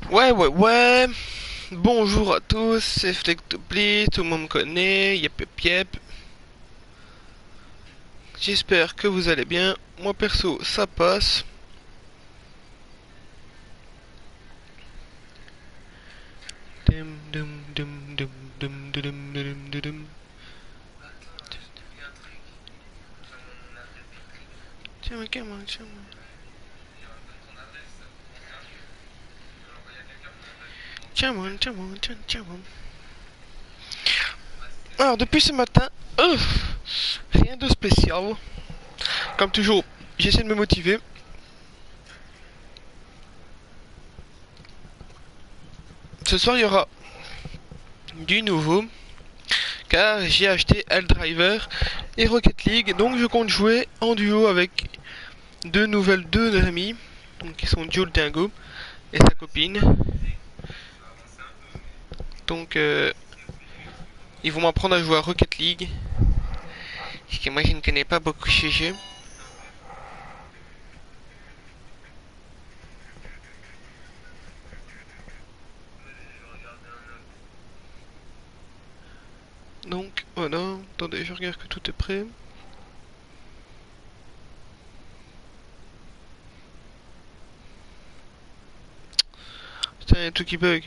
Ouais. Bonjour à tous, c'est Flectopli, tout le monde me connaît, yep yep yep. J'espère que vous allez bien. Moi perso, ça passe. Dum, dum, dum, dum, dum, dum, dum, dum, dum. Tiens, tiens, tiens. Tiens. Alors, depuis ce matin, rien de spécial. Comme toujours, j'essaie de me motiver. Ce soir, il y aura du nouveau. Car j'ai acheté Helldriver et Rocket League. Donc, je compte jouer en duo avec deux amis. Donc, qui sont Joe le Dingo et sa copine. Donc, ils vont m'apprendre à jouer à Rocket League. Parce que moi, je ne connais pas beaucoup ce jeu. Donc, voilà. Attendez, je regarde que tout est prêt. Putain, il y a tout qui bug.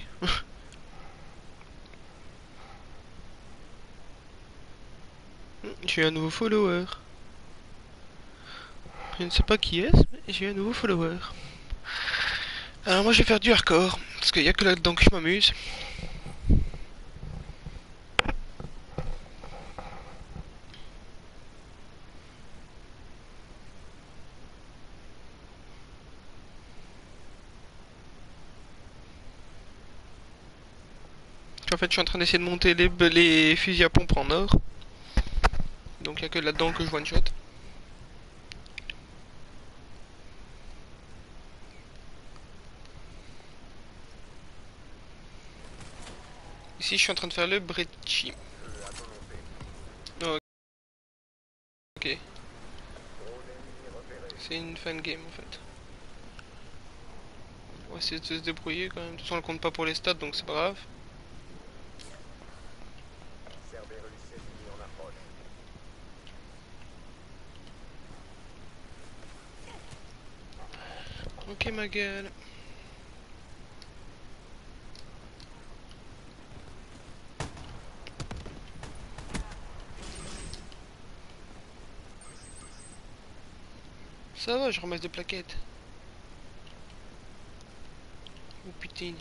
J'ai un nouveau follower. Je ne sais pas qui est, mais j'ai un nouveau follower. Alors, moi, je vais faire du hardcore. Parce qu'il n'y a que là-dedans que je m'amuse. En fait, je suis en train d'essayer de monter les fusils à pompe en or. Donc, il n'y a que là-dedans que je one shot. Ici, je suis en train de faire le Brecci. Oh, ok. C'est une fan game en fait. On va essayer de se débrouiller quand même. De toute façon, on le compte pas pour les stats donc c'est pas grave. Ok, ma gueule. Ça va, je ramasse des plaquettes. Oh putain.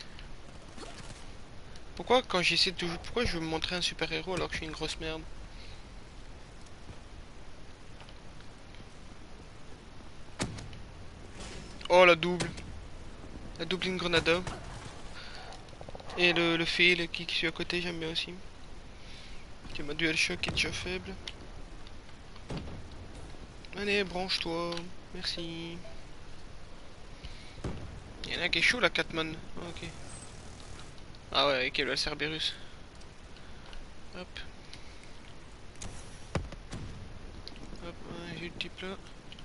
Pourquoi quand j'essaie de jouer, pourquoi je veux me montrer un super héros alors que je suis une grosse merde? Oh la double. La double in grenada. Et le fail qui suit à côté, j'aime bien aussi. Ok, ma dual shock est déjà faible. Allez, branche-toi. Merci. Il y en a qui est chaud la Catman. Ah, ok. Ah ouais, ok, le Cerberus. Hop, hop, ouais, j'ai le type là.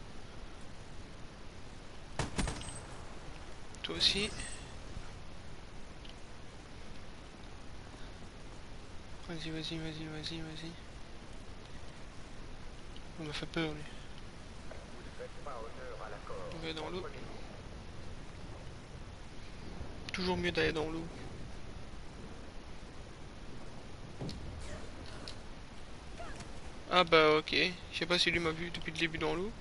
Toi aussi. Vas-y. Il m'a fait peur lui. On va dans l'eau. Toujours mieux d'aller dans l'eau. Ah bah ok. Je sais pas si lui m'a vu depuis le début dans l'eau.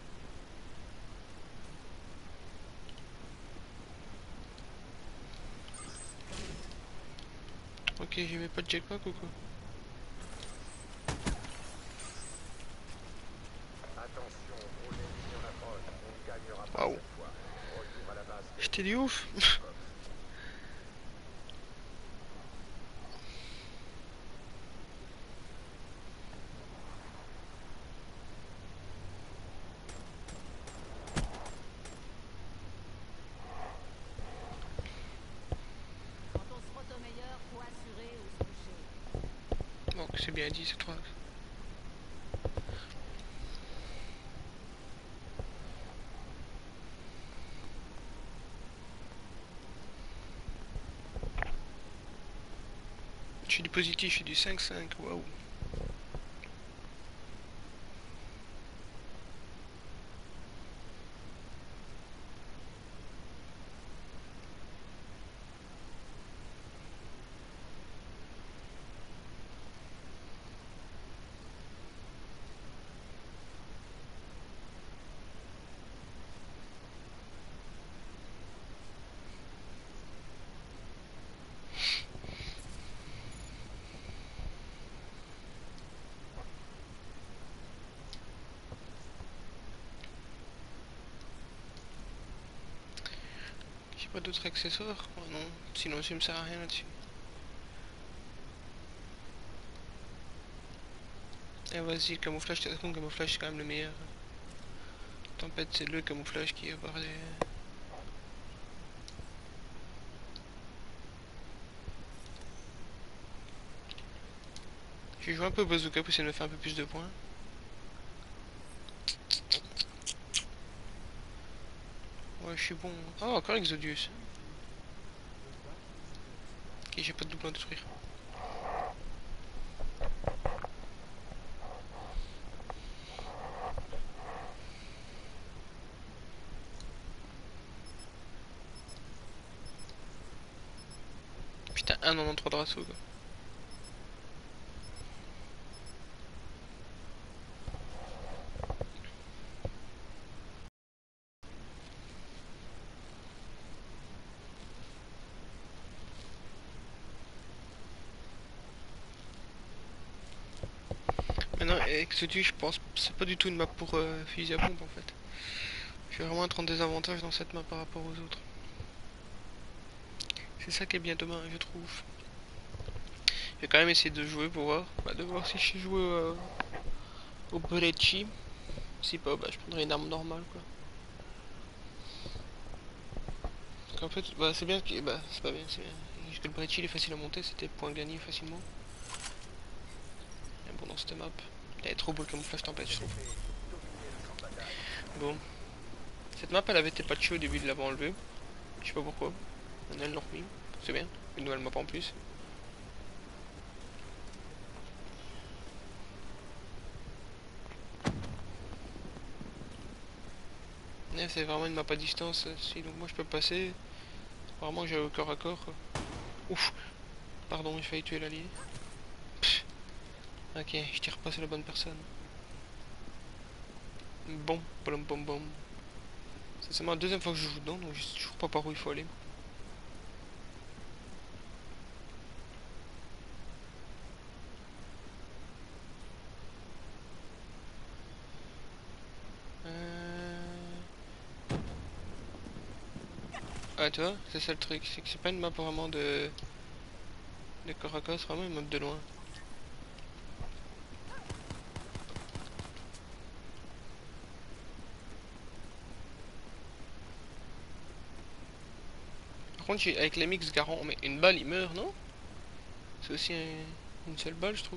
Ok, j'y vais pas de jetpack ou quoi? Waouh. J'étais du ouf. Bon, c'est bien dit cette phrase. Je fais du positif, je fais du 5-5, waouh. J'ai pas d'autres accessoires? Oh non, sinon ça me sert à rien là-dessus. Eh vas-y, le camouflage, t'as raison, le camouflage c'est quand même le meilleur. Tempête c'est le camouflage qui est bardé. Je vais jouer un peu au bazooka pour essayer de me faire un peu plus de points. Ouais, je suis bon. Oh, encore Exodius. Ok, j'ai pas de double à détruire. Putain, un en 3 de rassaut quoi. Maintenant, Exodius, je pense, c'est pas du tout une map pour fusil à pompe en fait. Je vais vraiment être en désavantage dans cette map par rapport aux autres. C'est ça qui est bien dommage, je trouve. Je vais quand même essayer de jouer pour voir. Bah, de voir si je sais jouer au Brecci. Si pas, bah, je prendrai une arme normale quoi. Parce qu'en fait, bah, c'est bien que. Bah, c'est pas bien, c'est bien. Juste que le Brecci il est facile à monter, c'était point gagné facilement. Et bon, dans cette map, il est trop beau le camouflage tempête, je trouve. Bon, cette map elle avait été patchée au début de l'avoir enlevé. Je sais pas pourquoi. Maintenant elle l'a remis. C'est bien, une nouvelle map en plus. C'est vraiment une map à distance, si donc moi je peux passer. Vraiment j'ai au corps à corps quoi. Ouf, pardon, j'ai failli tuer l'allié. Ok, je tire pas sur la bonne personne. Bon, bom bom bom. C'est seulement la deuxième fois que je joue dedans, donc je sais toujours pas par où il faut aller. Ah tu vois, c'est ça le truc, c'est que c'est pas une map vraiment de corps à corps, c'est vraiment une map de loin. Par contre, avec les mix garant, mais une balle il meurt, non? C'est aussi une seule balle, je trouve.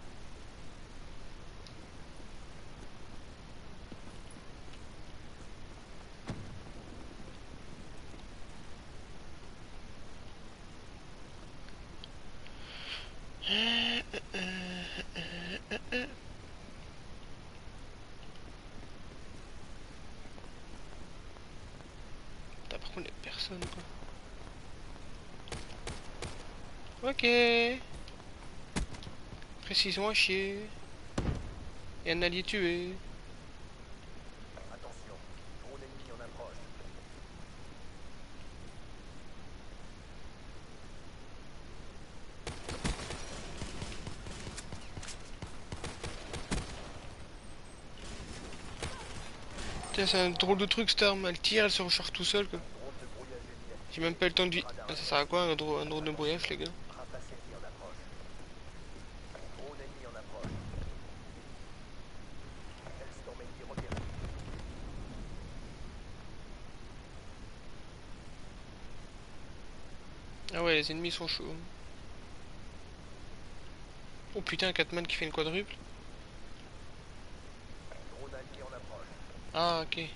Putain, par contre, les personnes quoi. Ok. Précision à chier. Et un allié tué. Attention, drone ennemi en approche. Putain, c'est un drôle de truc cette arme. Elle tire, elle se recharge tout seul quoi. Drone de brouillage ennemi J'ai activé. même pas eu le temps de lui. Radar Ah, ça sert à visuel. quoi un drone de brouillage, les gars? Rapace ennemi en approche. Drone ennemi en approche. Hellstorm ennemi repéré. Ah ouais, les ennemis sont chauds. Oh putain, un Catman qui fait une quadruple. Drone ennemi en approche. Ah, ok.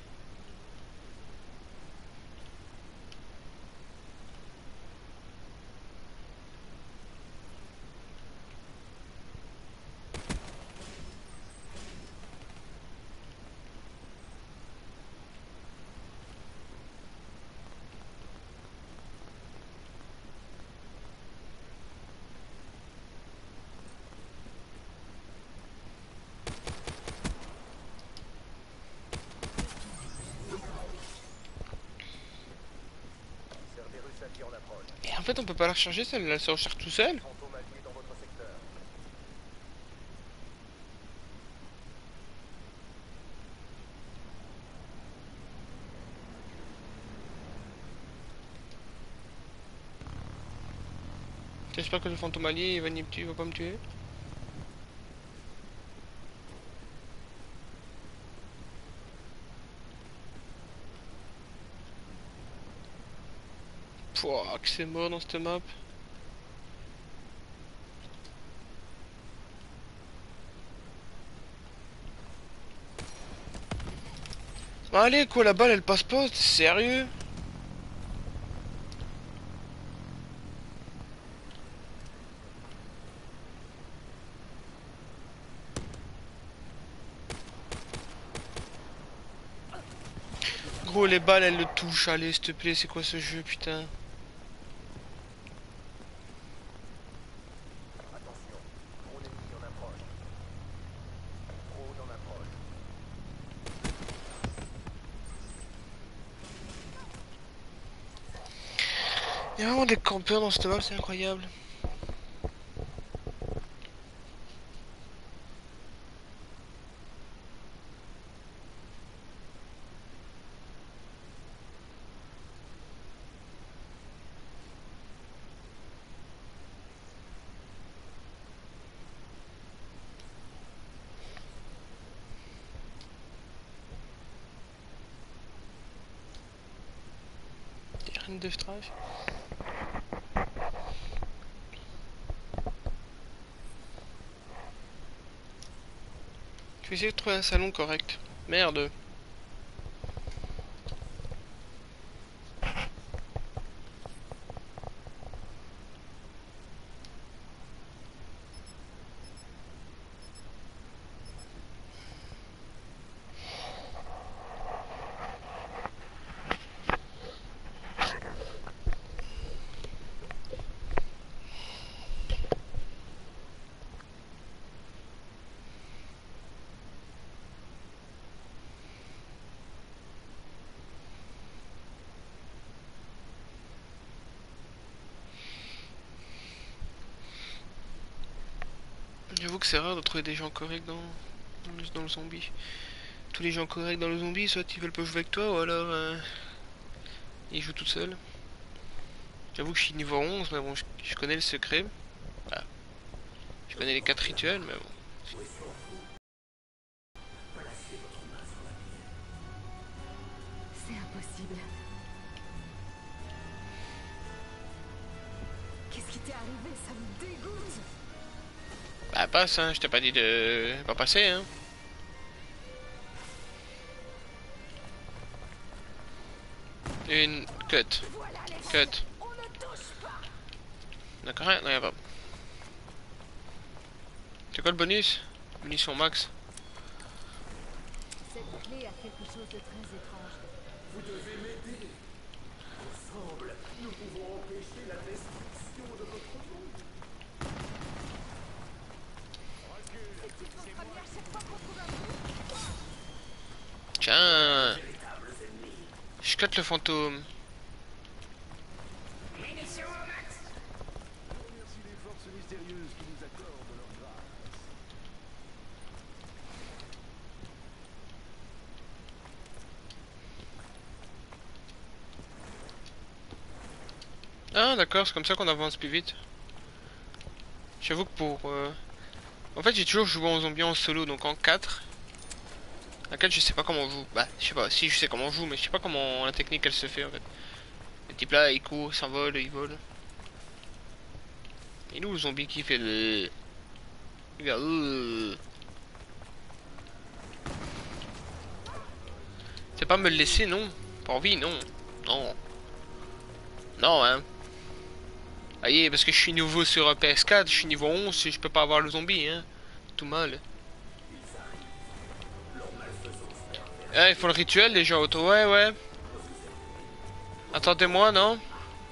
fait, on peut pas la recharger, celle elle se recharge tout seul. Fantôme allié dans votre secteur. J'espère que le fantôme allié il va, il va pas me tuer. Pouah, que c'est mort dans cette map. Allez, quoi, la balle elle passe pas, t'es sérieux? Gros, les balles elles le touchent, allez, s'il te plaît, c'est quoi ce jeu, putain? Attention, drone ennemi en approche. Drone en approche. Il y a vraiment des campeurs dans cette map, c'est incroyable. Rien de trash. Je vais essayer de trouver un salon correct. Merde. J'avoue que c'est rare de trouver des gens corrects dans le zombie. Tous les gens corrects dans le zombie, soit ils veulent pas jouer avec toi, ou alors ils jouent tout seuls. J'avoue que je suis niveau 11, mais bon, je connais le secret. Voilà. Je connais les 4 rituels, mais bon. C'est impossible. Qu'est-ce qui t'est arrivé? Ça me dégoûte. Bah passe, hein, je t'ai pas dit de pas passer, hein. Une cut. Voilà les Cut. chiens. On ne touche pas. D'accord, rien, non, y'a pas. C'est quoi le bonus? Munition max. Cette clé a quelque chose de très étrange. Vous devez m'aider. Ensemble, nous pouvons empêcher la destruction de votre monde. Et tu te transformes à chaque fois qu'on trouve un trou. Tiens. Je cut le fantôme. Remercie les forces mystérieuses qui nous accordent leur grâce. Ah d'accord, c'est comme ça qu'on avance plus vite. J'avoue que pour... En fait j'ai toujours joué en zombie en solo, donc en 4. En 4 je sais pas comment on joue. Bah je sais pas, si je sais comment on joue, mais je sais pas comment la technique elle se fait en fait. Le type là il court, il s'envole, il vole. Et nous le zombie qui fait le... Il va... C'est pas me le laisser, non. Pas envie, non. Non. Non, hein. Voyez, parce que je suis nouveau sur PS4, je suis niveau 11, je peux pas avoir le zombie, hein. Tout mal. Ah, il faut le rituel déjà auto. Ouais, ouais. Attendez-moi, non?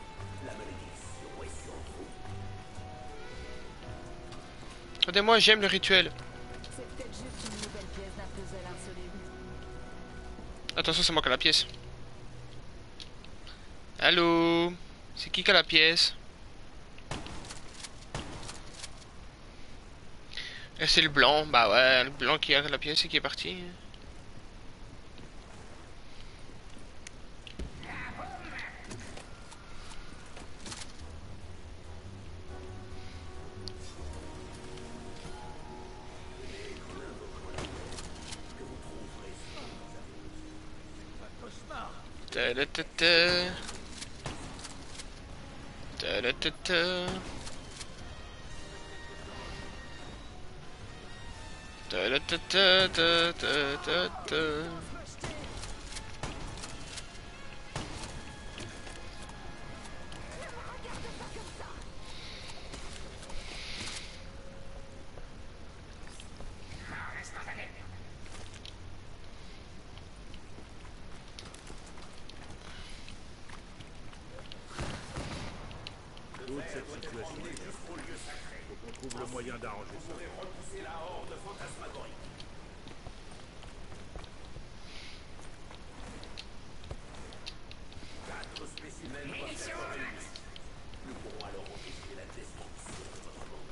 Attendez-moi, j'aime le rituel. C'est peut-être juste une nouvelle pièce d'un puzzle insoluble. Attention, c'est moi qui ai la pièce. Allô? C'est qui a la pièce? Et c'est le blanc, bah ouais, le blanc qui a la pièce et qui est parti. Ta-da-ta-ta. Ta-da-ta-ta. Ta-da-ta-ta-ta-ta-ta-ta. Toute cette situation est dingue. Faut qu'on trouve le moyen d'arranger ça. Repousser la horde fantasmagorique. Quatre spécimens doivent être réunis. Nous pourrons alors empêcher la destruction de votre monde.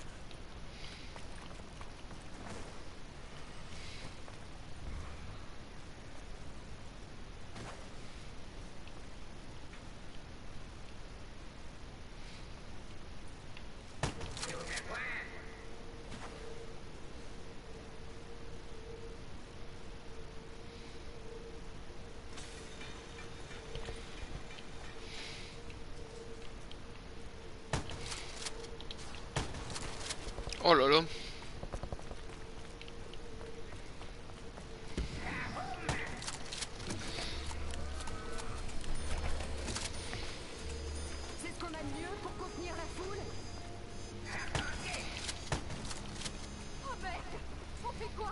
Oh là là. C'est ce qu'on a de mieux pour contenir la foule. Oh merde! On fait quoi?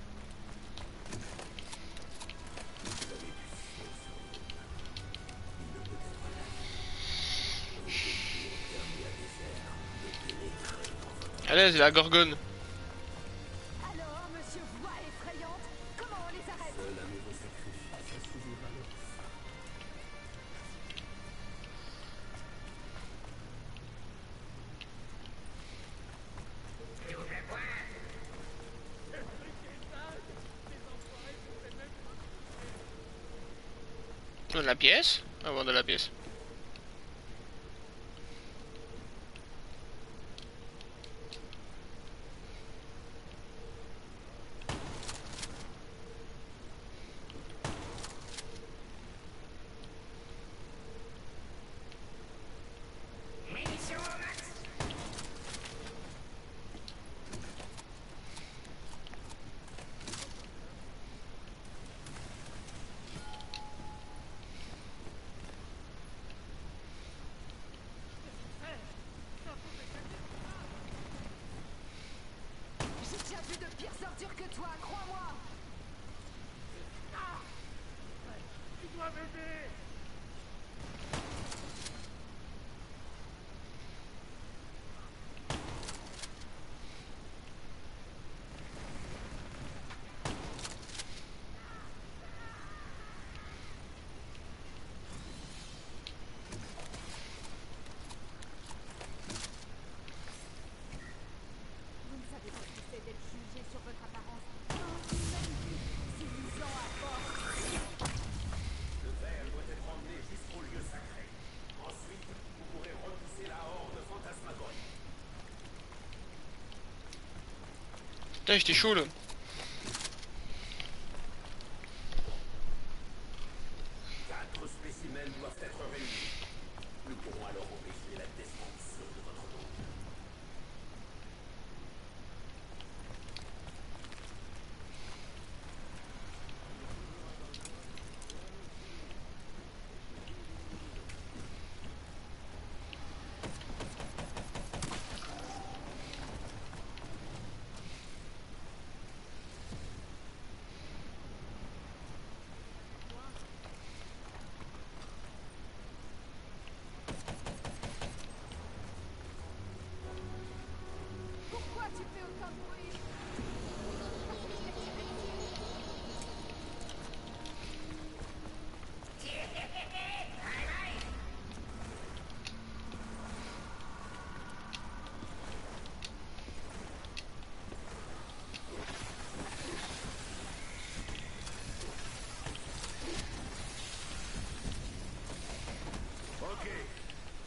Allez, c'est la gorgone. Alors, monsieur Voix effrayante, comment on les arrête? De la pièce? Avant de la pièce. J'ai déjà vu de pires ordures que toi, crois-moi! Vous ne savez pas ce que c'est d'être jugé sur votre apparence. C'est usant à force. Le verre doit être emmené jusqu'au lieu sacré. Ensuite, vous pourrez repousser la horde fantasmagorique. Putain, j'étais chaud là. Quatre spécimens doivent être réunis. Nous pourrons alors empêcher la destruction de votre monde.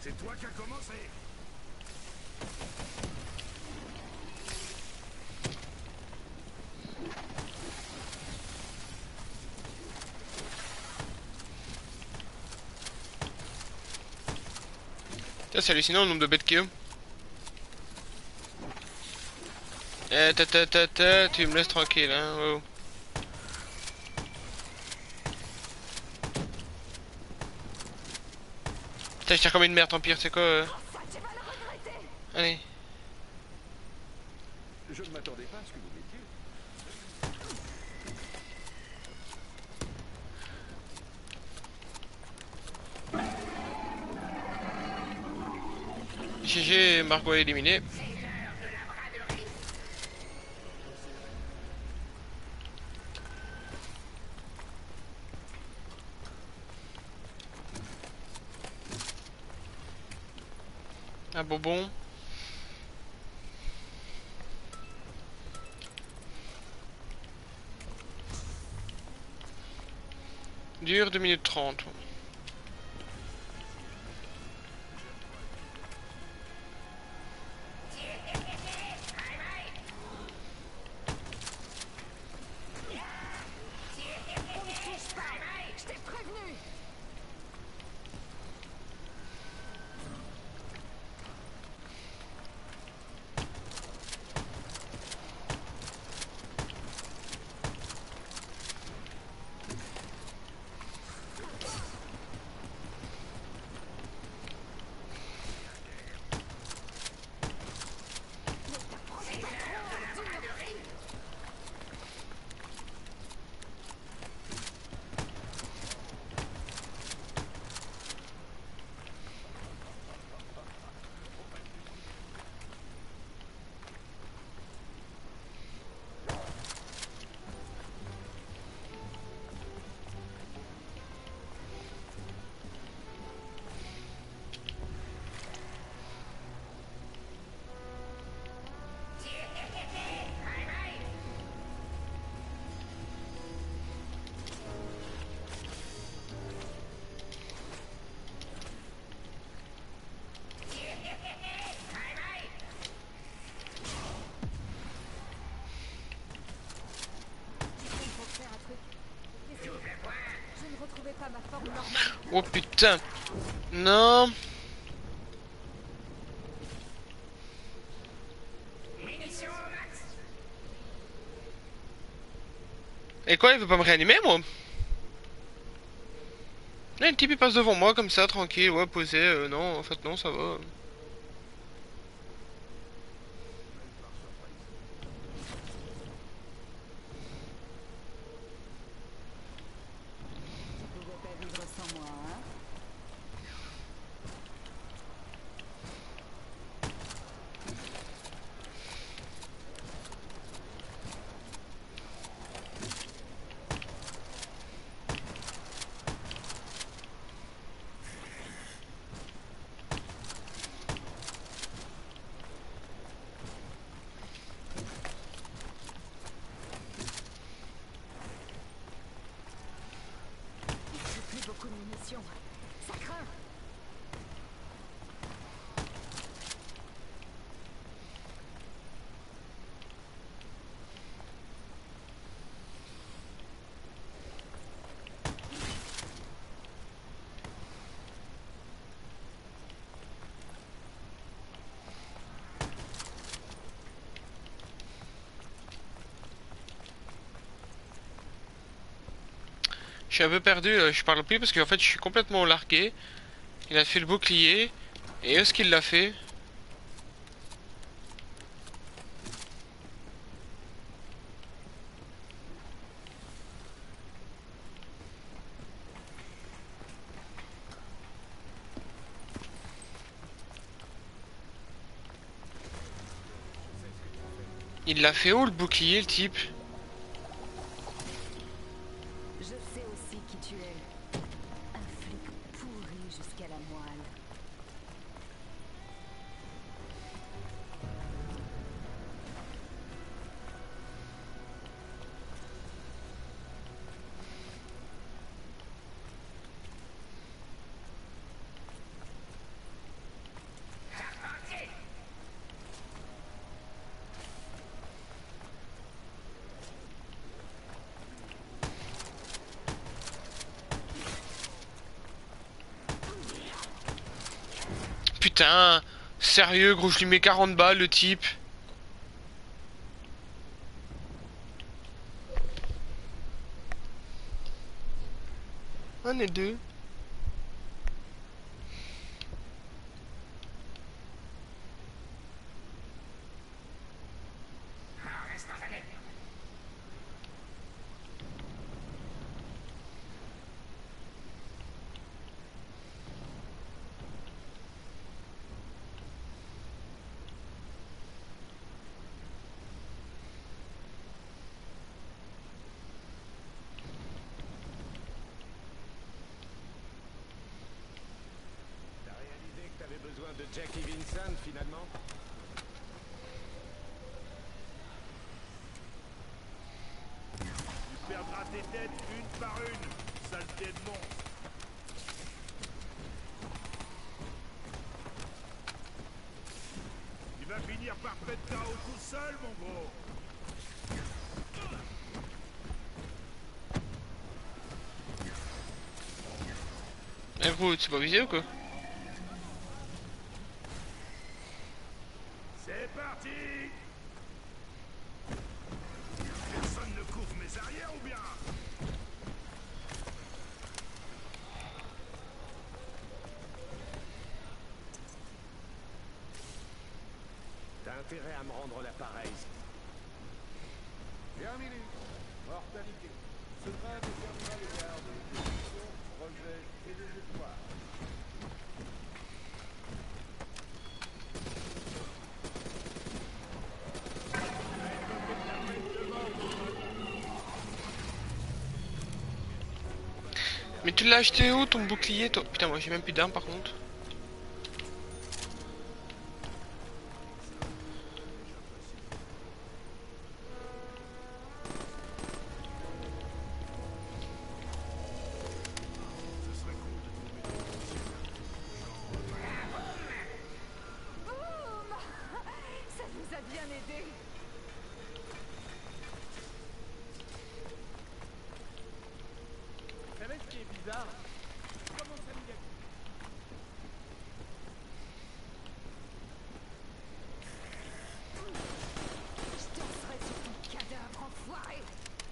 C'est toi qui as commencé. Putain, c'est hallucinant le nombre de bêtes qu'il y a. Tu me laisses tranquille, hein. Wow. Putain, je tire comme une merde, tant pire, c'est quoi Ça, tu vas le regretter. Allez. Je ne m'attendais pas à ce que vous mettiez. GG, Margot est éliminé. Un bonbon. Dure 2 minutes 30. On ne touche pas. Je t'ai prévenu. Je ne retrouvais pas ma forme normale. Oh putain. Non. Et quoi, il veut pas me réanimer, moi? Là, un type il passe devant moi comme ça, tranquille, ouais, posé. Non, en fait, non, ça va. Tu pouvais pas vivre sans moi, hein? J'ai plus beaucoup de munitions. Ça craint. Je suis un peu perdu, je parle plus parce qu'en fait, je suis complètement largué. Il a fait le bouclier. Et est-ce qu'il l'a fait? Il l'a fait où le bouclier, le type? Je sais aussi qui tu es. Un flic pourri jusqu'à la moelle. Putain, sérieux gros, je lui mets 40 balles le type. On est deux. T'as réalisé que t'avais besoin de Jackie Vincent finalement? Tu perdras tes têtes une par une, saleté de monstre. Tu vas finir par péter KO tout seul, mon gros. Eh gros, c'est pas visé ou quoi? C'est parti. Personne ne couvre mes arrières ou bien? T'as intérêt à me rendre l'appareil. Terminé. Mortalité. Ce train desservira les gares de Décision, Relevé et des Étoiles. Mais tu l'as acheté où ton bouclier toi? Putain, moi j'ai même plus d'armes par contre. Boum! Ça nous a bien aidé. Vous savez ce qui est bizarre? Comment ça me gâte? Je danserai sur ton cadavre, enfoiré.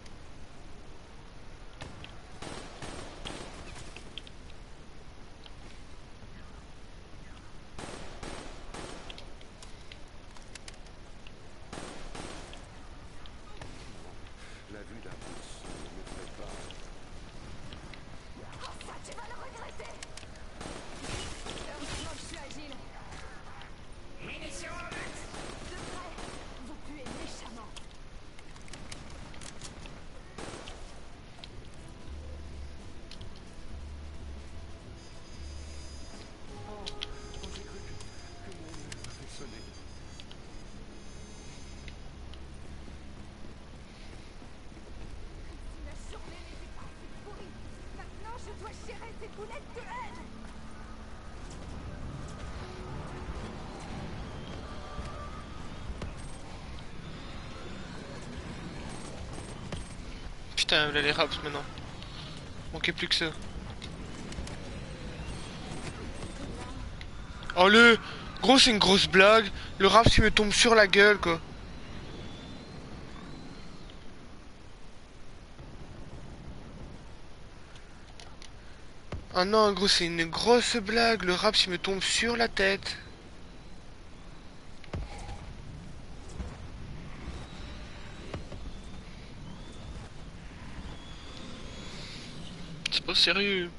La vue d'un pouce ne me fait pas. Oh, ça, tu vas le regretter. Heureusement que je suis agile. Munitions max. De près, vous puez méchamment. J'ai cru que mon heure avait sonné. Si la journée n'était pas si pourrie, maintenant je dois gérer ces boulettes de haine. Putain, là les raps maintenant. Manquait plus que ça. Oh le... Gros, c'est une grosse blague. Le rap il me tombe sur la gueule quoi. Ah non gros, c'est une grosse blague. Le rap il me tombe sur la tête. C'est pas sérieux.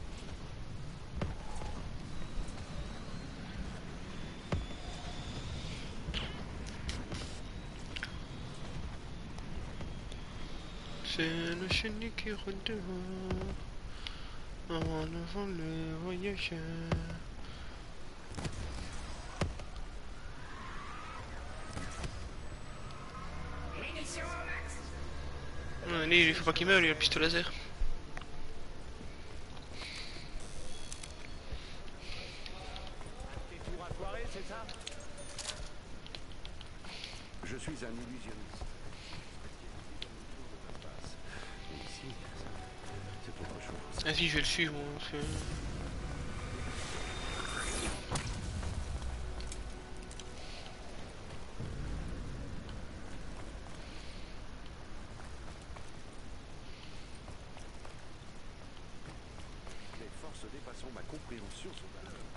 C'est le chenille qui redevient en avant le voyageur. Lui, il faut pas qu'il meure, lui, il a le pistolet laser. Tes tours à foirer, c'est ça? Je suis un illusionniste. Mais ici, c'est autre chose. Vas-y, je vais le suivre. Parce que... forces dépassant ma compréhension sont à l'heure.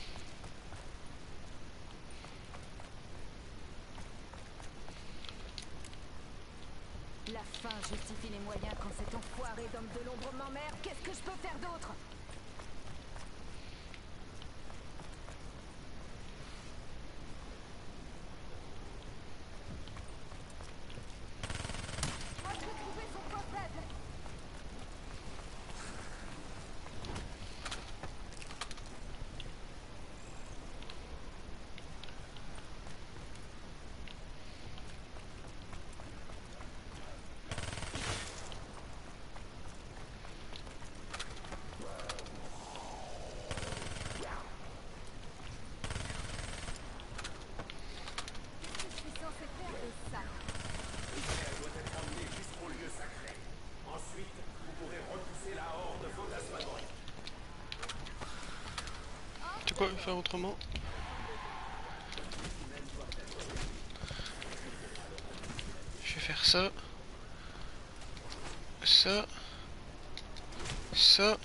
La fin justifie les moyens quand cet enfoiré d'homme de l'ombre m'emmerde. Qu'est-ce que je peux faire d'autre? Moi, je vais trouver son point faible. Qu'est-ce que je suis censé faire de ça? Elle doit être emmenée jusqu'au lieu sacré. Ensuite, vous pourrez repousser la horde fantasmagorique. Tu quoi faire autrement? Je vais faire ça. Ça. Ça.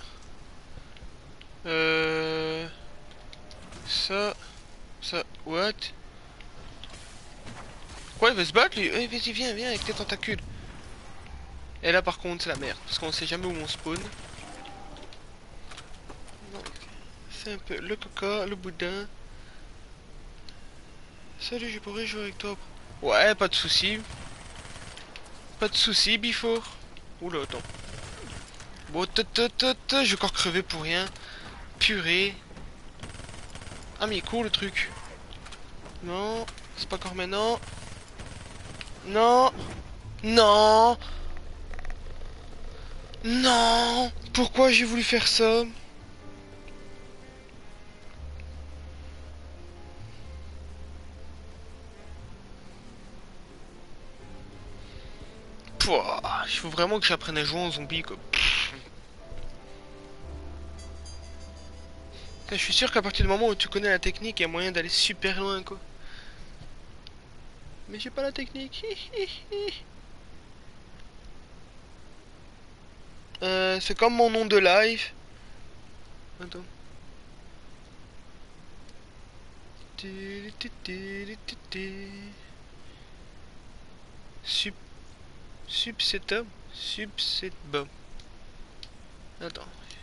Ça. Ça. What? Quoi, il veut se battre lui? Vas-y, viens, viens avec tes tentacules. Et là par contre c'est la merde, parce qu'on sait jamais où on spawn. Donc, c'est un peu le coca, le boudin. Salut, je pourrais jouer avec toi. Ouais, pas de soucis. Pas de soucis, Bifort. Oula, attends. Bon, je vais encore crever pour rien. Purée. Ah, mais il court le truc. Non, c'est pas encore maintenant. Non. Non. Non. Pourquoi j'ai voulu faire ça? Pouah, il faut vraiment que j'apprenne à jouer en zombie quoi. Je suis sûr qu'à partir du moment où tu connais la technique, il y a moyen d'aller super loin quoi. Mais j'ai pas la technique. C'est comme mon nom de live. Attends. Subseta. Subsetba. Attends.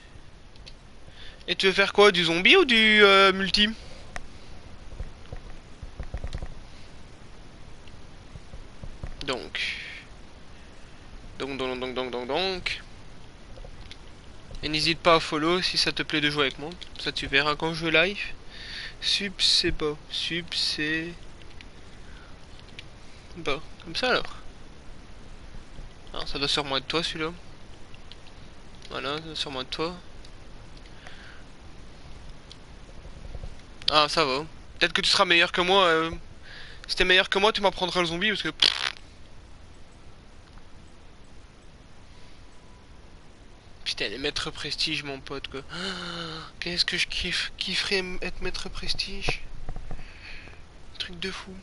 Et tu veux faire quoi? Du zombie ou du multi? Donc. Donc. Et n'hésite pas à follow si ça te plaît de jouer avec moi. Ça tu verras quand je joue live. Subseba. Subseba. Comme ça alors. Alors ça doit sûrement être toi celui-là. Voilà, ça doit sûrement être toi. Ah ça va. Peut-être que tu seras meilleur que moi. Si t'es meilleur que moi, tu m'apprendras le zombie parce que... Putain, les maîtres prestige, mon pote, quoi. Qu'est-ce que je kifferais être maître prestige. Truc de fou.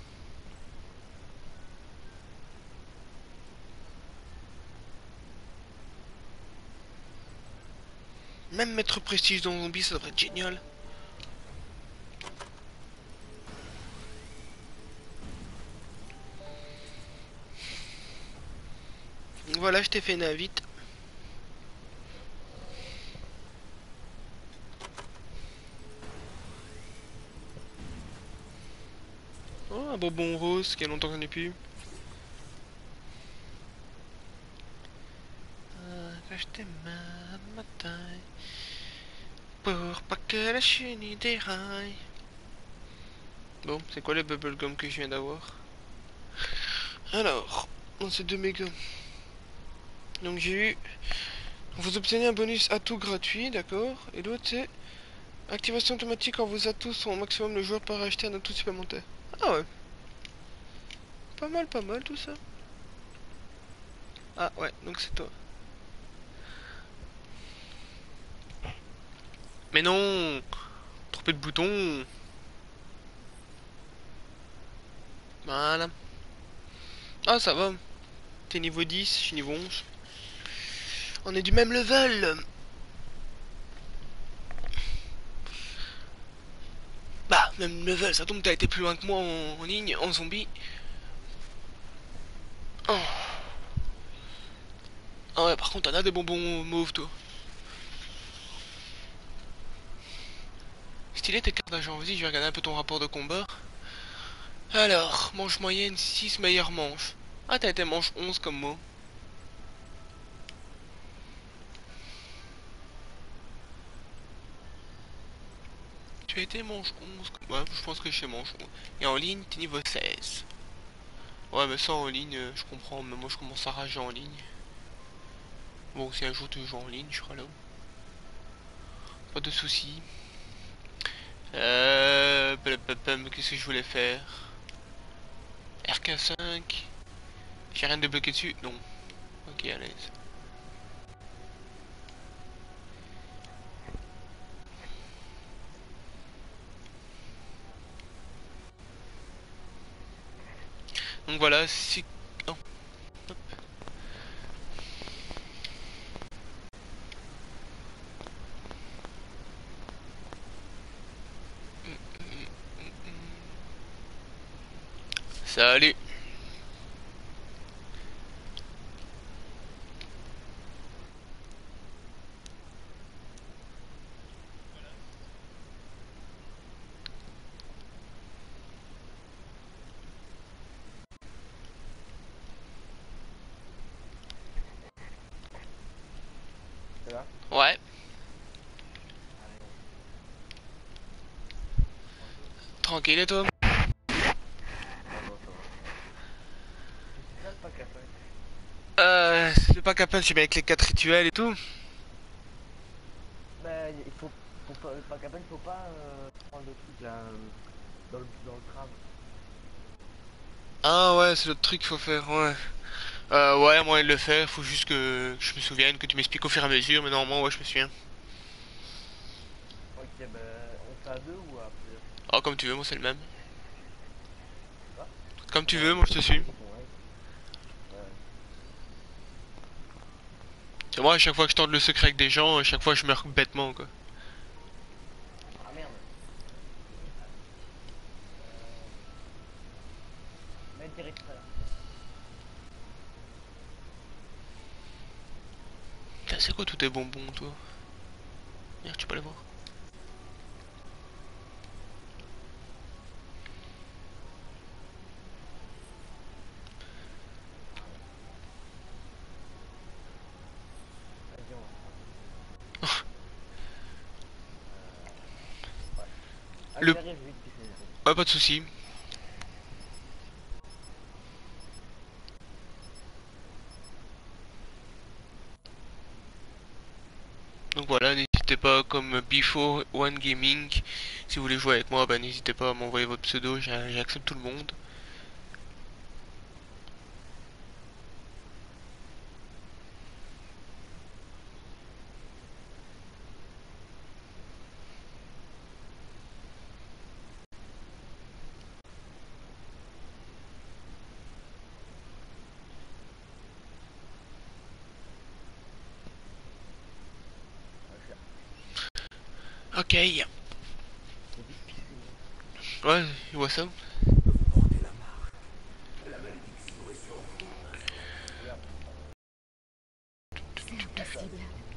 Même maître prestige dans zombie, ça devrait être génial. Voilà, je t'ai fait une invite. Oh, un bonbon rose, qu'il y a longtemps qu'on n'est plus. Quand je t'aime un matin, pour pas que la chenille déraille. Bon, c'est quoi les bubblegum que je viens d'avoir? Alors, dans ces deux mégas. Donc j'ai eu... Vous obtenez un bonus atout gratuit, d'accord. Et l'autre c'est... Activation automatique quand vos atouts sont au maximum, le joueur peut racheter un atout supplémentaire. Ah ouais. Pas mal tout ça. Ah ouais, donc c'est toi. Mais non. Trompé de bouton. Voilà. Ah ça va. T'es niveau 10, je suis niveau 11. On est du même level. Même level, ça tombe, t'as été plus loin que moi en ligne, en zombie. Oh. Ah ouais, par contre, t'en as des bonbons mauves, toi. Stylé tes cartes d'agent, vas-y, je vais regarder un peu ton rapport de combat. Alors, manche moyenne, 6 meilleures manches. Ah, t'as été manche 11 comme moi. Tu as été manche 11 comme... Ouais, je pense que je suis manche 11. Et en ligne, t'es niveau 16. Ouais, mais ça en ligne, je comprends, mais moi je commence à rager en ligne. Bon, si un jour tu joues en ligne, je serai là. Pas de soucis. Qu'est-ce que je voulais faire? RK5. J'ai rien de bloqué dessus? Non. Ok, à l'aise. Donc voilà, si... Oh. Hop. Salut. Ça va? Ouais. Tranquille et toi? C'est ça le pack à punch. Le pack à punch, c'est bien avec les 4 rituels et tout. Bah, il faut pas, le pack à punch, faut pas prendre le truc là, dans le tram. Ah ouais, c'est l'autre truc qu'il faut faire, ouais. Ouais, moi il le faire, faut juste que je me souvienne, que tu m'expliques au fur et à mesure, mais normalement, ouais, je me souviens. Ok, bah, on fait à deux ou à plusieurs? Ah, comme tu veux, moi c'est le même. Ah, Comme tu non, veux, moi je te suis. ouais. C'est moi, à chaque fois que je tente le secret avec des gens, à chaque fois je meurs bêtement, quoi. Ah merde. Mets direct ça là. Putain, c'est quoi tous tes bonbons, toi? Merde, tu peux les voir. Vas-y, on va. Ouais. Allez, Le... j'arrive vite, puis c'est- Ouais, pas de soucis. Donc voilà, n'hésitez pas, comme Before One Gaming, si vous voulez jouer avec moi, bah n'hésitez pas à m'envoyer votre pseudo, j'accepte tout le monde. Ok. faut vite pisser. Ouais, il voit ça. Vous portez la marque. La malédiction est sur vous. Regarde. C'est impossible.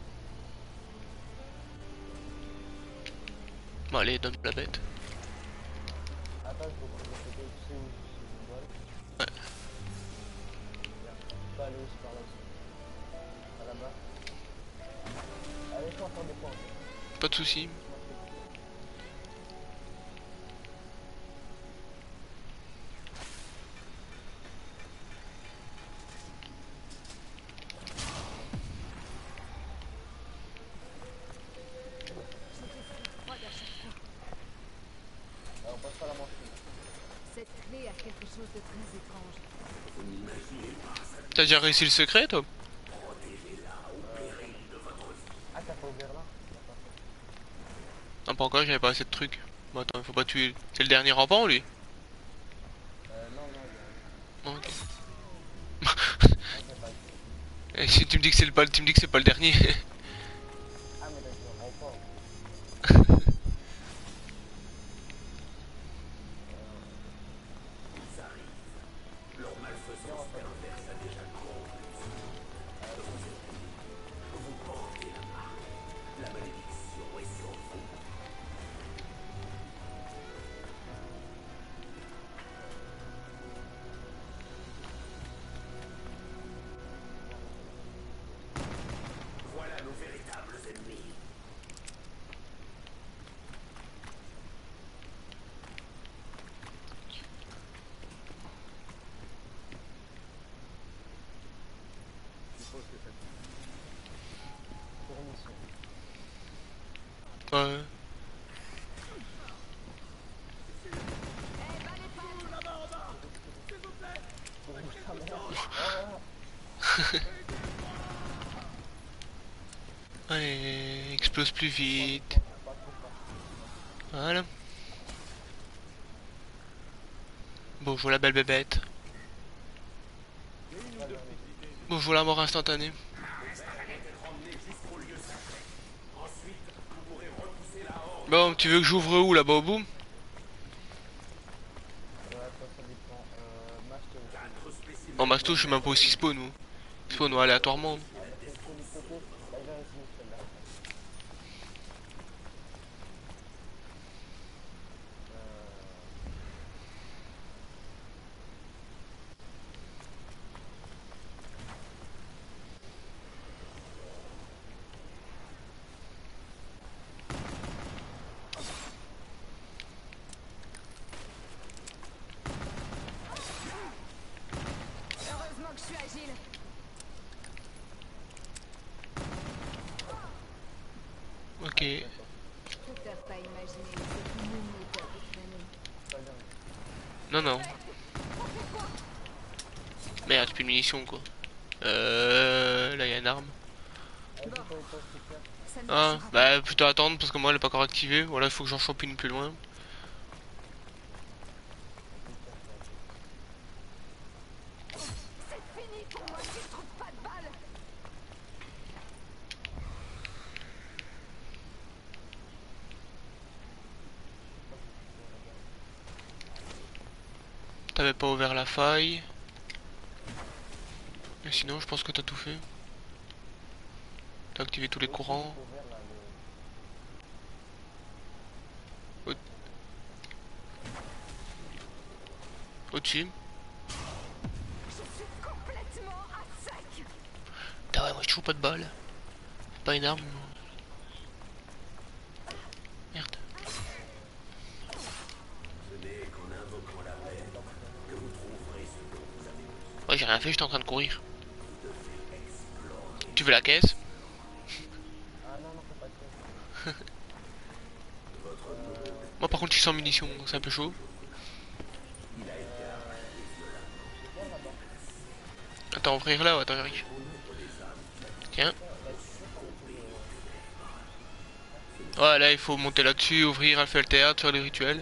Bon, allez, donne la bête. Attends, je vais prendre le côté, tu sais où c'est une balle. Ouais. Regarde. Tu peux aller aussi par là aussi. À là-bas. Allez, je vais en faire des points. Pas de soucis. Je suis froide à chaque fois. Alors, on passe pas la manche. Cette clé a quelque chose de très étrange. T'as déjà réussi le secret, toi? Ah, t'as pas ouvert là? Non, pas encore, j'avais pas assez de trucs. Bon, attends, il faut pas tuer. C'est le dernier rampant, lui? Non, non, Non, ok. non, c'est pas. Et si tu me dis que c'est pas, tu me dis que c'est pas le dernier. Ah, mais d'accord, on part. Ouais. Bouge ta mère. Oh, Allez, explose plus vite. pas trop fort. Voilà. Bonjour la belle bébête. Bonjour la mort instantanée. Bon, tu veux que j'ouvre où là-bas au bout? Ouais, ça dépend. Masto aussi. En Masto, je suis même pas aussi spawn ou. Spawn ou aléatoirement. Ah, parce que c'est du côté. Là, viens ici, celle-là. Heureusement que je suis agile. Ok. Je préfère pas imaginer cette minute avec Manu. Pas bien. Non, non. Merde, plus de munitions quoi. Là y'a une arme. Allez, c'est quoi les postes super? Ça ne Ah, marchera bah plutôt attendre parce que moi elle est pas encore activée. Voilà, il faut que j'en chope une plus loin. pas. C'est fini pour moi si je trouve pas de balles. T'avais pas ouvert la faille. Mais sinon, je pense que t'as tout fait. T'as activé tous les courants. Ouvert, là, Au-dessus. Je suis complètement à sec. Ah ouais, moi je trouve pas de balle. Pas une arme. Merde. Ouais, j'ai rien fait, j'étais en train de courir. Tu veux la caisse? Ah non, non, faut pas de caisse. Moi par contre je suis sans munitions, donc c'est un peu chaud. Attends, ouvrir là ou attends, j'arrive. Tiens. Ouais, là il faut monter là-dessus, ouvrir, elle fait le théâtre, faire les rituels.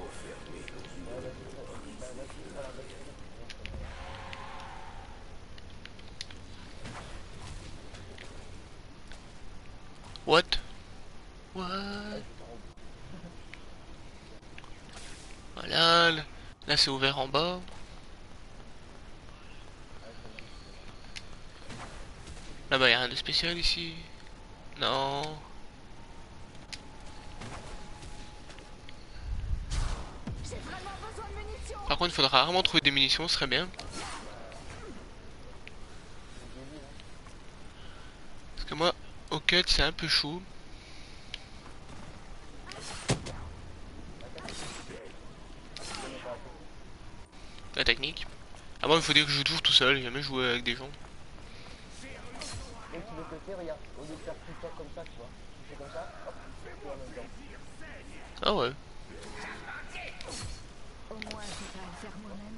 What? What? Voilà, là c'est ouvert en bas. Là-bas y'a rien de spécial ici. Non. J'ai vraiment besoin de munitions. Par contre il faudra rarement trouver des munitions, ce serait bien. Parce que moi, au cut c'est un peu chaud. La technique. Ah moi il faut dire que je joue toujours tout seul, j'ai jamais joué avec des gens. Donc, tu veux côté, regarde, au lieu de faire tout le temps comme ça, tu vois. Tu fais comme ça, hop, tu en même temps. Ah ouais. Au moins, je vais pas le faire moi-même.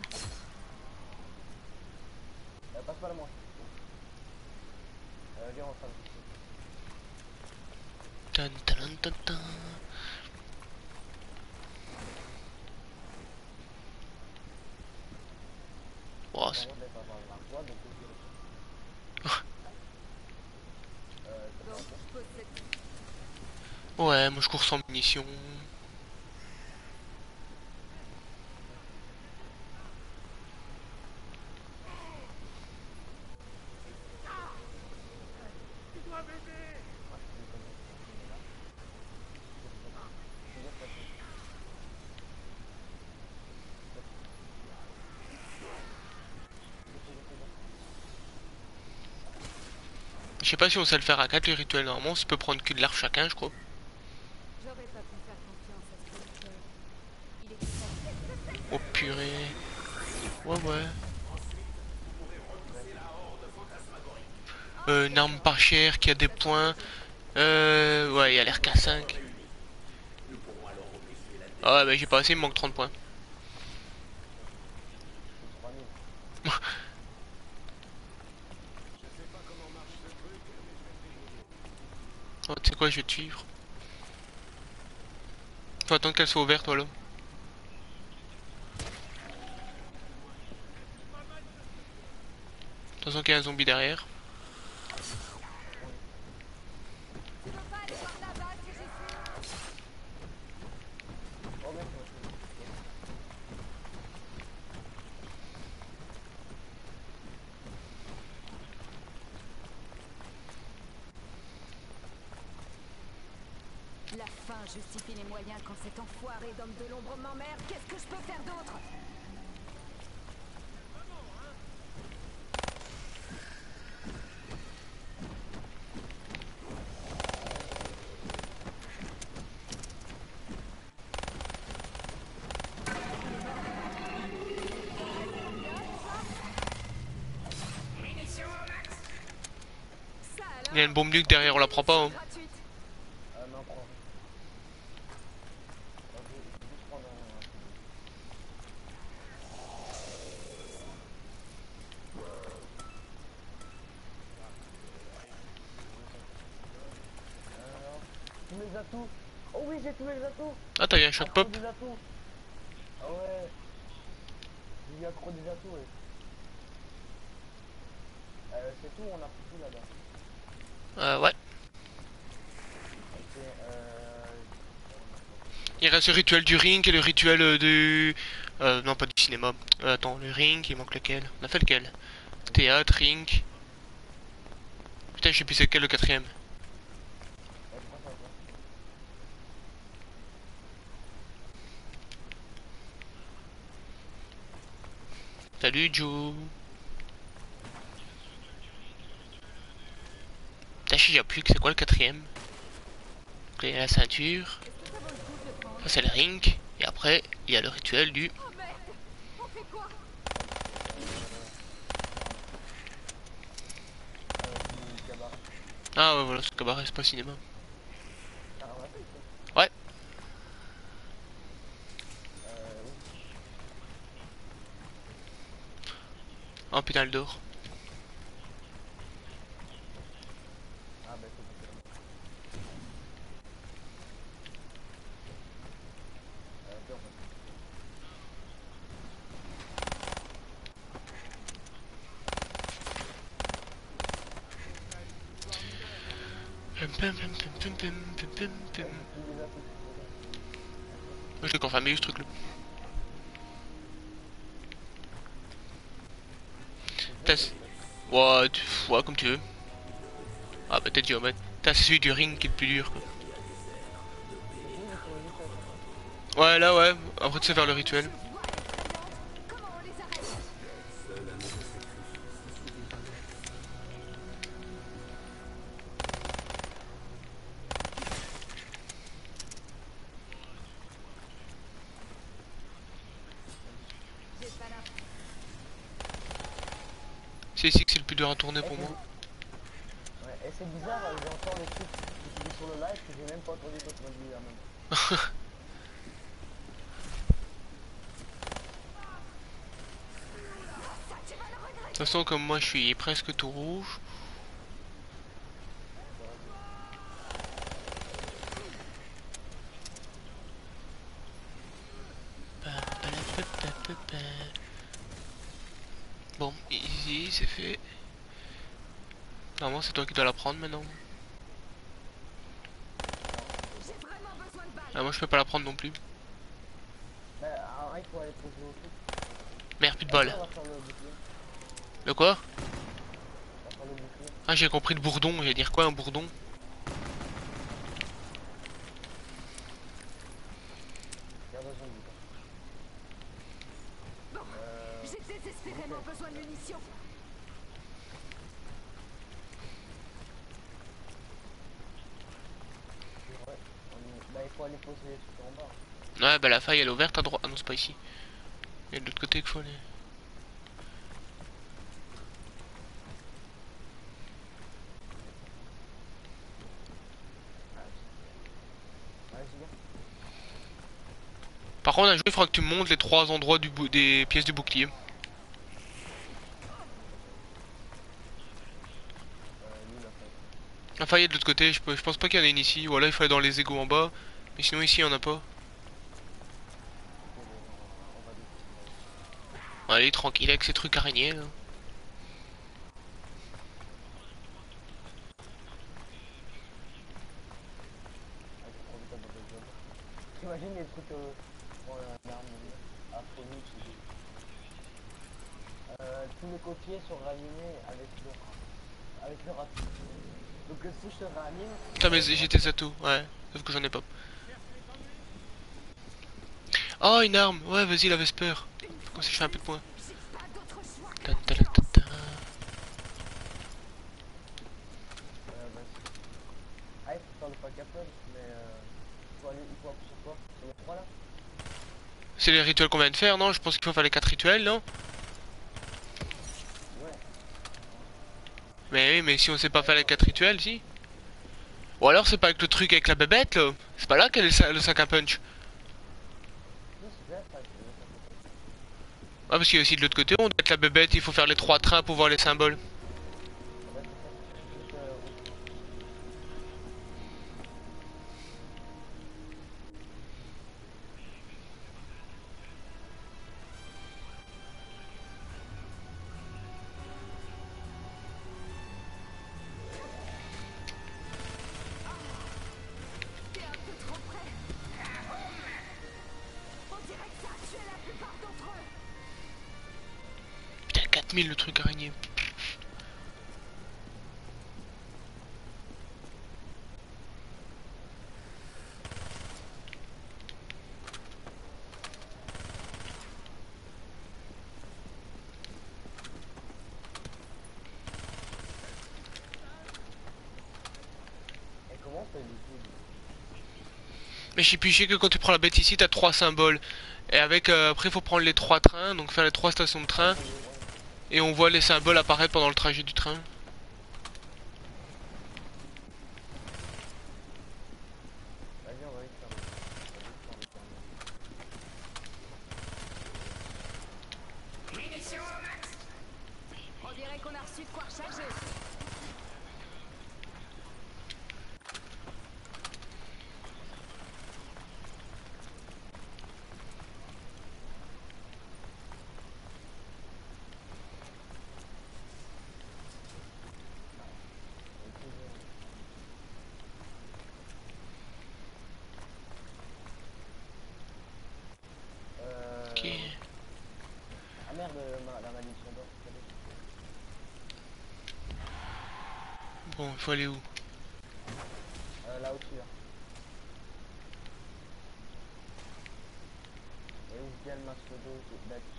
Passe pas la moi. Viens, on va faire Tan, tan, tan, tan. Oh, c'est- on va pas avoir l'arbre, donc Donc, je pose cette... ouais, moi je cours sans munitions. Je sais pas si on sait le faire à 4 les rituels, normalement on peut prendre qu'une larve chacun je crois. J'aurais pas pu faire confiance à ce producteur. Il était facile. Oh purée. Ouais ouais. Une arme pas chère qui a des points. Ouais, il a l'air qu'à 5. Ah ouais, bah j'ai pas assez, il me manque 30 points. C'est 3000. Oh, tu sais quoi, je vais te suivre. Faut attendre qu'elle soit ouverte, voilà. Attention qu'il y a un zombie derrière. Tu veux pas aller voir là-bas si j'ai su? Oh mec, ça m'a choisi. La fin justifie les moyens quand cet enfoiré d'homme de l'ombre m'emmerde. Qu'est-ce que je peux faire d'autre? Ça Il y a alors? une bombe nuque derrière, on la prend pas, hein. Gratuite. Ah non, prends. Je vais juste prendre un. Alors, tous mes atouts. Oh oui, j'ai tous mes atouts. Ah, t'as eu un shot Accro pop. des atouts. Ah ouais. J'ai eu accro des atouts, ouais. C'est tout, on a pris tout là-bas. Ouais. Ok, Il reste le rituel du ring et le rituel du... non, pas du cinéma. Attends, le ring, il manque lequel? On a fait lequel? Théâtre, ring... Putain, je sais plus c'est lequel le quatrième. pourquoi ça va pas? Salut Joe. Putain, je sais plus que c'est quoi le quatrième. Donc, il y a la ceinture. Ça c'est le ring. Et après, il y a le rituel du... Oh merde! On fait quoi? Du cabaret. Ah ouais, voilà, c'est cabaret, c'est pas cinéma. T'as ramassé ça? Ouais. Oui. Oh putain, elle dort. Ah bah c'est bon. Ok, on passe. Tous les atouts. Moi je l'ai confirmé ce truc là. Ouais, ouais, comme tu veux. Ah bah t'es dur, mais c'est celui du ring qui est le plus dur quoi. Ouais, là ouais, après tu sais faire le rituel. Comment on les arrête? J'ai pas la... C'est ici que c'est le plus dur à tourner pour moi. Ouais, et c'est bizarre, j'entends les trucs que tu dis sur le live que j'ai même pas entendu quand tu m'as dit là même. De toute façon, comme moi je suis presque tout rouge. Bon, easy, c'est fait. Normalement, c'est toi qui dois la prendre maintenant. J'ai vraiment besoin de balles. Ah, moi je peux pas la prendre non plus. Bah, il faut aller poser au truc. Merde, plus de On bol. va faire le bouclier. Le quoi? On va faire le bouclier. Ah, j'ai compris le bourdon. J'allais dire quoi un bourdon? Garde son but. Bon, j'ai désespérément besoin de munitions. Ouais, bah, il faut aller poser les trucs en bas. Ouais, bah la faille elle est ouverte à droite. Ah non, c'est pas ici. Il y a de l'autre côté qu'il faut aller. Vas-y, viens. Par contre, un jour, il faudra que tu montes les 3 endroits des pièces du bouclier. Lui, il a fait. Enfin, il y a de l'autre côté, je pense pas qu'il y en ait une ici. Ou alors il faut aller dans les égouts en bas. Mais sinon, ici, il y en a pas. Ok, bon, on va découvrir. Allez, tranquille avec ces trucs araignées. Là. Ah, c'est trop vite à Bubble Job. T'imagines les trucs pour un arme Afronix ou des... tous les coquillers sont rallumés avec le rapide. Donc si je te rallume, Putain, mais j'ai tes atouts, ouais. Sauf que j'en ai pas. Oh, une arme. Ouais, vas-y, la Vesper. Comme ça, je fais un peu de points. J'ai pas d'autre choix que Ta ta ta ta ta. vas-y. Ah, il faut faire le pack Apple, mais il faut appuyer sur quoi? Sur le 3 là? C'est les rituels qu'on vient de faire, non? Je pense qu'il faut faire les 4 rituels, non? Ouais. Mais oui, mais si on sait pas faire les 4 rituels, si. Ou alors c'est pas avec le truc avec la bébête, là. C'est pas là qu'elle est le sac à punch. Oui, c'est bien ça. Ah, parce qu'il y a aussi de l'autre côté, on doit être la bébête, il faut faire les 3 trains pour voir les symboles. Ouais, c'est ça. Juste, t'es un peu trop près. On dirait que ça a tué la plupart d'entre eux. Putain, 4000 le truc araignée. et comment on fait du coup? Mais je sais plus, je sais que quand tu prends la bête ici, t'as 3 symboles. Et avec, après, il faut prendre les 3 trains, donc faire les 3 stations de train. Et on voit les symboles apparaître pendant le trajet du train. Vas-y, on va vite faire On dirait qu'on a reçu de quoi recharger. Ok. Ah merde, la malédiction d'or. Bon, il faut aller où? Là au-dessus là. Et ouvre bien le masque d'eau là-dessus.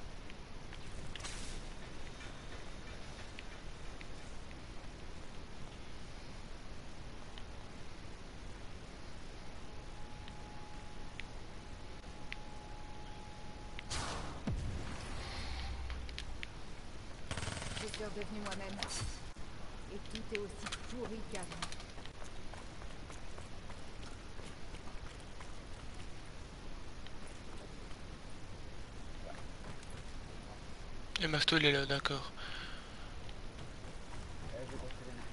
Je suis redevenue moi-même. Et tout est aussi pourri qu'avant. Le masto il est là, d'accord. Je vais construire le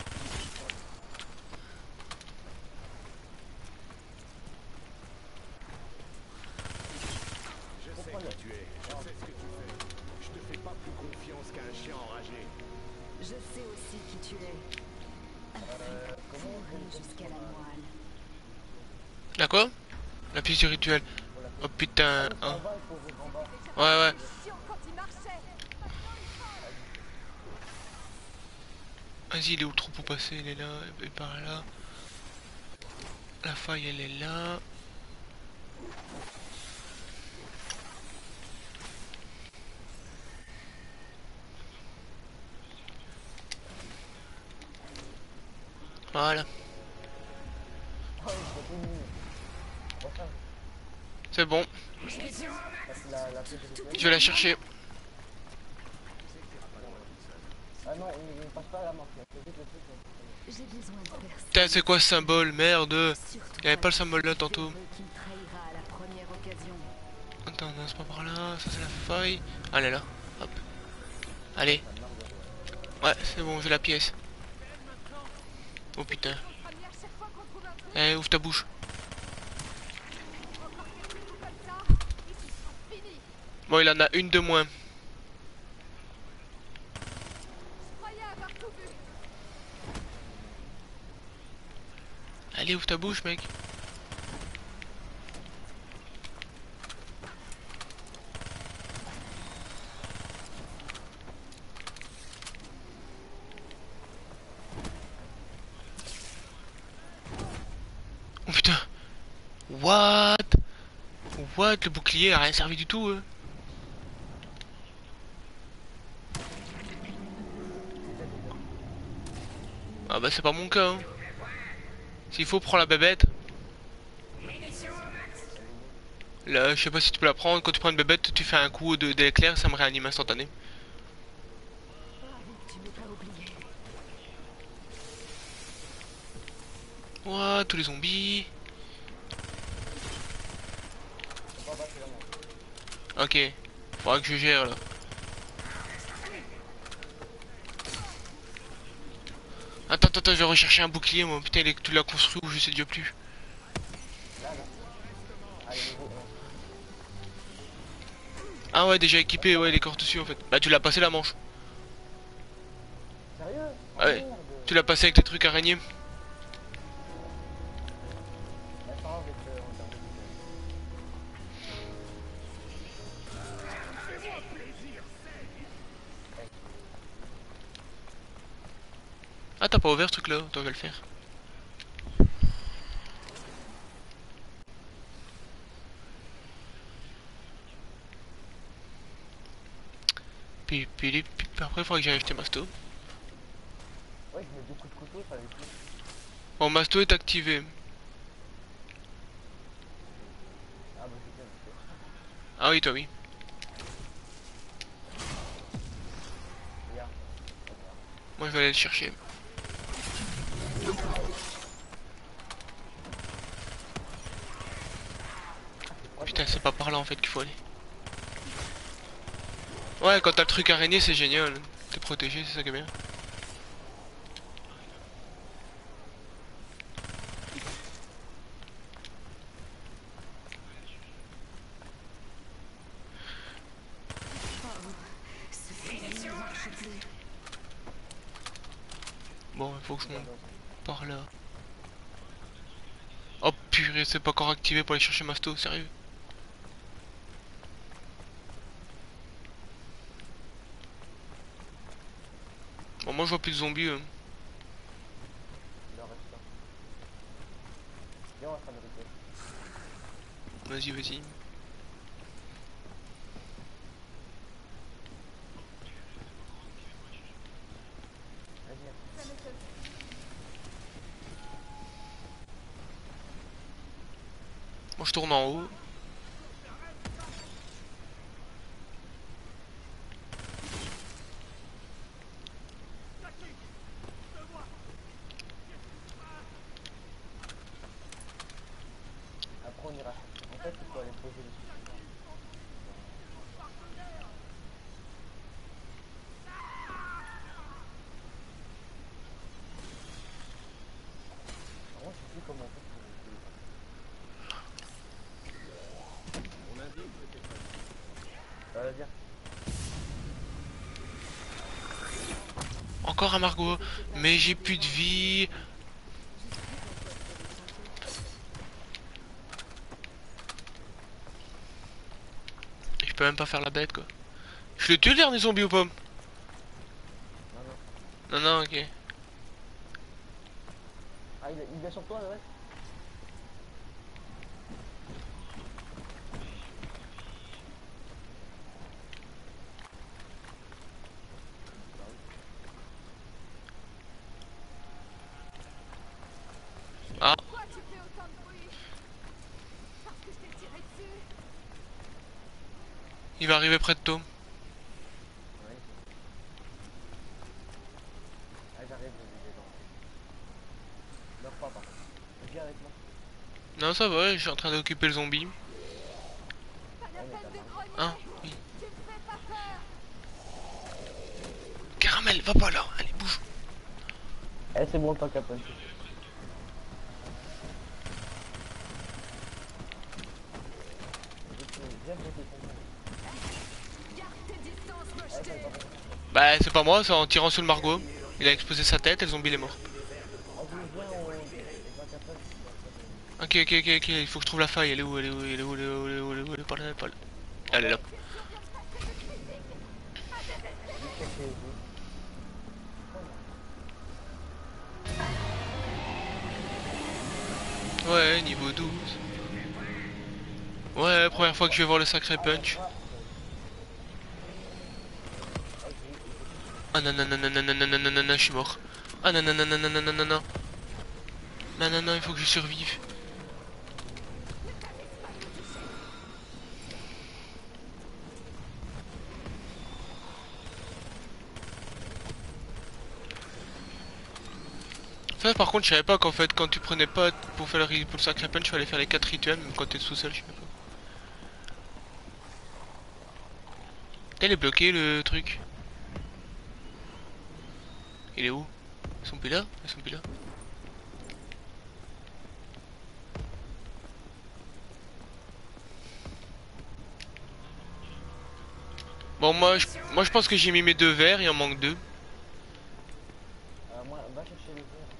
Je sais qui tu es, je sais ce que tu fais. Je te fais pas plus confiance qu'un chien enragé. Je sais aussi qui tu es. comment on fait Jusqu'à la moelle. La quoi? La pièce du rituel. Oh putain. en Oh. bas, il faut ouvrir en bas. Ouais, ouais. Chiant quand il marchait. Vas-y, il est où le trou pour passer? Il est là, et par là. La faille, elle est là. Voilà, Ah oui, c'est tout nul. Enfin, c'est bon. parce que la pièce de rituel. Je vais la chercher. Ah non, il ne passe pas à la marque. Là. C'est vite le truc. J'ai besoin de personne. Putain, c'est quoi ce symbole? Merde. Surtout Il y avait pas le symbole là tantôt. qui me trahira à la première occasion. Attends, non, c'est pas par là. Ça, c'est la faille. Allez, là. Hop. Allez. Ça marche bien. Ouais, c'est bon, j'ai la pièce. Oh putain. On sera mis à chaque fois qu'on trouve un truc. Eh, ouvre ta bouche. Encore quelques coups comme ça, et ce sera fini. Bon, il en a une de moins. Je croyais avoir tout vu. Allez, ouvre ta bouche, mec. Oh putain. What? What? Le bouclier a rien servi du tout. Ah bah c'est pas mon cas. Hein. S'il faut, prends la bébête. Là, je sais pas si tu peux la prendre. Quand tu prends une bébête, tu fais un coup d'éclair, ça me réanime instantané. Tu m'as pas oublié. Ouah, tous les zombies. Faut pas passer la main. Ok. Faudra que je gère là. Attends, je vais rechercher un bouclier moi. Putain, tu l'as construit ou je sais déjà plus. Là. Allez, niveau 11. Ah ouais, déjà équipé, ouais, les corps dessus en fait. Bah tu l'as passé la manche. Sérieux? Ah ouais. Merde. Tu l'as passé avec les trucs araignées. Bah, c'est pas grave, avec, en termes de Ah t'as pas ouvert ce truc là, toi je vais le faire. Puis après il faudrait que j'aille acheter Masto. Ouais, je mets 2 coups de couteau, ça va être plus. Bon, Masto est activé. Ah, bah, je sais, je sais. Ah oui, toi oui. Regarde. Moi je vais aller le chercher. Putain, c'est pas par là en fait qu'il faut aller. Ouais, quand t'as le truc araignée, c'est génial. T'es protégé, c'est ça qui est bien. Bon, il faut que je monte par là. Oh purée, c'est pas encore activé pour aller chercher Masto, sérieux. Bon, moi je vois plus de zombies. Il en reste pas. Viens, on va fabriquer. Vas-y. Vas-y, Ça m'étonne. Moi je tourne en haut. après on ira. En fait, il faut aller poser les sous. Par contre, je sais plus comment on fait pour On indique que t'es prêt. viens. Encore un Margot. Mais j'ai plus de vie. Je peux même pas faire la bête quoi. Je le tue le dernier zombie ou pas? Non, non. Non, ok. Ah, il vient sur toi, ouais. Ah, Pourquoi tu fais autant de bruit? Parce que je t'ai tiré dessus. il va arriver près de toi. Ouais. Ah, j'arrive, je vais. Meurs pas, par contre. Viens avec moi. Non, ça va, je suis en train d'occuper le zombie. Pas la Ouais, mais Hein? Oui. Tu me fais pas peur. Caramel, va pas là. Allez, bouge. Eh, c'est bon, tant qu'à punch. Viens côté Garde tes distances, ton. rejeté. Bah, c'est pas moi, c'est en tirant sur le Margot. Il a explosé sa tête et le zombie il est mort. Ah, viens, on tant qu'à punch. Ok, ok, ok, ok, il faut que je trouve la faille. Elle est où? Elle est où? Elle est où? Elle est où? Elle est où? Elle est où? Elle est pas là, elle est pas là. Elle est là. Tu es sûr de me passer de physique à désespérer. Juste chercher les yeux. Ouais, niveau 12. Ouais, première fois que je vais voir le sacré punch. Ah non, non, non, non, non, non, non, non, non, non, non, je suis mort. Ah non, non, non, non, non, non, non, non, non. Non, non, non, il faut que je survive. Ça, par contre, je savais pas qu'en fait, quand tu prenais pas pour faire pour le sacré punch, il fallait faire les 4 rituels, même quand t'es tout seul, je sais pas. Elle est bloqué le truc. Il est où? Ils sont plus là? Ils sont plus là. Bon, moi je pense que j'ai mis mes 2 verres, il en manque 2. Moi, va chercher les verres.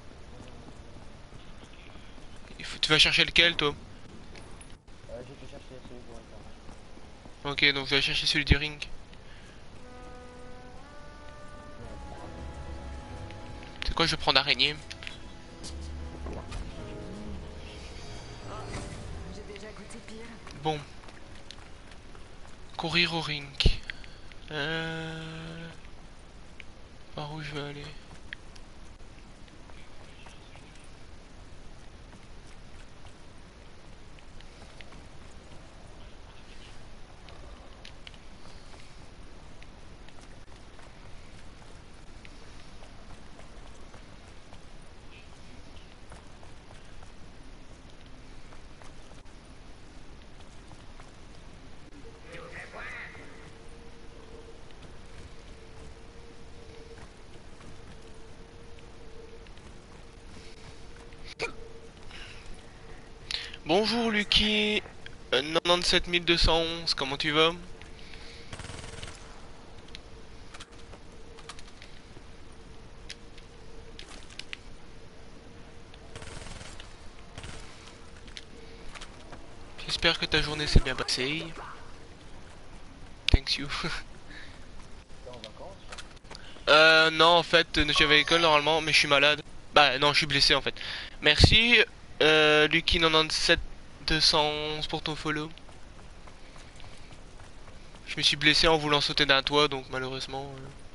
Tu vas chercher lequel, toi? J'ai été chercher celui pour le faire. Ok, donc je vais chercher celui du ring. C'est quoi, je vais prendre araignée. J'ai déjà goûté pire. Bon. Courir au ring. Par où je vais aller? Bonjour Lucky, 97 211, comment tu vas? J'espère que ta journée s'est bien passée. Thanks you. T'es en vacances? Non, en fait, j'avais école normalement, mais je suis malade. Bah non, je suis blessé en fait. Merci, Lucky 97 211 pour ton follow. Je me suis blessé en voulant sauter d'un toit, donc malheureusement.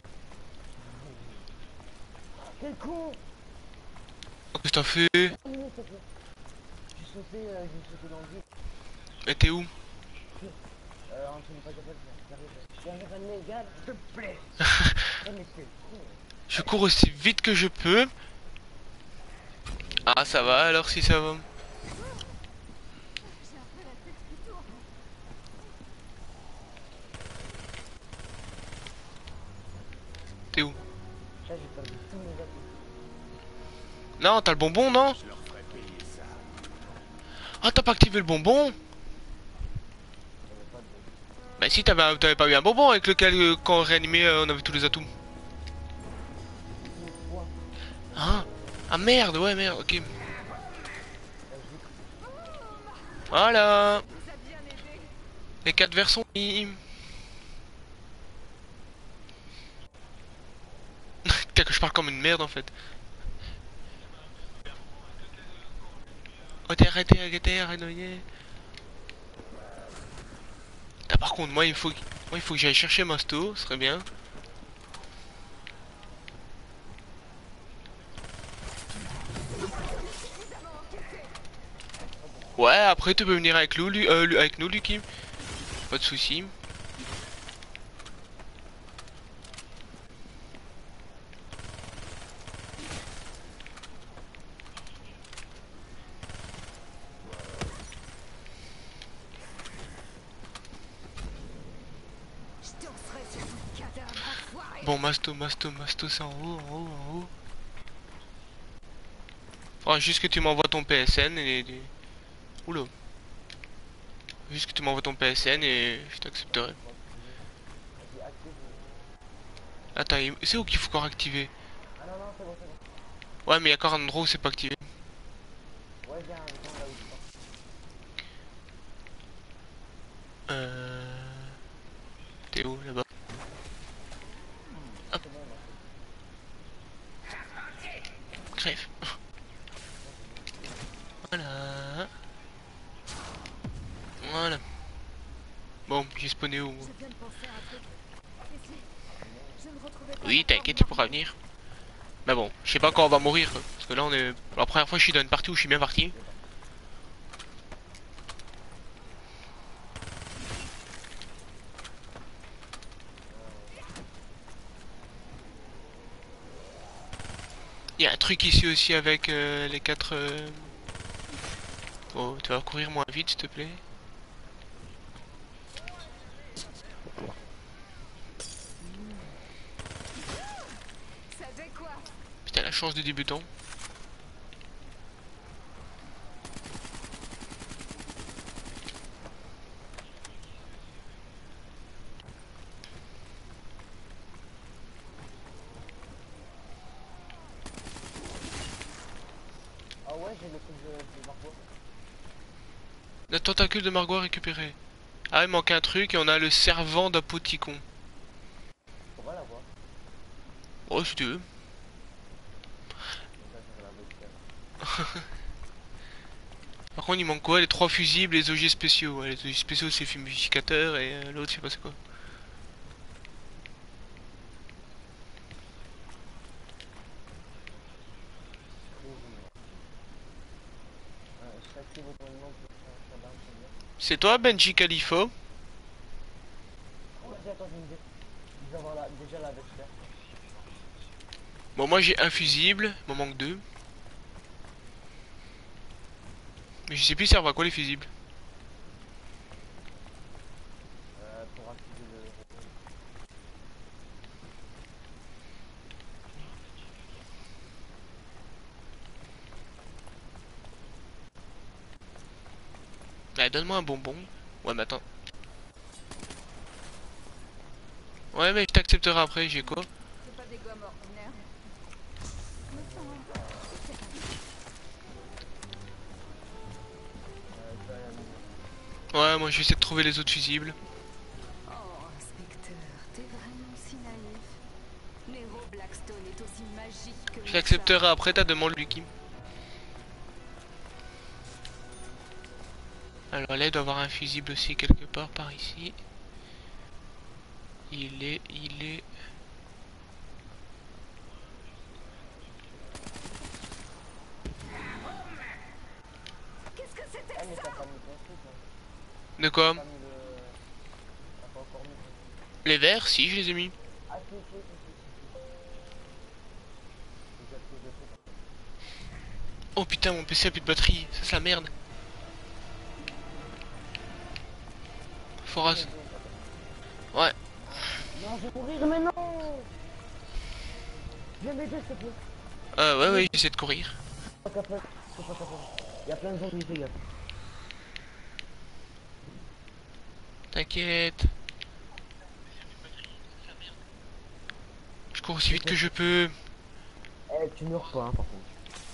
Quel con! Qu'est-ce que t'as fait? J'ai sauté dans le vide. Mais t'es où? Entre les pas capables, j'arrive à le gars, s'il te plaît! Mais c'est con! Je cours aussi vite que je peux. Ah, ça va alors si ça va. J'ai un peu la tête qui tourne. T'es où? Là, j'ai perdu tous mes atouts. Non, t'as le bonbon, non? Je leur ferai payer ça. Ah, t'as pas activé le bonbon? J'avais pas de... Bah si, t'avais pas eu un bonbon avec lequel, quand on réanimait, on avait tous les atouts. Quoi? Ah, ah merde, ouais, merde, ok. Voilà. Ça a bien aidé. Les 4 verres sont mis. Putain, que je parle comme une merde en fait. Arrêtez, arrêtez. Ah, par contre, moi il faut que j'aille chercher Masto, ce serait bien. Ouais, après tu peux venir avec avec nous, Lucky. Pas de soucis. Bon, Masto, c'est en haut, en haut. Faudra juste que tu m'envoies ton PSN et... Oula. Juste que tu m'envoies ton PSN et je t'accepterai. Vas-y, active. Attends, c'est où qu'il faut encore activer? Ah non, non, c'est bon, c'est bon. Ouais, mais il y a encore un endroit où c'est pas activé. Ouais, viens là où tu pars. T'es où là-bas? C'est bon, moi. Crève. Voilà. Voilà. Bon, j'ai spawné où? Je viens de penser à un truc. Ici, je ne retrouvais pas Oui, ma t'inquiète, tu forme pourras venir. Mais bon, je sais pas quand on va mourir, quoi. Parce que là, on est... La première fois, je suis dans une partie où je suis bien parti. Il y a un truc ici aussi avec les 4... Oh, tu vas courir moins vite, s'il te plaît. Ça fait quoi? Putain, la chance de débutant. Ah ouais, j'ai le truc de Marco. La tentacule de Margot récupérée. Ah, il manque un truc et on a le servant d'Apoticon. On va la voir. Oh, si tu veux. Donc là, je vais la bête. Par contre, il manque quoi? Les 3 fusibles et les objets spéciaux. Ouais, les objets spéciaux, c'est le fumificateur et l'autre, je sais pas c'est quoi. Je t'active automatiquement pour faire un shutdown, c'est bien. C'est toi, Benji Califo? Oh, vas-y, attends, j'ai une idée. Je vais avoir déjà la bête là. Bon, moi j'ai un fusible, il m'en manque 2. Mais je sais plus servir à quoi les fusibles. Pour activer le... Bah, donne-moi un bonbon. Ouais, mais attends. Ouais, mais je t'accepterai après, j'ai quoi? C'est pas des gommes ordinaires. Me semble. C'est pas Je vais aller à la maison. Ouais, moi je vais essayer de trouver les autres fusibles. Oh, inspecteur, t'es vraiment si naïf. L'héros Blackstone est aussi magique que... Je t'accepterai après ta demande, Lucky. Alors là, il doit y avoir un fusible aussi quelque part par ici. Il est... Qu'est-ce que c'était Ah, mais ça? t'as pas mis ton truc, hein. De quoi? T'as pas mis le... T'as pas encore mis ton truc. Les verts, si, je les ai mis. Ah, si. Déjà plus de trucs. Oh putain, mon PC a plus de batterie, ça c'est la merde. Foras. Ouais. Non, je vais mourir, mais non. Viens m'aider, s'il te plaît. Ouais, j'essaie de courir. C'est pas capable. Il y a plein de zombies, fais gaffe. T'inquiète. Je cours aussi vite que je peux. Eh, tu meurs pas, hein, par contre.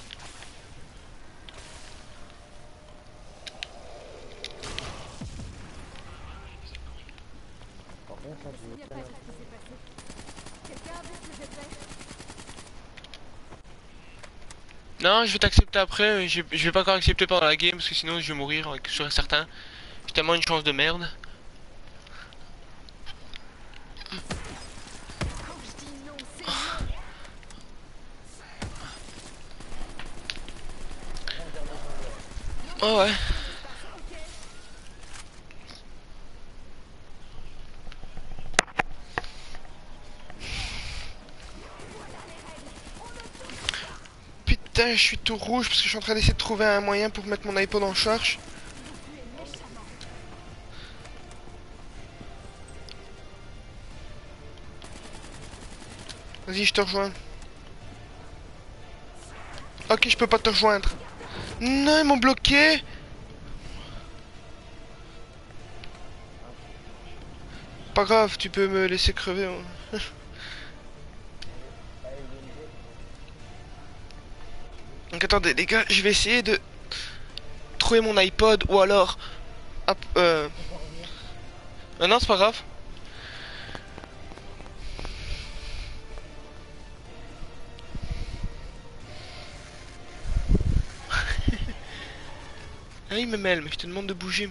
Par contre, ça, Il n'y a je pas ce qui s'est passé. Quelqu'un a vu ce que j'ai fait? Non, je vais t'accepter après. Je vais pas encore accepter pendant la game parce que sinon je vais mourir, sûr et certain. J'ai tellement une chance de merde. Quand je dis non, c'est non. Oh ouais. Putain, je suis tout rouge parce que je suis en train d'essayer de trouver un moyen pour mettre mon iPod en charge. Vas-y, je te rejoins. Ok, je peux pas te rejoindre. Non, ils m'ont bloqué. Pas grave, tu peux me laisser crever. Hein. Donc attendez les gars, je vais essayer de trouver mon iPod ou alors... Hop, non, c'est pas grave. Ah, il me mêle, mais je te demande de bouger.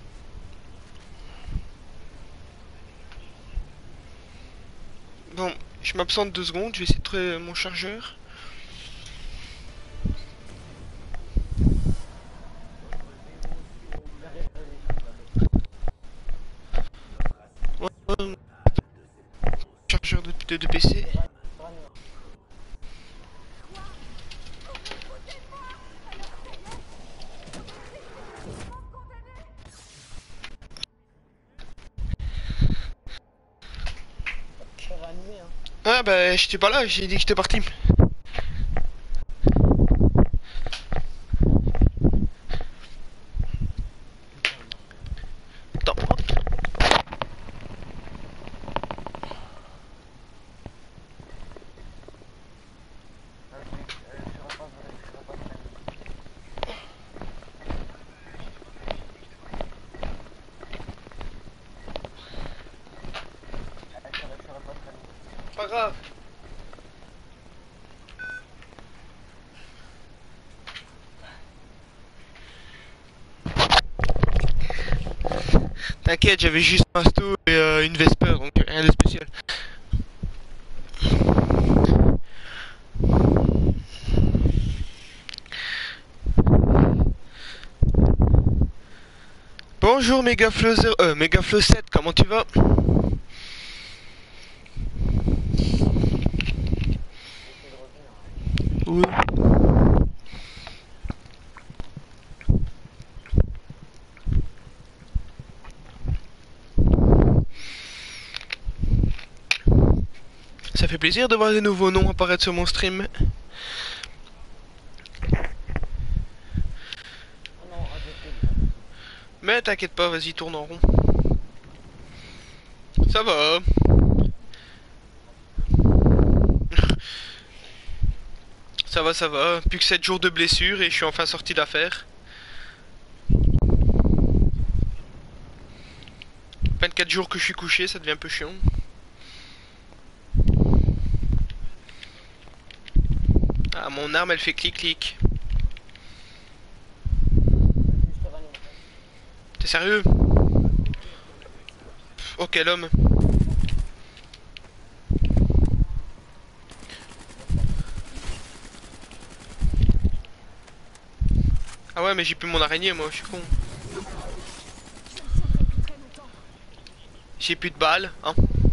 Bon, je m'absente 2 secondes, je vais essayer de trouver mon chargeur. Ouais, chargeur de PC. Ça va animer, hein. Ah bah j'étais pas là, j'ai dit que j'étais parti. Attends. Pas grave. T'inquiète, j'avais juste un Masto et une Vesper, donc rien de spécial. Bonjour Megaflow 0, Megaflow 7, comment tu vas? Oui. Ça fait plaisir de voir des nouveaux noms apparaître sur mon stream. Mais t'inquiète pas, vas-y, tourne en rond. Ça va. Ça va, ça va. Plus que 7 jours de blessure et je suis enfin sorti d'affaire. 24 jours que je suis couché, ça devient un peu chiant. Ah, mon arme elle fait clic-clic. T'es sérieux? Oh quel homme. Ah ouais mais j'ai plus mon araignée moi, je suis con. J'ai plus de balles, hein.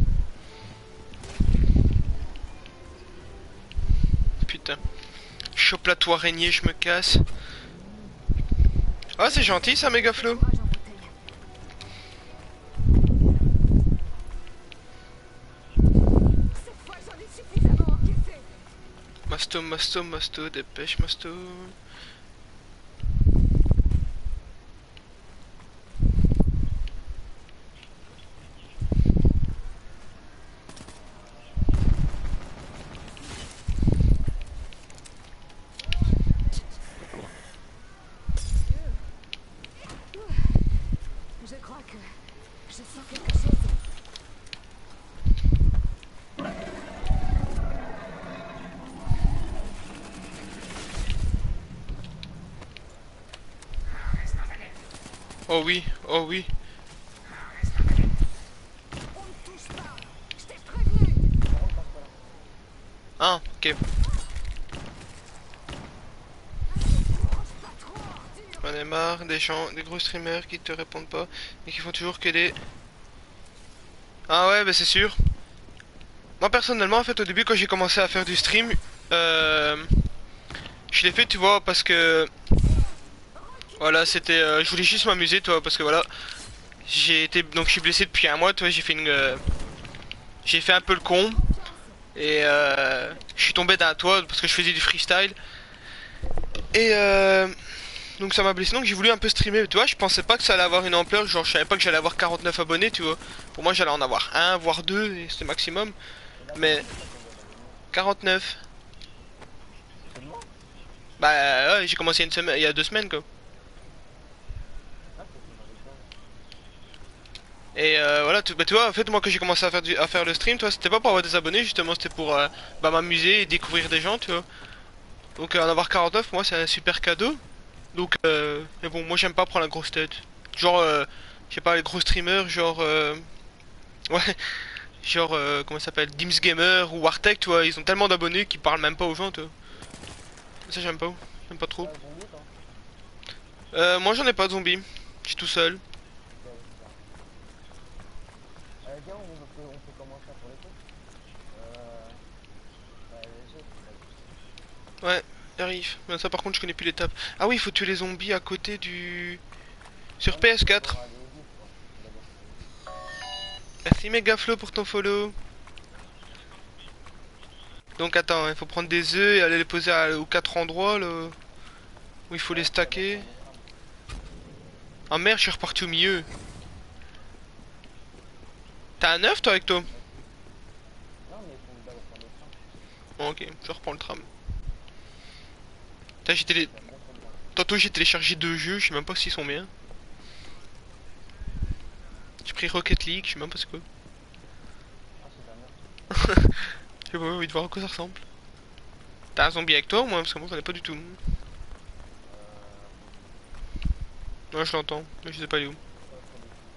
Putain. Chope la toile araignée, je me casse. Ah c'est gentil ça Megaflow. Masto, dépêche Masto. Je crois que je sens quelque chose. Oh oui, oh oui. On ne touche pas. Je t'ai prévenu. Ah, ok. J'en ai marre des gens, des gros streamers qui te répondent pas et qui font toujours que des... Ah ouais, bah c'est sûr. Moi personnellement, en fait, au début quand j'ai commencé à faire du stream, je l'ai fait, tu vois, parce que... Voilà, c'était... je voulais juste m'amuser, toi, parce que voilà... J'ai été... Donc je suis blessé depuis un mois, toi, j'ai fait une... j'ai fait un peu le con. Et je suis tombé d'un toit parce que je faisais du freestyle. Et donc ça m'a blessé. Donc j'ai voulu un peu streamer. Tu vois, je pensais pas que ça allait avoir une ampleur. Genre, je savais pas que j'allais avoir 49 abonnés, tu vois. Pour moi, j'allais en avoir un, voire deux, et c'était maximum. Et là, Mais t'as combien d'abonnés 49. seulement? Bah ouais, j'ai commencé une semaine, il y a 2 semaines quoi. Ah, c'est dans les temps. Et voilà, bah, tu vois, en fait, moi, quand j'ai commencé à faire le stream, tu vois, c'était pas pour avoir des abonnés, justement, c'était pour bah, m'amuser et découvrir des gens, tu vois. Donc, en avoir 49, pour moi, c'est un super cadeau. Donc, mais bon, moi, j'aime pas prendre la grosse tête. Genre, je sais pas, les gros streamers, genre, ouais, genre, comment ça s'appelle, Dims Gamer ou Wartech, tu vois, ils ont tellement d'abonnés qu'ils parlent même pas aux gens, tu vois. Ça, j'aime pas trop. Ah, zombie, toi? Moi, j'en ai pas de zombies, je suis tout seul. Ok, c'est ça. Viens, on peut commencer pour les trucs. Les autres, Ouais, j'arrive. Mais ça, par contre, je connais plus l'étape. Ah oui, il faut tuer les zombies à côté du... Sur PS4. on va aller au vif, quoi. D'abord. Merci Megaflow pour ton follow. Donc attends, il faut prendre des œufs et aller les poser aux 4 endroits là, où il faut les stacker. Ah merde, je suis reparti au milieu. T'as un œuf toi avec toi? Non, mais il faut d'abord prendre le train. Bon, ok, je reprends le tram. Putain, C'est un bon train de train. Tantôt j'ai téléchargé 2 jeux, je sais même pas s'ils sont bien. J'ai pris Rocket League, je sais même pas c'est quoi. Ah, c'est un meurtre. J'ai pas envie de voir à quoi ça ressemble. T'as un zombie avec toi ou moi? Parce que moi j'en ai pas du tout. Ouais, je l'entends, mais je sais pas il est où. Pas trop de fou,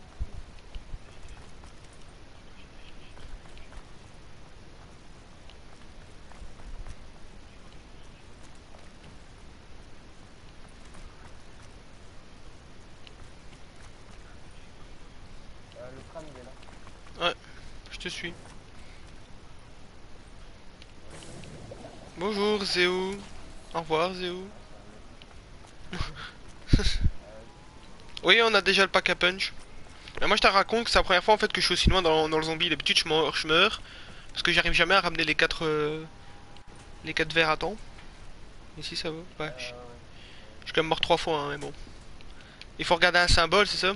le tram, il est là. Ouais, je te suis. Bonjour Zéo. Au revoir Zéo. Oui, on a déjà le pack à punch. Mais moi je te raconte que c'est la première fois en fait que je suis aussi loin dans le zombie. D'habitude je meurs parce que j'arrive jamais à ramener les 4 verres à temps. Ici ça va. Ouais, je Ouais. suis quand même mort 3 fois hein, mais bon. Il faut regarder un symbole, c'est ça?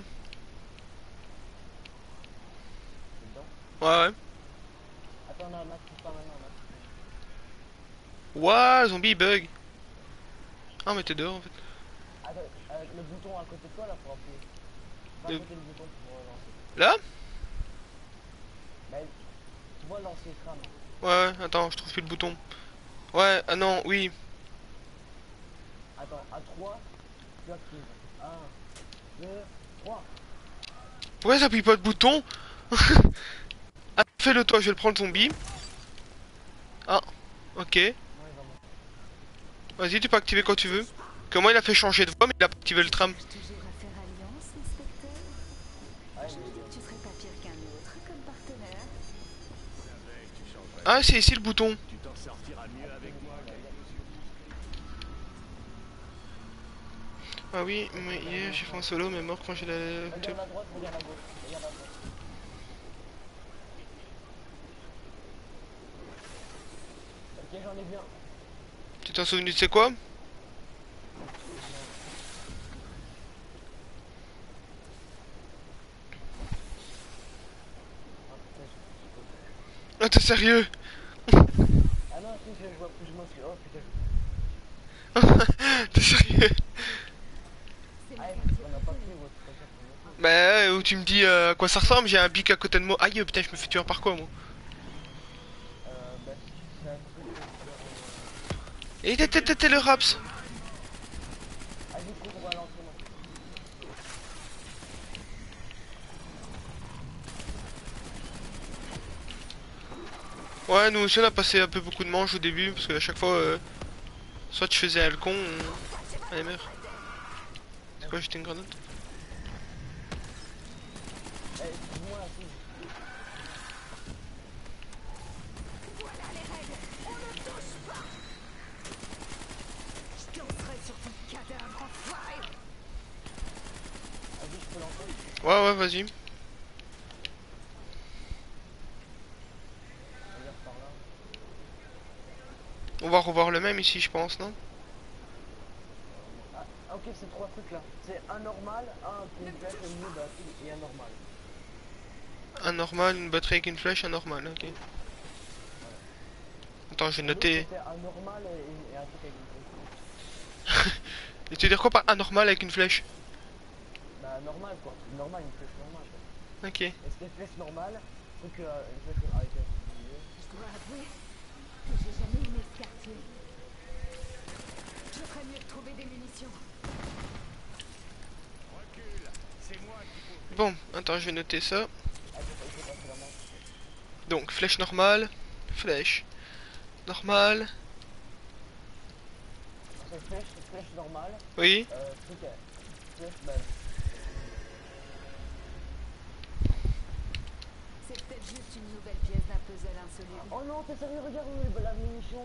C'est dedans. Ouais ouais. Attends, non, Max, pousse pas maintenant, Max. Ouah, le zombie il bug. Ah mais t'es dehors en fait. Attends, le bouton à côté de toi, là, pour appuyer. Va à Le- côté du bouton pour lancer. Là? Bah, tu vois lancer le tram. Ouais ouais, attends, je trouve plus le bouton. Ouais, ah non, oui. Attends, à 3, tu actives. 1, 2, 3. Ouais, ça appuie pas le bouton. Ah, fais-le toi, je vais le prendre le zombie. Ah, ok. Non, il va monter. Vas-y, tu peux activer quand tu veux. Que moi il a fait changer de voie mais il a pas activé le tram. Toujours à faire alliance, inspecteur? Ah, Je me dis que tu serais pas pire qu'un autre comme partenaire. Ah, c'est ici le bouton. Tu t'en sortiras mieux avec moi qu'avec nos yeux. Ah oui, mais hier j'ai fait un solo mais mort quand j'ai la... regarde à droite, regarde à gauche. Regarde à droite. Ok, j'en ai bien. Tu t'en souvenu de c'est quoi? Ah, putain, Ah, t'es sérieux? ah non, si, je vois plus, je m'en suis. Oh putain. T'es sérieux? C'est Ah, ma on n'a pas pris votre préfère pour le coup. Bah, où tu me dis à quoi ça ressemble, j'ai un bic à côté de moi. Aïe, putain, je me fais tuer par quoi moi? Bah, c'est un truc pour faire. Et t'es le raps. Vas-y, cours, on va lancer, moi. Ouais, nous aussi on a passé un peu beaucoup de manches au début parce que à chaque fois, soit tu faisais un le con, allez meurs. C'est quoi, j'étais une grenade? Eh, excuse-moi, si. Je danserai sur ton cadavre, enfoiré! Vas-y, je peux lancer. Ouais, ouais, vas-y. Regarde par là. On va revoir le même ici, je pense, non? Ah, ok, c'est trois trucs là. C'est un normal, un une flèche, une noob et un normal. Un normal, une batterie avec une flèche, un normal, ok. Attends, je vais noter. C'était un normal et un truc avec une flèche. Et tu veux dire quoi par anormal avec une flèche? Bah normal quoi, normal, une flèche normale quoi. Ok. Et c'était une flèche normale, truc une flèche avec un truc au milieu. Je dois avouer que j'ai jamais aimé ce quartier. Je ferais mieux de trouver des munitions. Recule, c'est moi qui faut. Bon, attends, je vais noter ça. Ah, il faut passer la main. Donc, flèche normale, flèche normale, C'est flèche normale, oui. truc flèche bah, C'est peut-être juste une nouvelle pièce d'un puzzle insoluble. oh non, t'es sérieux, regarde la munition.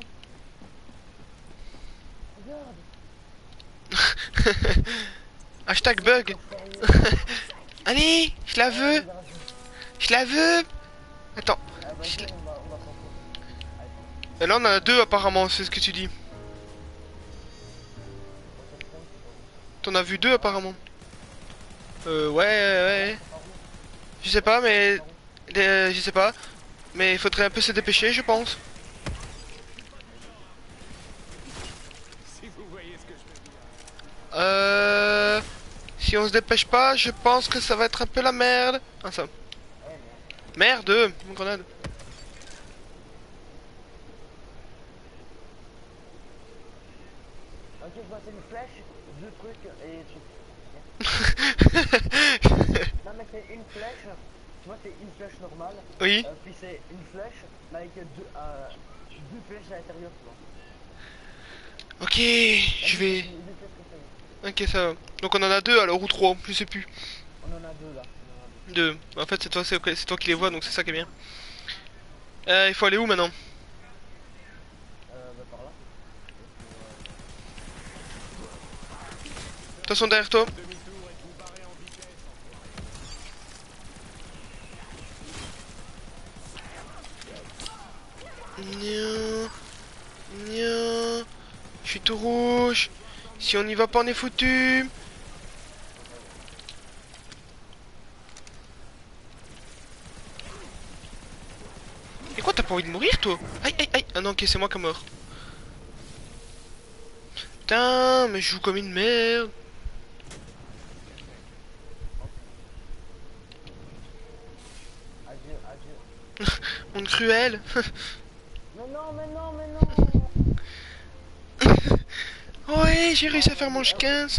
Regarde. Hashtag bug. Allez, je la veux, je la veux. Attends. Ah, vas-y, Je l'ai- on va s'en foutre. Allez, Et là, on en a deux apparemment, c'est ce que tu dis. T'en as vu deux apparemment. Ouais. Je sais pas, mais... je sais pas. Mais il faudrait un peu se dépêcher, je pense. Si vous voyez ce que je veux dire. Si on se dépêche pas, je pense que ça va être un peu la merde. Ah ça. Merde, mon grenade. ok, je vois c'est une flèche, deux trucs et trucs. Non mais c'est une flèche, tu vois c'est une flèche normale, Oui. puis c'est une flèche mais avec deux flèches à l'intérieur, tu vois. Ok, je vais... Deux flèches comme ça. Ok, ça va. Donc on en a deux alors, ou trois, je sais plus. On en a deux là. On en a deux. Deux. En fait, c'est toi qui les vois, donc c'est ça qui est bien. Il faut aller où maintenant? Bah par là. Attention derrière toi. Demi-tour et vous barrez en vitesse. Nya, nya. Je suis tout rouge. Si on n'y va pas, on est foutu. Et quoi, t'as pas envie de mourir, toi? Aïe, aïe, aïe. Ah non, ok, c'est moi qui est mort. Putain, mais je joue comme une merde. Adieu, adieu. Monde cruel. Mais non, mais non, mais non. Ouais, j'ai réussi à faire manche 15.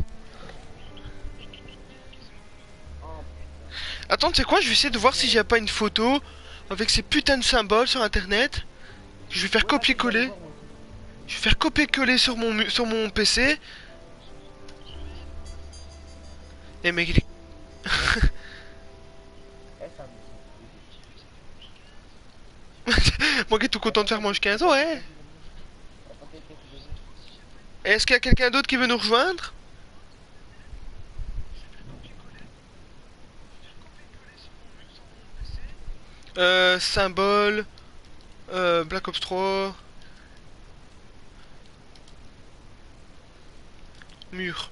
Oh, Attends, tu sais quoi? Je vais essayer de voir si j'ai pas une photo avec ces putains de symboles sur internet. Je vais faire copier-coller. Je vais faire copier-coller sur mon PC. Et mec, il est... Eh, ça Moi qui est tout content de faire manche 15, ouais. Ok, ok, tu veux dire. Est-ce qu'il y a quelqu'un d'autre qui veut nous rejoindre? Symbole. Black Ops 3. Mur.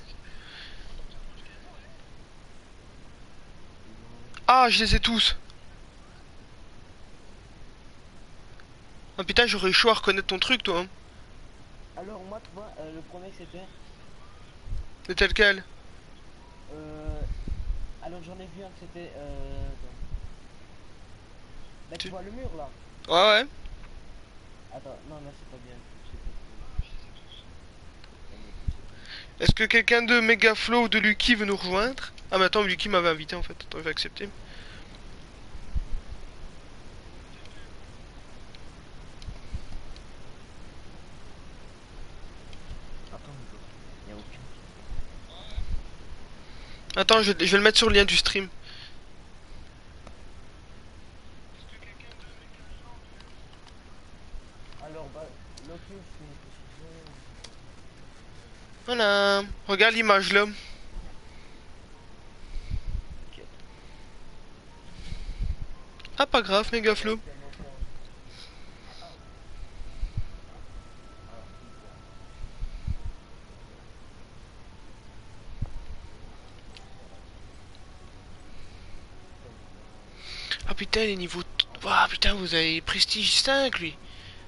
Ah, je les ai tous. Ah putain, j'aurais eu chaud à reconnaître ton truc, toi. Hein. Alors moi, tu vois, le premier que c'était... C'est tel quel. Alors j'en ai vu un que c'était... Là, tu vois le mur, là. Ouais, ouais. Attends, non, là, c'est pas bien. Est-ce que quelqu'un de Megaflow ou de Lucky veut nous rejoindre? Ah mais attends, Lucky m'avait invité en fait. Attends, je vais accepter. Attends, il y a aucun. Attends, je vais le mettre sur le lien du stream. Alors, bah, Locus, Voilà. Regarde l'image là. Ah pas grave, Megaflow. Ah putain, les niveaux... Ah putain, vous avez prestige 5 lui.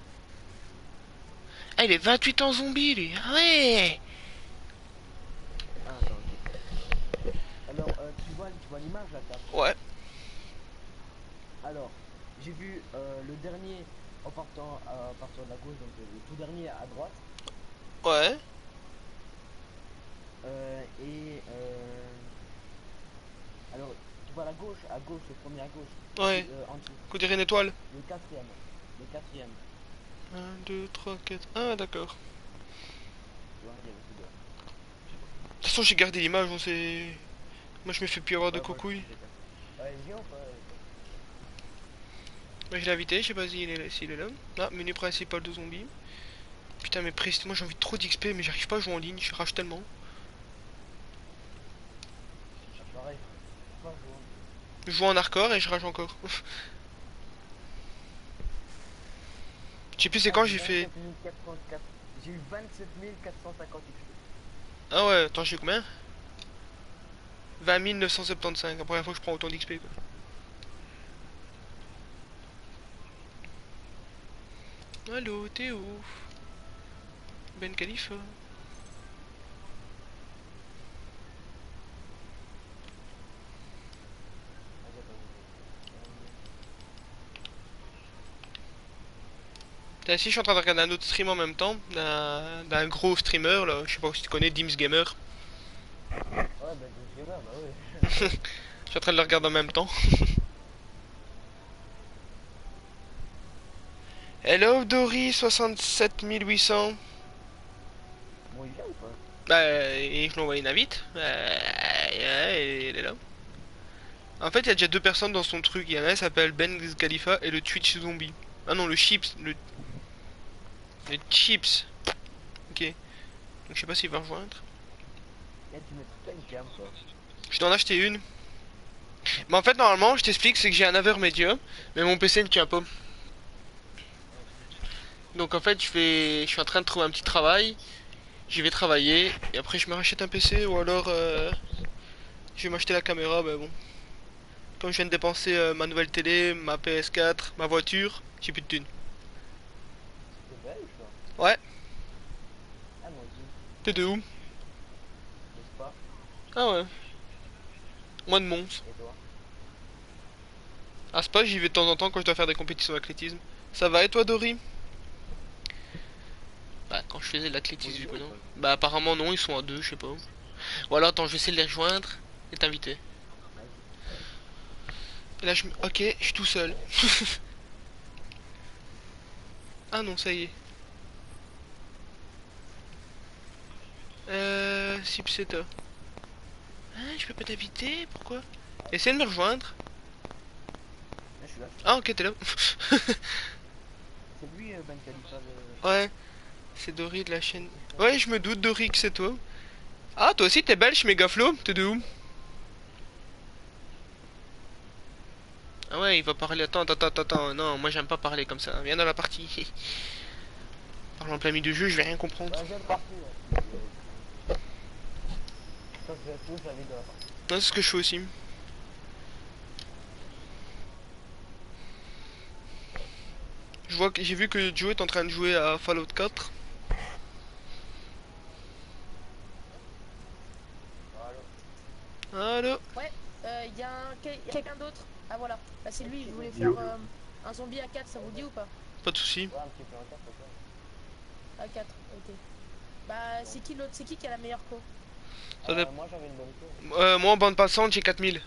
Ah, il est 28 ans zombie lui. Ah ouais. Ah, attends, ok. Alors, tu vois l'image là, t'as. Ouais. Alors, j'ai vu le dernier en partant à partir de la gauche, donc le tout dernier à droite. Ouais. Et alors, tu vois à gauche, le premier à gauche. Ouais. En dessous, Qu'on dirait une étoile. le quatrième. Le quatrième. 1, 2, 3, 4. Ah d'accord. Tu vois, il y avait tout deux. De toute façon, j'ai gardé l'image, on sait... Moi, je me fais plus avoir de Ouais, moi, cocouilles. ouais, viens ou pas? Bah, je l'ai invité, je sais pas s'il est là. Ah, menu principal de zombies. Putain, mais prestige, moi j'ai envie de trop d'XP, mais j'arrive pas à jouer en ligne, je rage tellement. Ah, pareil. Pas jouer. Je joue en hardcore et je rage encore. Je sais plus c'est quand j'ai fait... 27 404. J'ai eu 27 450 XP. Ah ouais, attends, j'ai combien? 20 975, la première fois que je prends autant d'XP quoi. Allo, t'es où? Ben Khalifa. Putain, si je suis en train de regarder un autre stream en même temps, d'un gros streamer là, je sais pas si tu connais Dims Gamer. Ouais, bah, des gamer, bah ouais. Je suis en train de le regarder en même temps. Hello Dory 67800. Bon, il vient ou pas? Bah, et je lui envoie une invite. Il est là. En fait, il y a déjà deux personnes dans son truc. Il y en a un qui s'appelle Ben Khalifa et le Twitch Zombie. Ah non, le Chips. Le Chips. Ok. Donc je sais pas s'il va rejoindre. Et tu mettrais pas une cam, toi? Je dois en acheter une. Mais en fait, normalement, je t'explique, c'est que j'ai un Avermedia, mais mon PC ne tient pas. Donc en fait, je suis en train de trouver un petit travail. J'y vais travailler et après je me rachète un PC ou alors je vais m'acheter la caméra. Mais bon, comme je viens de dépenser ma nouvelle télé, ma PS4, ma voiture, j'ai plus de thunes. C'est belge, toi? Ouais, Ah, moi aussi. t'es de où? N'est-ce pas? Ah ouais, moi de Mons. Et toi? À Spa, j'y vais de temps en temps quand je dois faire des compétitions d'athlétisme. Ça va et toi, Dory? Bah, quand je faisais de l'athlétisme, du coup, non. Bah, apparemment, non, ils sont à deux, je sais pas. Ou alors, attends, je vais essayer de les rejoindre et t'inviter. Et là, ok, je suis tout seul. Ah non, ça y est. Sipseta. Ah, je peux pas t'inviter, pourquoi? Essaye de me rejoindre. Là, je suis là. Ah, ok, t'es là. C'est lui, Ben Khalifa. Ouais, c'est Dory de la chaîne. Ouais, je me doute, Dory, que c'est toi. Ah, toi aussi, t'es belge, méga flow. T'es de où? Ah ouais, il va parler. Attends. Non, moi j'aime pas parler comme ça. Viens dans la partie. Parle en plein milieu du jeu, je vais rien comprendre. Ouais, je viens de partir. Ouais. Ça, je vais tout, j'invite dans la partie. Non, c'est ce que je fais aussi. J'ai vu que Joe est en train de jouer à Fallout 4. Allô? Ouais, y a quelqu'un d'autre. Ah voilà, bah, c'est lui, je voulais faire un zombie à 4, ça vous dit ou pas? Pas de soucis. Ouais, un petit peu en carte, quoi. À 4, ok. Bah c'est qui l'autre? C'est qui a la meilleure co? Ça dépend. Moi, j'avais une bonne tour. Moi en bande passante j'ai 4000.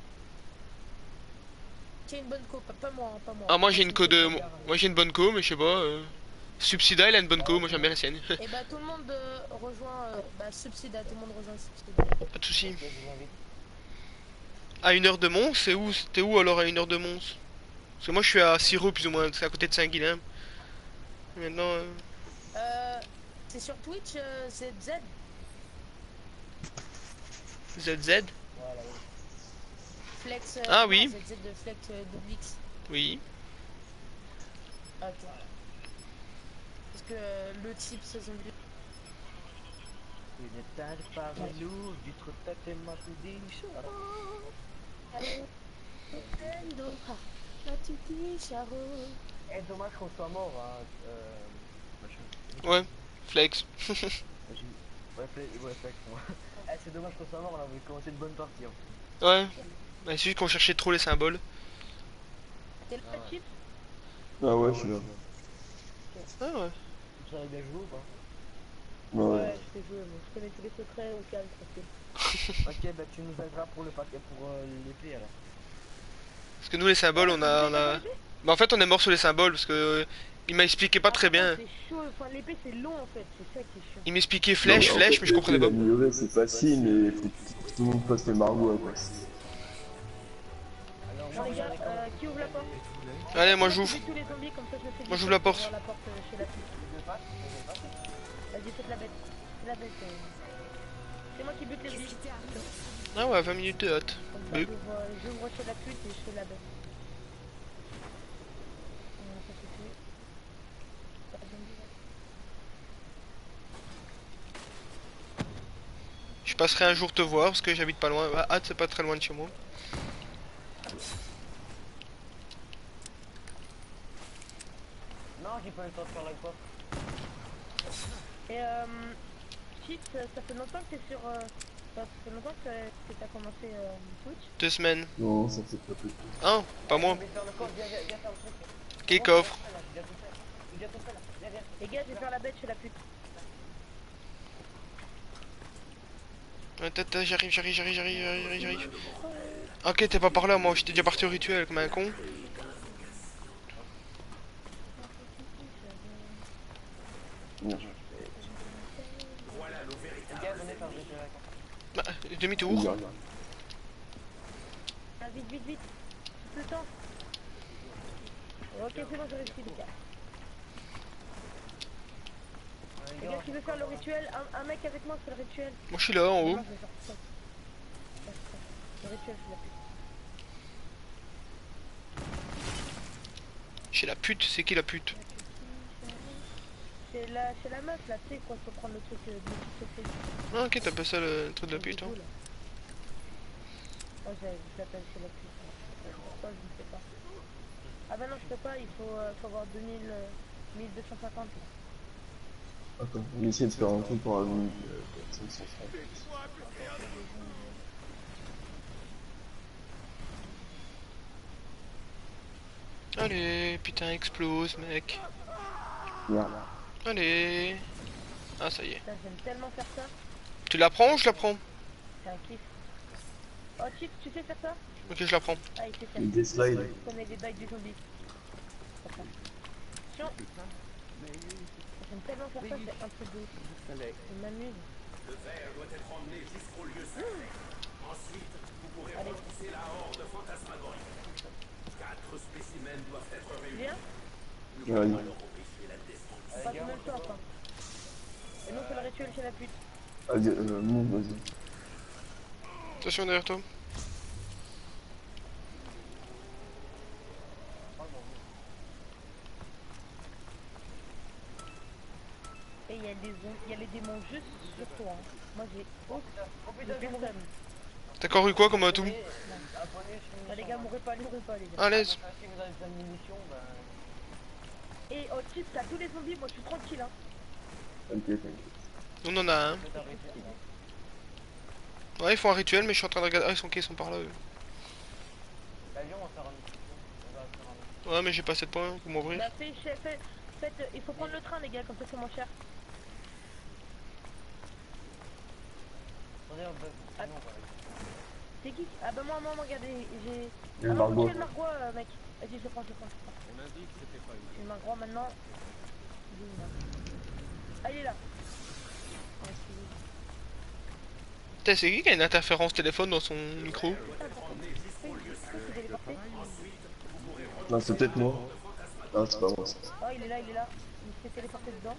Qui a une bonne co? Pas moi, hein, pas moi. Ah moi j'ai une co de... Moi j'ai une bonne co mais je sais pas. Subsida il a une bonne co, moi j'aime bien la sienne. Et bah tout le monde rejoint bah Subsida, tout le monde rejoint Subsida. Pas de soucis. Ok, je vous invite. À 1 heure de Mons, c'est où? T'es où alors à 1 heure de Mons? Parce que moi je suis à Siro plus ou moins, c'est à côté de Saint-Guilain. Maintenant... C'est sur Twitch, ZZ. ZZ? Voilà, oui. Flex. Ah non, oui. ZZ de Flex Doublix. Oui. Ok. Parce que le type se zombie. Une étale parmi nous, du trop tête et ma pouding. Nintendo, ah, là tu dis, Charo. Eh, dommage qu'on soit mort, hein. Machin. Ouais, flex. Ouais, ouais, flex, moi. Eh, c'est dommage qu'on soit mort, on avait commencé une bonne partie. Hein. Ouais. Bah, c'est juste qu'on cherchait trop les symboles. T'es là, Ah ouais. Chip? Ah ouais, je suis là. Ah ouais. Tu savais bien jouer ou pas? Ouais. Je sais jouer, moi. Je connais tous les secrets au calme, tranquille. Ok, bah tu nous aideras pour le paquet, pour l'épée alors. Parce que nous les symboles on a. Bah en fait on est mort sur les symboles parce que il m'a expliqué pas très bien. C'est chaud, enfin l'épée c'est long en fait, c'est ça qui est chiant. Il m'expliquait Non, flèche, en flèche, fait, mais je comprenais pas. l'améliorer, c'est facile, mais il faut que tout le monde fasse les margots, quoi. Alors, Bon moi, les gars, regardez comment. qui ouvre la porte? Allez, moi Moi, j'ouvre. j'ouvre tous les zombies, comme ça je me fais Moi, du j'ouvre la temps pour porte. ouvrir la porte chez la pute. Je passe, je passe. Vas-y, faites la bête. Faites la bête. C'est moi qui bute les zombies. Ah ouais, 20 minutes de hot. Comme ça, Oui. j'ouvre chez la pute et je fais la bête. Voilà, ça c'est fait. Pas de zombie, là. Je passerai un jour te voir parce que j'habite pas loin. Ah, hâte, c'est pas très loin de chez moi. Non, j'ai pas eu le temps de faire la porte. Et Chip, ça fait longtemps que t'es sur... ça fait longtemps que t'as commencé Twitch. 2 semaines. Non, ça fait pas plus. Hein, pas moi. Je vais faire le corps, viens faire le truc. Qui coffre. Viens tout faire. Viens tout faire là. Viens. Les gars, je vais faire la bête chez la pute. J'arrive. Ok, t'es pas par là, moi j'étais déjà parti au rituel comme un con. Non. Les gars, venez faire le jeu avec moi. Bah, demi-tour. Regarde. Ah, vite. Tout le temps. Ok, c'est bon, j'ai réussi les gars. Les gars, qui veut faire le rituel? Un mec avec moi fait le rituel. Moi je suis là en haut. Moi, je vais faire tout ça. Le rituel, c'est la pute. Chez la pute, c'est qui la pute? C'est la meuf là, tu sais quoi, faut prendre le truc du petit secret. Ah, ok, t'appelles ça le truc de la pute, hein. Oh, je l'appelle chez la pute. Pourquoi je ne sais pas. Ah bah non, je peux pas, il faut avoir 1250 là. Attends, on essaie de faire un truc pour avoir 500 francs. Allez, putain, explose, mec. Là. Allez. Ah, ça y est. Putain, j'aime tellement faire ça, Tu la prends ou je la prends? c'est un kiff. Oh Chip, tu sais faire ça? Ok, je la prends. Ah, il sait faire. Des slides. Je connais des bails du zombie. Attention. J'aime tellement faire ça, c'est un truc de ouf. Je m'amuse. Le verre doit être emmené jusqu'au lieu sacré. Ensuite, vous pourrez Allez. repousser la horde fantasmagorique. 4 spécimens doivent être Tu réunis. viens? Nous Ouais. pouvons alors empêcher la destruction. Pas combien de temps, enfin. Et nous, on fait le rituel chez la pute. Vas-y, monte, vas-y. Attention derrière toi. Et il y a les démons juste sur toi. Hein. Moi, j'ai aucun personne. T'as encore eu quoi comme atout? Abonnez, je Ah, les gars, mourrez pas, les gars. À l'aise. Si vous avez besoin de munitions, bah. Et oh, Chip, t'as tous les zombies, moi je suis tranquille. Hein. T'inquiète. On en a un. Faites un rituel. Ouais, ils font un rituel, mais je suis en train de regarder. Ah, ils sont par là, eux. L'avion, on va faire un rituel. On va faire un Ouais, mais j'ai pas 7 points pour m'ouvrir. Bah, faites, il faut prendre le train, les gars, comme ça c'est moins cher. Attendez, on va. Sinon, on va. C'est qui? Ah, bah, moi, regardez, j'ai. Il y a Ah le non, Margot. j'ai le Margot, mec. Vas-y, je le prends. On indique que c'était pas une. J'ai le Margot maintenant. Il est où, là? Ah, il est là. Ouais, c'est lui. Putain, c'est qui a une interférence téléphone dans son micro? C'est téléporté. Non, c'est peut-être moi. Ah, c'est pas moi ça. Oh, il est là. Il s'est téléporté dedans.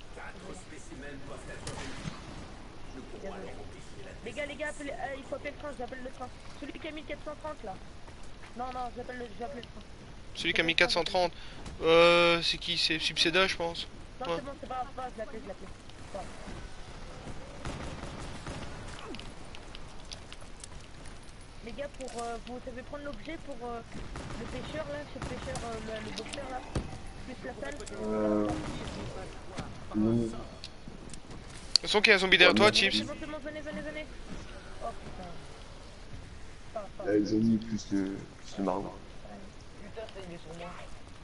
Les gars, il faut appeler le train, j'appelle le train. Celui qui a mis 430 là. Non, j'appelle le train. Celui qui a mis 430. C'est qui? C'est Subseda, je pense. Non, Ouais. c'est bon, c'est pas grave, je l'appelle. Bon. Les gars, pour vous savez prendre l'objet pour le pêcheur là, chez le pêcheur, le boxeur là, plus la salle. Non. De toute façon, qu'il y a un zombie derrière toi, Chips. C'est bon, venez. Oh putain. Ils ont mis plus le marron. Putain, ça, il est sur moi.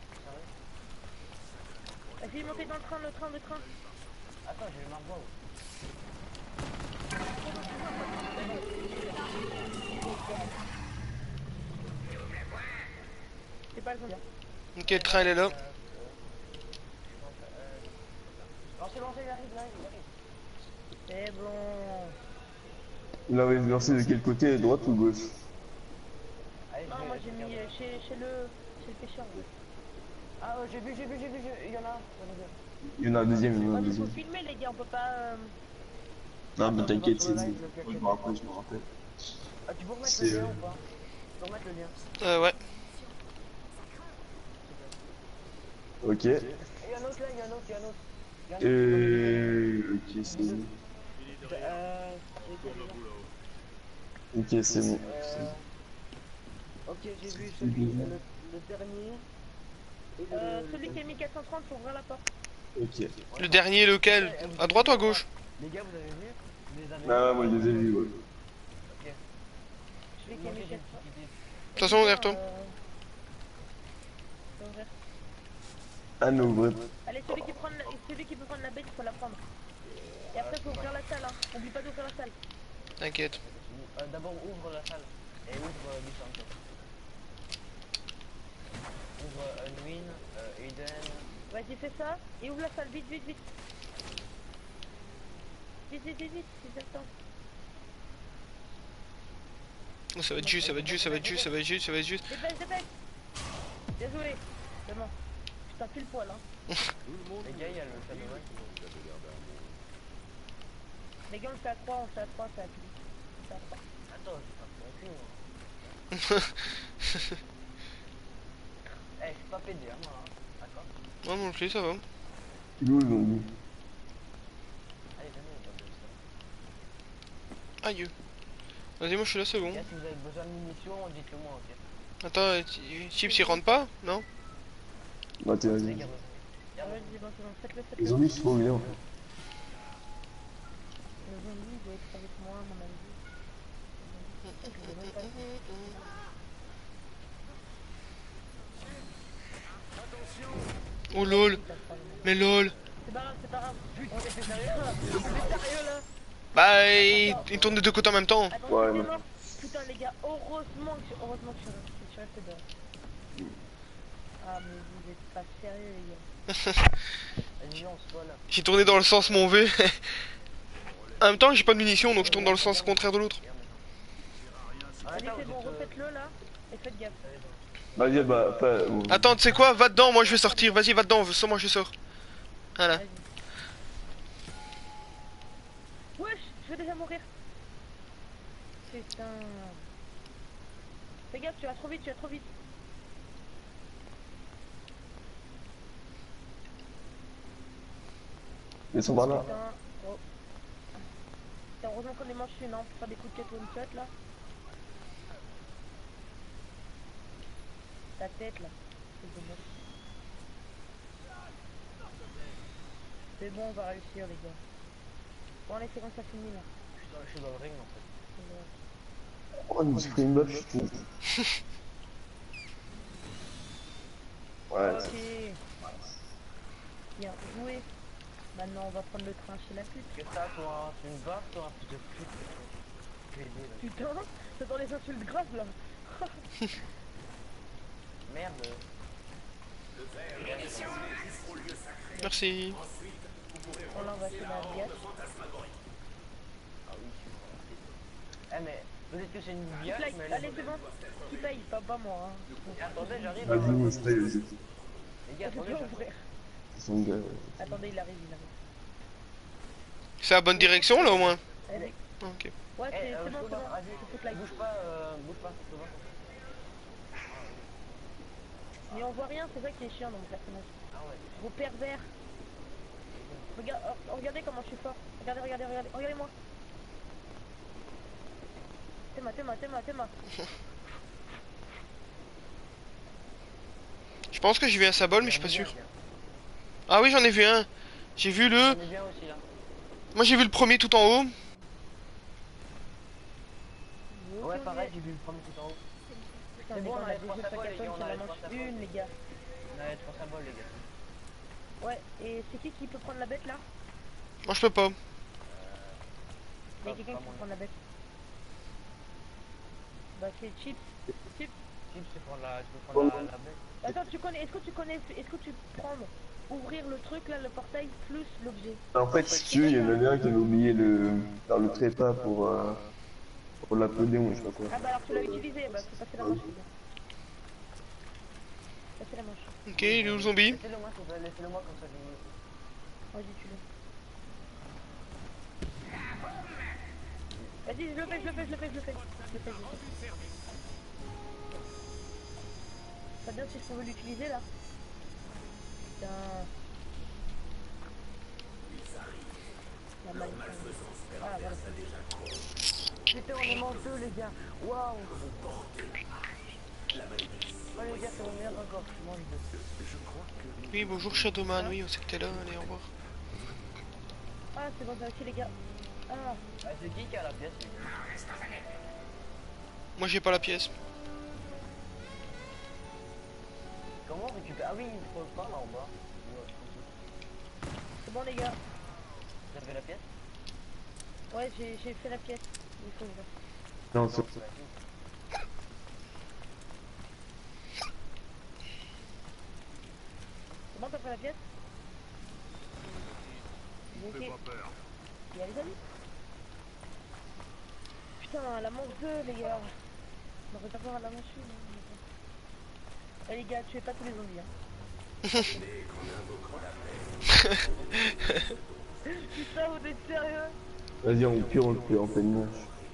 Vas-y, montez dans le train. Attends, j'ai le marbre. C'est pas le zombie. Ok, le train il est là. Lancez, il arrive. C'est bon. Il avait versé de quel côté, droite ou gauche? Allez, Non, moi j'ai mis chez le pêcheur. Ouais. Ah ouais, j'ai vu, il y en a un. Il y en a un deuxième, Ouais, mais faut filmer les gars, on peut pas... Non, mais t'inquiète, c'est Attends, bon. je Moi, je me rappelle. Ah, tu peux remettre C'est, le lien ou pas? Tu peux remettre le lien. Ouais. Ok. Il y a un autre là, il y a un autre. Ok, c'est bon. Ok, c'est bon. Ok, j'ai vu celui, le dernier. Et celui qui a mis 430, faut ouvrir la porte. Ok. Le dernier, lequel? À droite ou à gauche? Les gars, vous avez vu? Vous les avez Ah, moi, je les ai vus, ouais. Ok. Celui qui a mis 430. Attention, derrière toi. Faut ouvrir. Ah, mais ouvrez. Allez, celui qui peut prendre la bête, il faut la prendre. Et après, faut ouvrir la salle, hein. Oublie pas d'ouvrir la salle. T'inquiète. D'abord, ouvre la salle. Et ouvre Bissant. Ouvre Unwin, Eden. Vas-y, fais ça. Et ouvre la salle, vite. Vite, c'est le temps. Oh, ça va être juste. Dépêche. Désolé. C'est bon. Putain, pile poil, hein. Les gars, il y a le Shadowrun. Les gars, on le fait à 3, ça appuie. Attends, je suis pas convaincu, moi. Eh, je suis pas pédé, hein, moi. Hein. D'accord. Non, non plus, ça va. Il est où le zombie? Allez, venez, on va Aïe. Vas-y, moi je suis là, c'est bon. si vous avez besoin de munitions, dites-le moi, ok. Attends, Chips il rentre pas? Non? Bah, t'es Les vas-y. gars, Vas-y, bon, c'est bon. Faites-le. Les zombies, c'est trop bien, en fait. Le zombie doit être avec moi, à mon avis. Je vais même pas... Oh lol. Mais lol. C'est pas grave. On est sérieux là. Bah, il tourne des deux côtés en même temps. Attends, Ouais, c'est mais- mort. Putain les gars, heureusement que je suis resté dehors. Ah mais vous êtes pas sérieux les gars. vas-y, on se voit là. J'ai tourné dans le sens mon V. En même temps, j'ai pas de munitions, donc je tourne dans le sens contraire de l'autre. Allez c'est bon, refaites-le là. Et faites gaffe. Vas-y, bah, enfin, Attends, tu sais quoi? Va dedans, moi je vais sortir. Vas-y, va dedans, sans moi je sors. Voilà. Vas-y. Wesh, je vais déjà mourir. Putain. Fais gaffe, tu vas trop vite. ils sont par là. Putain, oh. Putain, heureusement qu'on est manche une, hein, pour faire des coups de tête one shot là. Ta tête là. C'est dommage. C'est bon, on va réussir les gars. Bon allez, c'est bon, ça finit là. Putain, je suis dans le ring en fait. C'est bon. Oh, une spring buff, je trouve. Ouais, Ok. Bien joué. Maintenant on va prendre le train chez la pute. Qu'est-ce que t'as toi? Tu une baffe toi? Fils de pute. Pédé là. Putain, t'entends les insultes graves là. Merde. Merci. On là on va chez la biatch. Eh mais, peut-être que c'est une biatch, mais elle Allez c'est bon. Qui paye? Pas moi hein. Attendez, j'arrive. vas-y, moi, c'est vas-y. Les gars, Je attendez, peux j'arrive. ouvrir. Ils sont gars. Attendez, il arrive. C'est la bonne direction là au moins. Allez. Ok. Ouais, Eh, c'est bon, Shoba, c'est bon. vas-y, Je fous la gueule. bouge pas, Shoba. Mais on voit rien, c'est ça qui est chiant dans mon personnage. Ah ouais. Gros pervers. Regardez comment je suis fort. Regardez-moi. Théma. Je pense que j'ai vu un symbole, mais je suis pas sûr. Ah oui, j'en ai vu un. J'ai vu le... On est bien aussi là. Moi j'ai vu le premier tout en haut. Ouais, pareil, j'ai vu le premier tout en haut. Putain, C'est les bon, gars, on on a a les des trois jeux symboles, les gars, Pacapon on qui a la les manche trois symboles. une, les gars. On a les 3 symboles, les gars. Ouais, et c'est qui peut prendre la bête là? Moi je peux pas. Il y a quelqu'un qui peut prendre la bête. Bah c'est Chips. Chips, je peux prendre la bête. Attends, est-ce que tu prends ouvrir le truc là, le portail, plus l'objet? En fait, si tu veux, il y en avait un qui avait oublié faire le trépas pour l'appeler, ou je sais pas quoi. Ah bah alors tu l'as utilisé, bah faut passer la manche les gars. Passer la manche. Ok, il est où le zombie? Laissez-le moi, laissez-le moi comme ça je Vas-y, tu le. Vas-y, je le fais. Pas bien si je pouvais l'utiliser là. Putain. La maléfique. Ah, voilà. Putain, on est menteux, les gars. Waouh. Oh les gars, c'est meilleur encore. Je mange deux. Oui, bonjour Shadowman, oui, on sait que t'es là, allez, au revoir. Ah, c'est bon, ça aussi les gars. Ah, Ah, c'est qui a la pièce? Moi j'ai pas la pièce. Comment on récupère? Ah oui, il faut le prendre là en bas. Ouais. c'est bon les gars. Vous avez la pièce? Ouais, j'ai fait la pièce. Il faut ouvrir. Non, c'est... C'est bon, t'as fait la pièce? Ok. Fais pas peur. Il y a les amis. Putain, la manche 2 les gars. On aurait pas peur à la manche 1. Eh les gars, tuez pas tous les zombies hein. Putain, vous êtes sérieux? Vas-y, au pire, on le fait en pleine manche.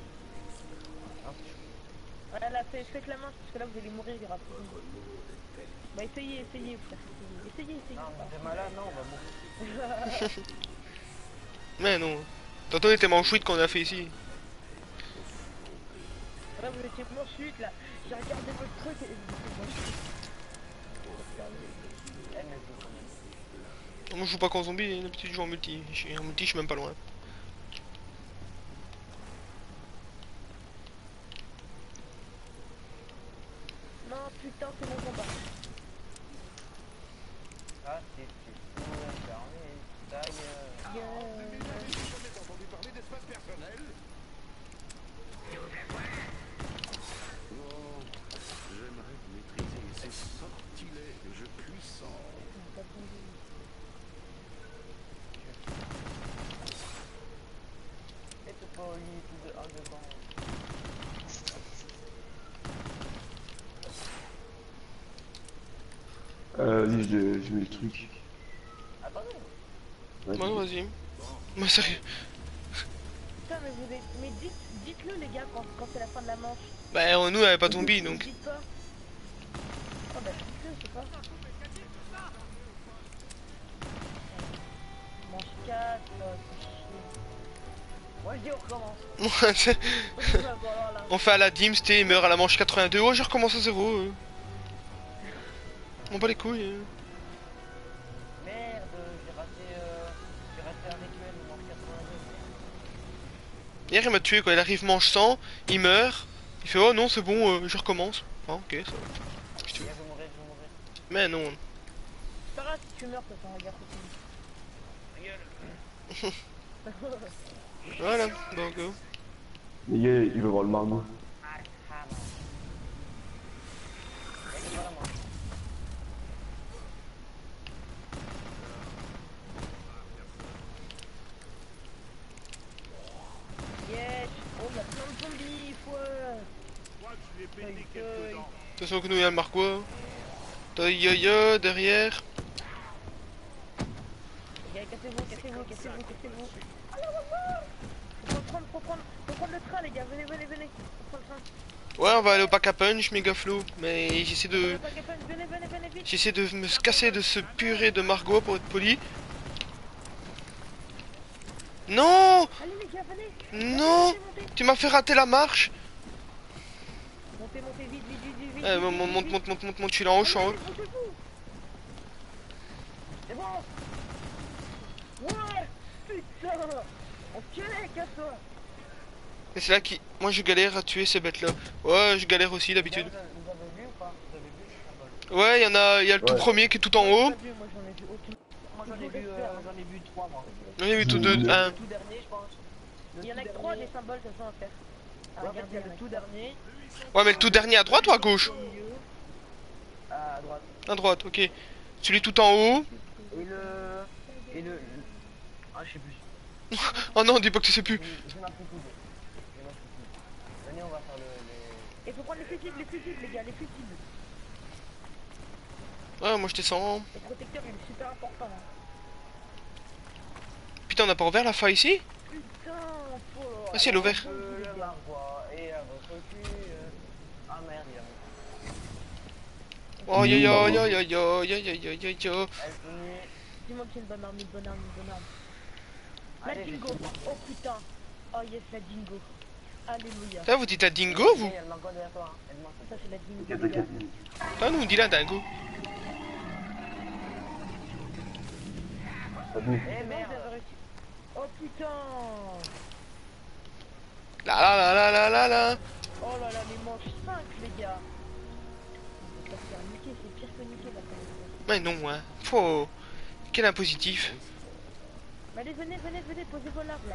Ouais, là, faites la manche parce que là vous allez mourir grave. Bah essayez frère. Essayez. Non, mais t'es malade, non, on va mourir. Mais non. Tantôt on était manchouille qu'on a fait ici. Là vous étiez mon chute là. J'ai regardé votre truc et vous étiez mon chute. Eh, mais vous, quand même. Moi je joue pas qu'en zombie, d'habitude je joue en multi. En multi je suis même pas loin. Non putain, c'est mon combat. Ah, c'est tout fermé, taille. Jamais entendu parler d'espace personnel? Oh, j'aimerais maîtriser ces sortilèges puissants. Et tout pas au lit, tout de un devant. Vas-y, je mets le truc. Attendez. Ouais, vas-y. Moi sérieux. Putain mais dites-le les gars quand c'est la fin de la manche. Bah nous on avait pas de zombies donc. Dites pas. Oh bah dites-le, je sais pas. Manche 4, Moi je dis on recommence. bon alors là. On fait à la dim, il meurt à la manche 82. Oh, je recommence à zéro. On bat les couilles. Merde, j'ai raté un rituel au manche 82. Hier il m'a tué quand il arrive manche 100, il meurt. Il fait oh non c'est bon, je recommence. Ah ok ça va. Qu'est-ce que tu veux. Je vais mourir. Mais non. C'est pas grave si tu meurs, ça s'en regarde aussi. Voilà, donc go. Les gars, il va voir le margot. Yes. Oh, il y a plein de zombies, Je crois que je lui ai pété quelques dents. Attention que nous il y a le Marquois. Yo derrière. Les gars, cassez-vous. Ah non, faut prendre le train, les gars, venez. Faut prendre le train. Ouais on va aller au pack à punch méga flow. Mais j'essaie de. Venez vite. J'essaie de me casser de ce purée de Margot pour être poli. Non. Allez les gars, venez. Non. Montez. Tu m'as fait rater la marche. montez, vite, vite, vite, vite, vite. Eh, monte, je suis là en haut, je suis en haut. C'est bon. Ouais. Putain. Enculé, casse-toi. Et c'est là qui... Moi je galère à tuer ces bêtes là. Ouais, je galère aussi d'habitude. Vous avez vu ou pas? Vous avez vu le symbole? Ouais, il y a le tout Ouais. premier qui est tout en haut. Moi j'en ai vu aucun. Moi j'en ai vu 3 moi. J'en ai vu tout deux. Le- Un. Le tout dernier je pense. Le Il y en a tout que 3 dernier- des symboles de toute façon à faire. À Ouais, en fait, il y a regarder, le tout dernier Ouais, mais le tout dernier à droite ou à gauche? au milieu, à droite. À droite, ok. Celui tout en haut. Et le... Ah je sais plus. Oh non, dis pas que tu sais plus. J'ai ma petite idée. J'ai ma petite idée. Venez on va faire Il faut prendre les fusibles les gars, les fusibles. Ouais, moi je descends. Le protecteur il est super important. Hein. Putain, on n'a pas ouvert la faille ici? Putain, faut... Ah si, elle est ouverte. le marois et à votre cul. Ah merde il a Oh yo yo yo yo yo yo yo yo yo yo. Elle finit. Dis-moi que c'est une bonne arme, une bonne arme, une bonne arme. La Allez, dingo. Oh putain. Oh yes, la dingo. Alléluia. Là, vous dites la dingo, vous? Elle est encore derrière toi. Elle manque. Ça c'est la dingo. T'inquiète, les gars. t'inquiète. Là, nous on dit la dingo. T'as vu? Eh Vous merde. avez réussi. Oh putain. La la la la la la. Oh là là, les manches 5 les gars. Ça se faire niquer, c'est pire que niquer là quand même. Mais non, hein. Faut... Quel impositif. Mais allez, venez, posez vos larves là.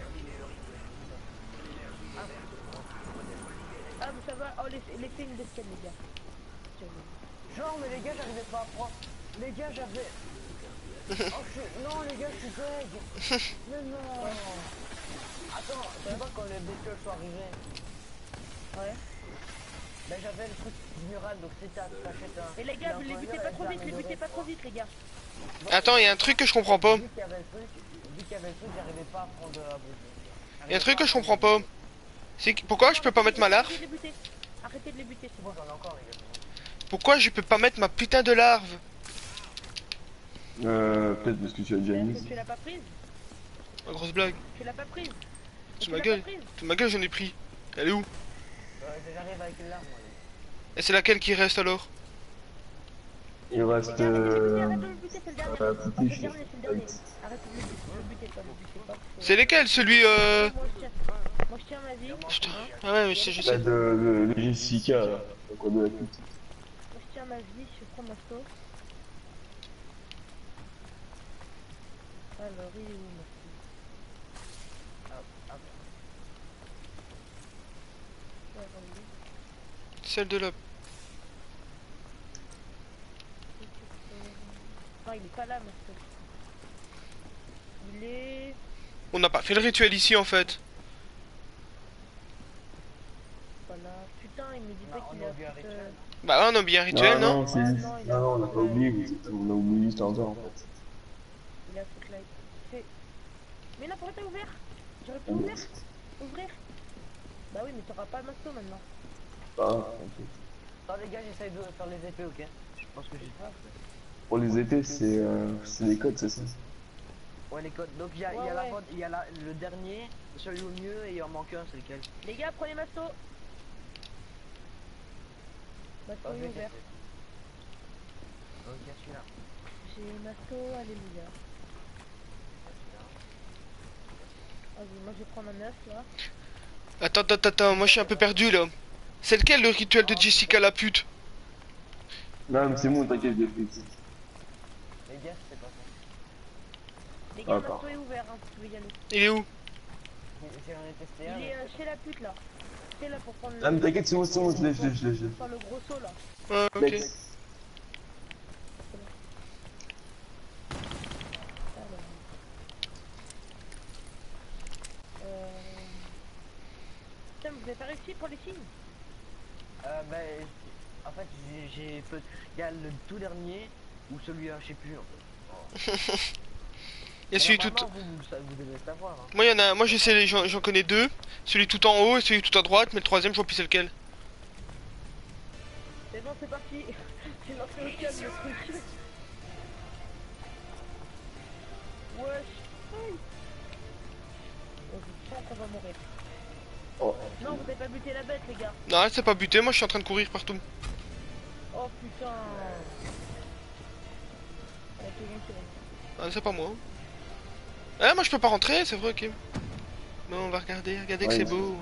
Ah, mais ça va, oh, laissez une d'escale les gars. Genre mais les gars j'arrivais pas à prendre. Les gars j'avais. Non les gars je suis deg. Mais non. Attends, tu sais pas quand les bestioles sont arrivées. Ouais. Ben j'avais le truc du mural donc si t'achètes un. Et les gars, les butez pas trop vite, les butez pas trop vite les gars. Attends, il y a un truc que je comprends pas. Vu qu'il y avait le truc, j'arrivais pas à prendre la bouche. Il y a un truc que je comprends pas. C'est pourquoi je peux pas mettre ma larve? Arrêtez de les buter. Arrêtez de les buter, c'est Bon bon. j'en ai encore les gars. Pourquoi je peux pas mettre ma putain de larve? Peut-être parce que tu as déjà mis. Tu l'as pas prise? Oh, grosse blague. Tu l'as pas prise? Sous Tu ma l'as gueule. pas prise? Sous ma gueule, j'en ai pris. Elle est où? J'arrive avec une larme moi. Et c'est laquelle qui reste alors? Il reste. Arrête de le buter, c'est le dernier. Petit, C'est le dernier, c'est le dernier. Arrête de le buter, pas le buter pas. C'est lesquels? Celui Moi je tiens ma vie. Moi Putain. Ah ouais, mais je sais. Le Jessica là. Donc on est la pute. je tiens ma vie, je prends ma sauce. Alors il est où ma Celle de la... Non, il est pas là, ma sauce. Il est... On n'a pas fait le rituel ici en fait. Pas là. Putain, il me dit pas qu'il on a a oublié un fait... rituel. Bah ouais, on a oublié un rituel, non? Non, c'est Ouais, juste. non, il a- Non, on n'a pas oublié, mais c'est tout. On a oublié juste encore en fait. Il a fait light. C'est... Mais là, pourquoi t'as ouvert? J'aurais pu ouvrir. Ouvrir. Bah oui, mais t'auras pas le masto maintenant. Ah, ok. Attends les gars j'essaye de faire les épées ok. Je pense que j'ai pas. Pour les épées, c'est les codes, c'est ça. Ouais les codes. Donc il y a, Ouais, il y a ouais. il y a le dernier, celui au mieux et il en manque un c'est lequel? Les gars, prenez masto. Masto Ok, est ouvert. ok celui-là. J'ai masto, alléluia. Vas-y, moi je vais prendre un œuf là. Attends, moi je suis un peu perdu là. C'est lequel le rituel de Jessica la pute? Non, mais c'est bon, t'inquiète, j'ai fait. Les gars c'est pas ça. Les gars, D'accord. masto est ouvert, hein, vous pouvez y aller. Il est où? J'en ai testé un. Il est chez la pute là. C'est là pour prendre Ah, mais t'inquiète, c'est bon, je l'ai. Enfin, le gros saut là. Ah, ok. Lex. Alors. Putain, vous avez pas réussi pour les signes? Bah en fait j'ai peu. Il y a le tout dernier ou celui-là je sais plus en fait. Et celui tout... Vous devez le savoir. Hein. Moi, moi je sais, j'en connais deux. Celui tout en haut et celui tout à droite, mais le troisième, je vois plus c'est lequel. C'est bon, c'est parti. J'ai lancé au calme le truc. Wesh. Aïe. Oh, je sens qu'on va mourir. Oh, Non, vous avez pas buté la bête, les gars. Non, elle s'est pas butée, moi je suis en train de courir partout. Oh putain. Elle a tout gonflé. Ah, c'est pas moi. Ah, moi je peux pas rentrer, c'est vrai, ok. Bon, on va regarder, regardez que Ouais, c'est mais- beau.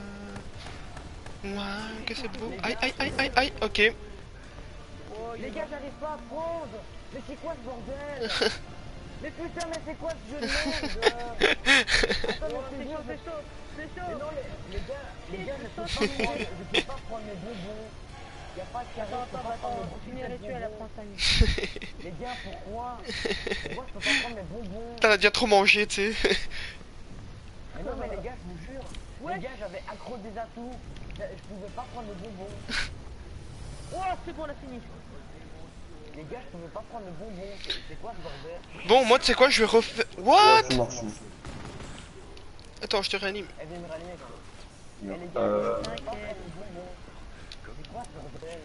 Ouais, que c'est beau. Aïe, aïe, aïe, aïe, aïe, ok. Oh, Les gars, j'arrive pas à prendre. Mais c'est quoi ce bordel? Mais putain, mais c'est quoi ce jeu de merde? Attends, mais c'est chaud, c'est chaud, c'est Mais chaud. non, les gars, je peux pas prendre mes bonbons. Y a pas de carré, Attends, je peux attends, pas prendre attends, on finit le mes rituel à bonbons. 35 minutes. Les gars, pourquoi? Pourquoi je peux pas prendre mes bonbons? T'as déjà trop mangé, tu sais. Mais non, mais les gars, je vous jure. Ouais. Les gars, j'avais accro des atouts. Je pouvais pas prendre mes bonbons. Oh, c'est bon, on a fini. Les gars, je pouvais pas prendre mes bonbons. C'est quoi ce bordel? Bon, moi, tu sais quoi, je vais refaire. ouais, What? c'est mort, Attends, je te réanime. Elle vient me rallumer quand même. Non. Et les gars, je peux pas prendre mes bonbons. C'est quoi ce bordel?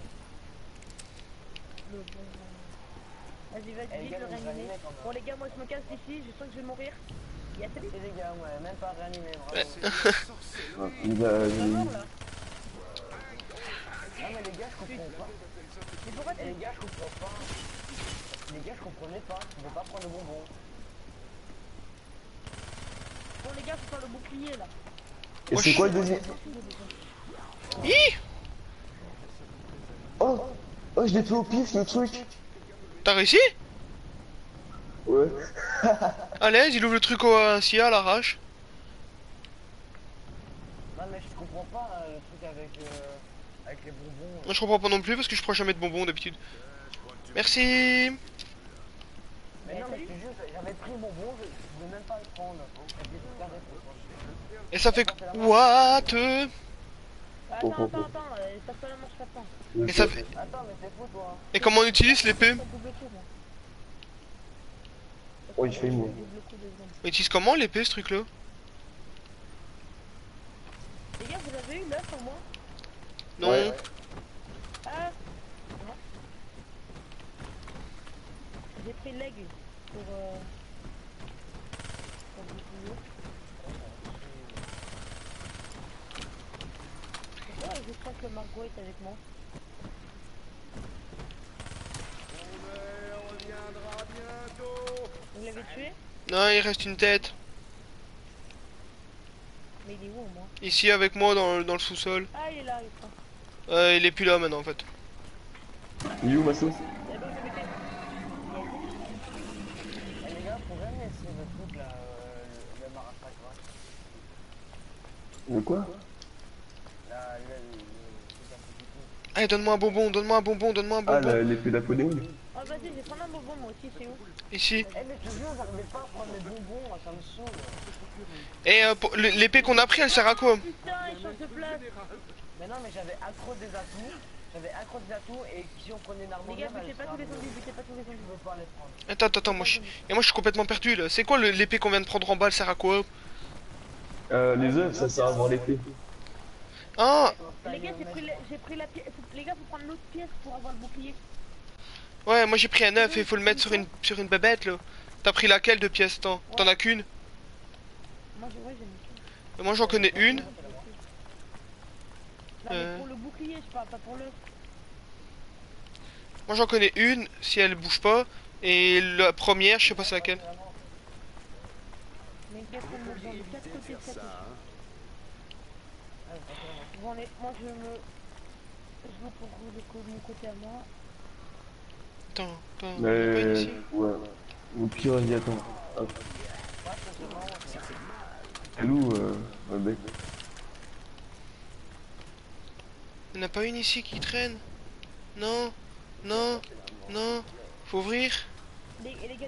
Le bon. Vas-y, Eh, vas-y, les vite gars, le vous me réanimer. réanimez quand même. Bon, les gars, moi je me casse ici, je sens que je vais mourir. Il y a très vite. Et les gars, ouais, même pas réanimé, bravo. Ouais, il va- On va mort là. Non mais les gars, je comprends pas. Mais pourquoi Et tu. les gars, je comprends pas. Les gars, je comprenais pas. Je pouvais pas prendre le bonbon. Bon, les gars, faut faire le bouclier là. Et c'est quoi le deuxième? Hi! Oh! Oh, je l'ai fait au pif, le truc! T'as réussi? Ouais. Allez, il ouvre le truc au ainsi à l'arrache. Non mais je comprends pas le truc avec les bonbons. Moi, je comprends pas non plus parce que je prends jamais de bonbons d'habitude. Merci! Mais non mais je te jure, j'avais pris le bonbon, je pouvais même pas le prendre. J'étais super déçu. Et ça fait what? Attends, attends, passe pas la manche maintenant. Et ça fait... Attends mais c'est fou toi. Et comment on utilise l'épée? Ça double coup, moi. Oh, il fait moi. Double coup de seconde. On utilise comment l'épée ce truc là? Les gars, vous avez eu l'œuf au moins? Non. Ouais. Ah c'est bon. J'ai pris l'aigle pour bouclier. Pourquoi je crois que Margot est avec moi? On reviendra bientôt. Vous l'avez tué? Non, il reste une tête. Mais il est où au moins? Ici avec moi dans le sous-sol. Ah, il est là, il est là. Il est plus là maintenant en fait. Il est où, Masso? Il y a d'autres qui étaient- Eh les gars, pourrais me laisser le truc là, le marassac, Le quoi? là, le truc à petit coup. Allez, donne-moi un bonbon, donne-moi un bonbon, donne-moi un Ah, bonbon. l'épée d'Apollon? Oh, vas-y, je vais prendre un bonbon moi aussi, c'est où? Ici. Eh mais je te jure, j'arrivais pas à prendre mes bonbons, ça me saoule. Et l'épée qu'on a pris, elle sert à quoi? Putain, il change de place. Mais non mais j'avais accro des atouts, et si on prenait une Les harmonie, gars, butez pas tous les zombies, butez pas tous les je zombies. peux pas les prendre. Attends, moi je suis complètement perdu là. C'est quoi l'épée qu'on vient de prendre en bas, elle sert à quoi? Les œufs, ça sert à avoir l'épée. Ah! Les gars, j'ai pris la pièce. Les gars, faut prendre l'autre pièce pour avoir le bouclier. Ouais, moi j'ai pris un œuf et il faut le mettre sur une bébête là. T'as pris laquelle de pièces? T'en as qu'une? Moi, ouais, j'ai mis tout. Moi j'en connais une. Non, mais pour le bouclier, je parle pas pour le. Moi j'en connais une si elle bouge pas. Et la première, je sais pas c'est laquelle. Mais qu'est-ce qu'on me besoin de 4 côtés de cette. Bon, moi, je veux pour mon côté à moi. Attends, il y a pas une ici. Ouais. Au pire, vas-y, attends. Hop. Elle est où, ma bête? Il n'y en a pas une ici qui traîne? Non, non, non. Faut ouvrir. Les gars, c'est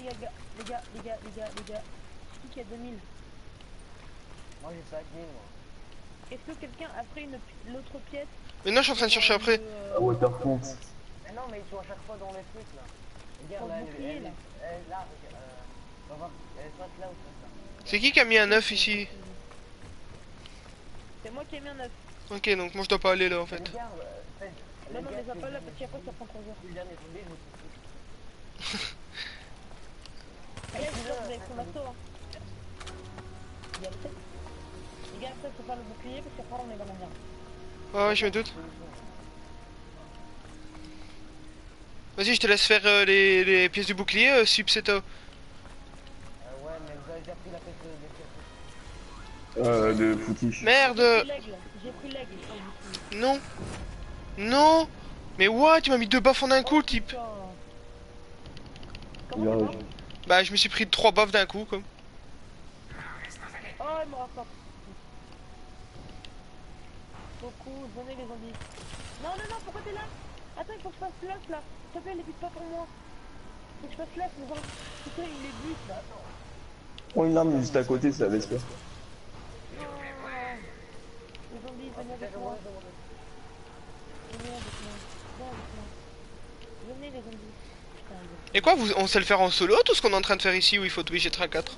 qui qui a 2000? Moi j'ai 5000 moi. Est-ce que quelqu'un a pris l'autre pièce? Mais non, je suis en train de chercher après. Ah, Waterfront. Mais non mais ils sont à chaque fois dans les trucs là. Regarde Pour là, le bouclier, là. là, on va voir, elle soit là ou soit là. C'est qui a mis un œuf ici? C'est moi qui ai mis un œuf. Ok, donc moi je dois pas aller là en fait. Regarde, Non, mais les appelle là parce qu'après ça prend 3 heures. le dernier zombie, je me suis foutu. Allez, vous avez son marteau, hein. Il y a le tête. Les gars, après, faut faire le bouclier parce qu'après, on est dans la merde. Ouais, je me doute. Vas-y, je te laisse faire les pièces du bouclier, Subseta. Ouais, mais vous avez déjà pris la pièce de De foutiche. Merde. J'ai pris l'aigle. Oh, bouclier. Non. Non. Mais what? Tu m'as mis 2 baffes en un coup, type. Putain. Il Comment arrive. c'est Bah, je me suis pris 3 baffes d'un coup, comme. Oh, il me rattrape. Beaucoup, venez les zombies. Non, non, non, pourquoi t'es là? Attends, il faut que je fasse l'off là. S'il te plaît, les bute pas pour moi. Faut que je fasse l'off, mais non. Putain, il les bute là. Prends une arme juste à côté, ça laisse pas. Non. Les zombies, venez avec moi. Venez avec moi. Viens avec moi. Venez les zombies. Putain, Et quoi, on sait le faire en solo, tout ce qu'on est en train de faire ici où il faut obligé de 4?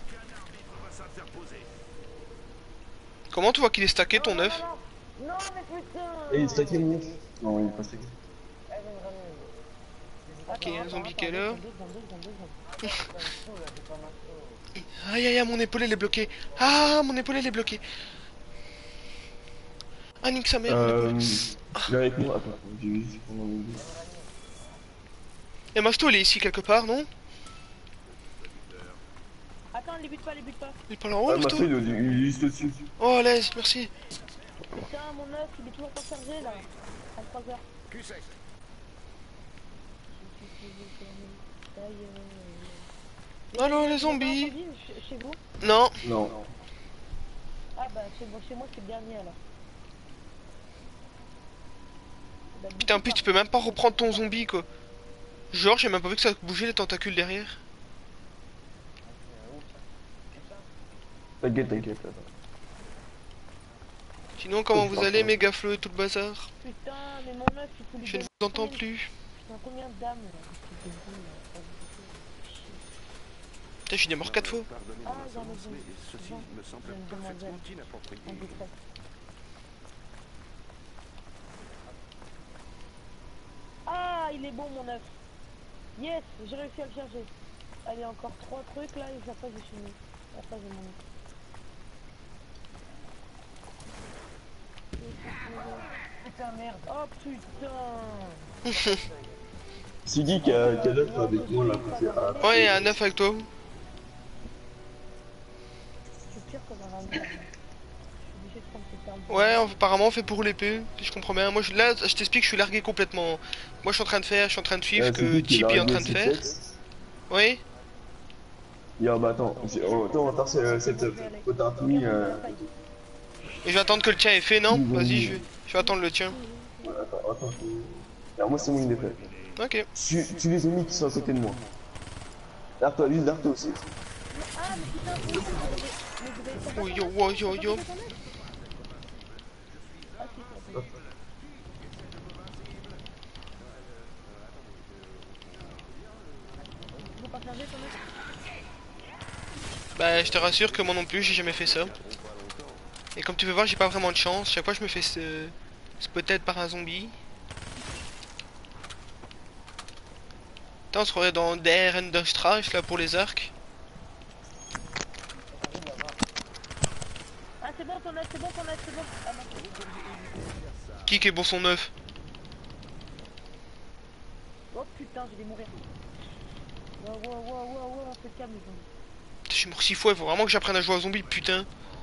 Comment tu vois qu'il est stacké ton œuf? non, mais putain. Et il est stacké, mon œuf? Non, il est pas stacké. Elle vient de ramener. Ok, un zombie attends, qui est là. deux secondes. Aïe aïe aïe, mon épaule elle est bloquée. Ah, mon épaule elle est bloquée. Ah, nique sa mère. Viens avec moi, attends, j'ai juste prendre un zombie. Et Masto, il est ici quelque part, non? Attends, les bute pas, les bute pas. Il est pas là en haut, Ah, Masto? Masto, il est juste au-dessus. Oh, l'aise, merci. Putain, mon œuf, il est toujours pas chargé là. À 3h. Cul sec. Allô, les zombies? Chez vous? Non. Non. Ah bah chez moi c'est le dernier alors. Bah, Putain, en plus, tu peux même pas reprendre ton zombie, quoi. Genre, j'ai même pas vu que ça bougeait les tentacules derrière. T'inquiète, t'inquiète. Sinon, comment vous allez, méga fleu et tout le bazar? Putain, mais mon œuf il faut lui Je ne donner vous entends combien- plus. Putain, combien de dames là? C'est débile, là. Putain, je suis mort 4 fois. Ah, j'en ai besoin. Ceci me semble J'ai une parfaitement demoiselle. inapproprié. En détresse. Ah, il est bon mon œuf. Yes, j'ai réussi à le charger. Allez, encore 3 trucs là et après j'ai fini. Après j'ai mon œuf. Putain, merde. Oh putain. C'est qui qui a l'œuf avec moi là? C'est Ouais, il y a un œuf avec toi. C'est pire que dans la merde. Je suis obligé de prendre cette arme. Ouais, apparemment on fait pour l'épée, si je comprends bien. Moi, là, je t'explique, je suis largué complètement. Moi, je suis en train de suivre ce que Chip est en train de faire. Oui. Yo, bah attends, attends, c'est cette quand t'as fini. Et je vais attendre que le tien est fait, non? Vas-y, je vais attendre le tien. Ouais, attends. Alors, moi, c'est mon idée fait. Ok. Tu les ennemis qui sont à côté de moi. L'arto, lui, l'arto aussi. Ah, mais putain, Oh yo, oh, yo, yo. faut pas changer ton œuf. Bah, je te rassure que moi non plus, j'ai jamais fait ça. Et comme tu peux voir, j'ai pas vraiment de chance. Chaque fois, je me fais peut-être par un zombie. Attends, on se croirait dans Der Enderstrash là pour les arcs. Ah, c'est bon ton œuf, c'est bon ton œuf, c'est bon. Ah, non. Qui est bon son œuf? Oh putain, je vais mourir. Wow, faites calme les zombies. Je suis mort 6 fois, il faut vraiment que j'apprenne à jouer à zombie, putain.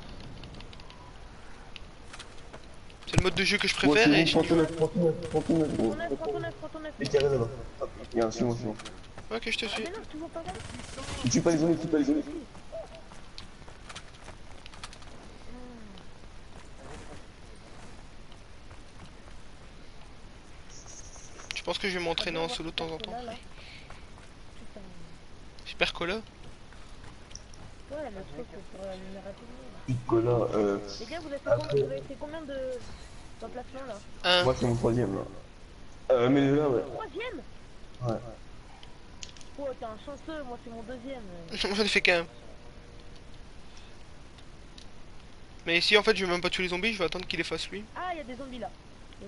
C'est le mode de jeu que je préfère et je... Prends ton œuf, Prends ton œuf, prends ton œuf. Les carrés là-bas. Regarde, suis-moi. Ok, je te Ah, suis. mais non, toujours pas là. Tu tues pas les zombies, Je pense que je vais m'entraîner en solo de temps en temps. Putain. Super cola. Ouais, le truc pour la lumière atténuée. Picola, Les gars, vous avez fait combien de d'emplacements là? Un. moi c'est mon troisième là. Mais là, ouais. Troisième? Ouais. Oh, t'es un chanceux, moi c'est mon deuxième. J'en ai fait qu'un. Mais si en fait je vais même pas tuer les zombies, je vais attendre qu'il les fasse lui. Ah, il y a des zombies là. Yes.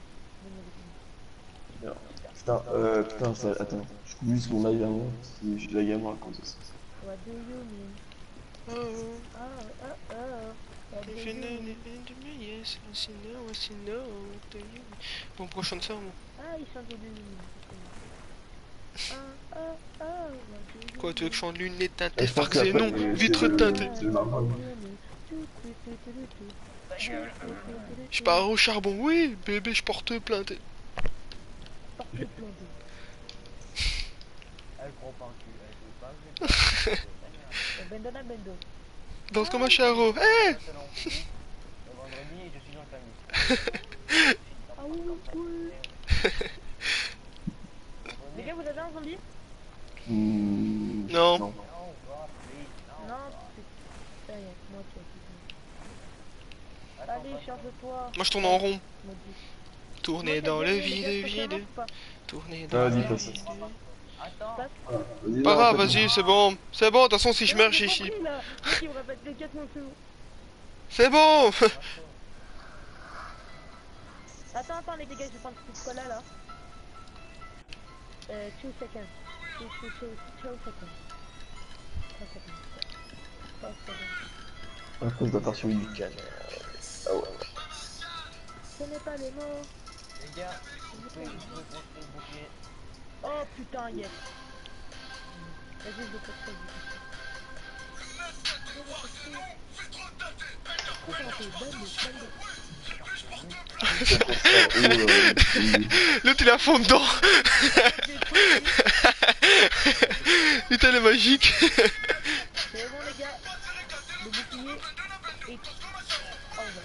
Putain, ça, attends. Je coupe juste mon live à moi, si je la gamme à cause de ça. What do you mean? Bon, pourquoi je chante ça, moi? Ah, il chante au début. Quoi, tu veux que je chante lunettes teintées, Et je pense farcées, qu'après, non, c'est vitres le- teintées. c'est le marron. Je pars au charbon, oui, bébé, je porte plainte. Elle prend pas un cul, elle joue pas. Bendo la bendo. Danse comme un charreau. Hé! Le vendredi, je suis en famille. Ah oui, cool. Les gars, vous avez un zombie? Non. Non, God, please, non. Non, c'est... Ça y est, moi qui ai allez, charge-toi. Moi, je tourne en rond. Maudit. Tourner dans le vide, vide. Tourner dans Vas-y, le passe. vide. Attends, Vas-y, Pas non, grave, en fait, vas-y, c'est bon. C'est bon, de toute façon, si je meurs, j'ai chié. Moi qui me répète les 4 mots sous. C'est bon. Attends, les gars, je vais prendre ce petit cola là. 2 seconds. 2 seconds. 3 seconds. 3 seconds. après, je dois faire sur une canne. Ah ouais. Ce n'est pas les mots. les gars, vous pouvez construire le bouclier. Oh putain, yes. Vas-y, je vais faire ça. L'autre, il est à fond dedans. Putain, elle est magique. C'est bon, les gars. Le bouclier est... Oh, voilà.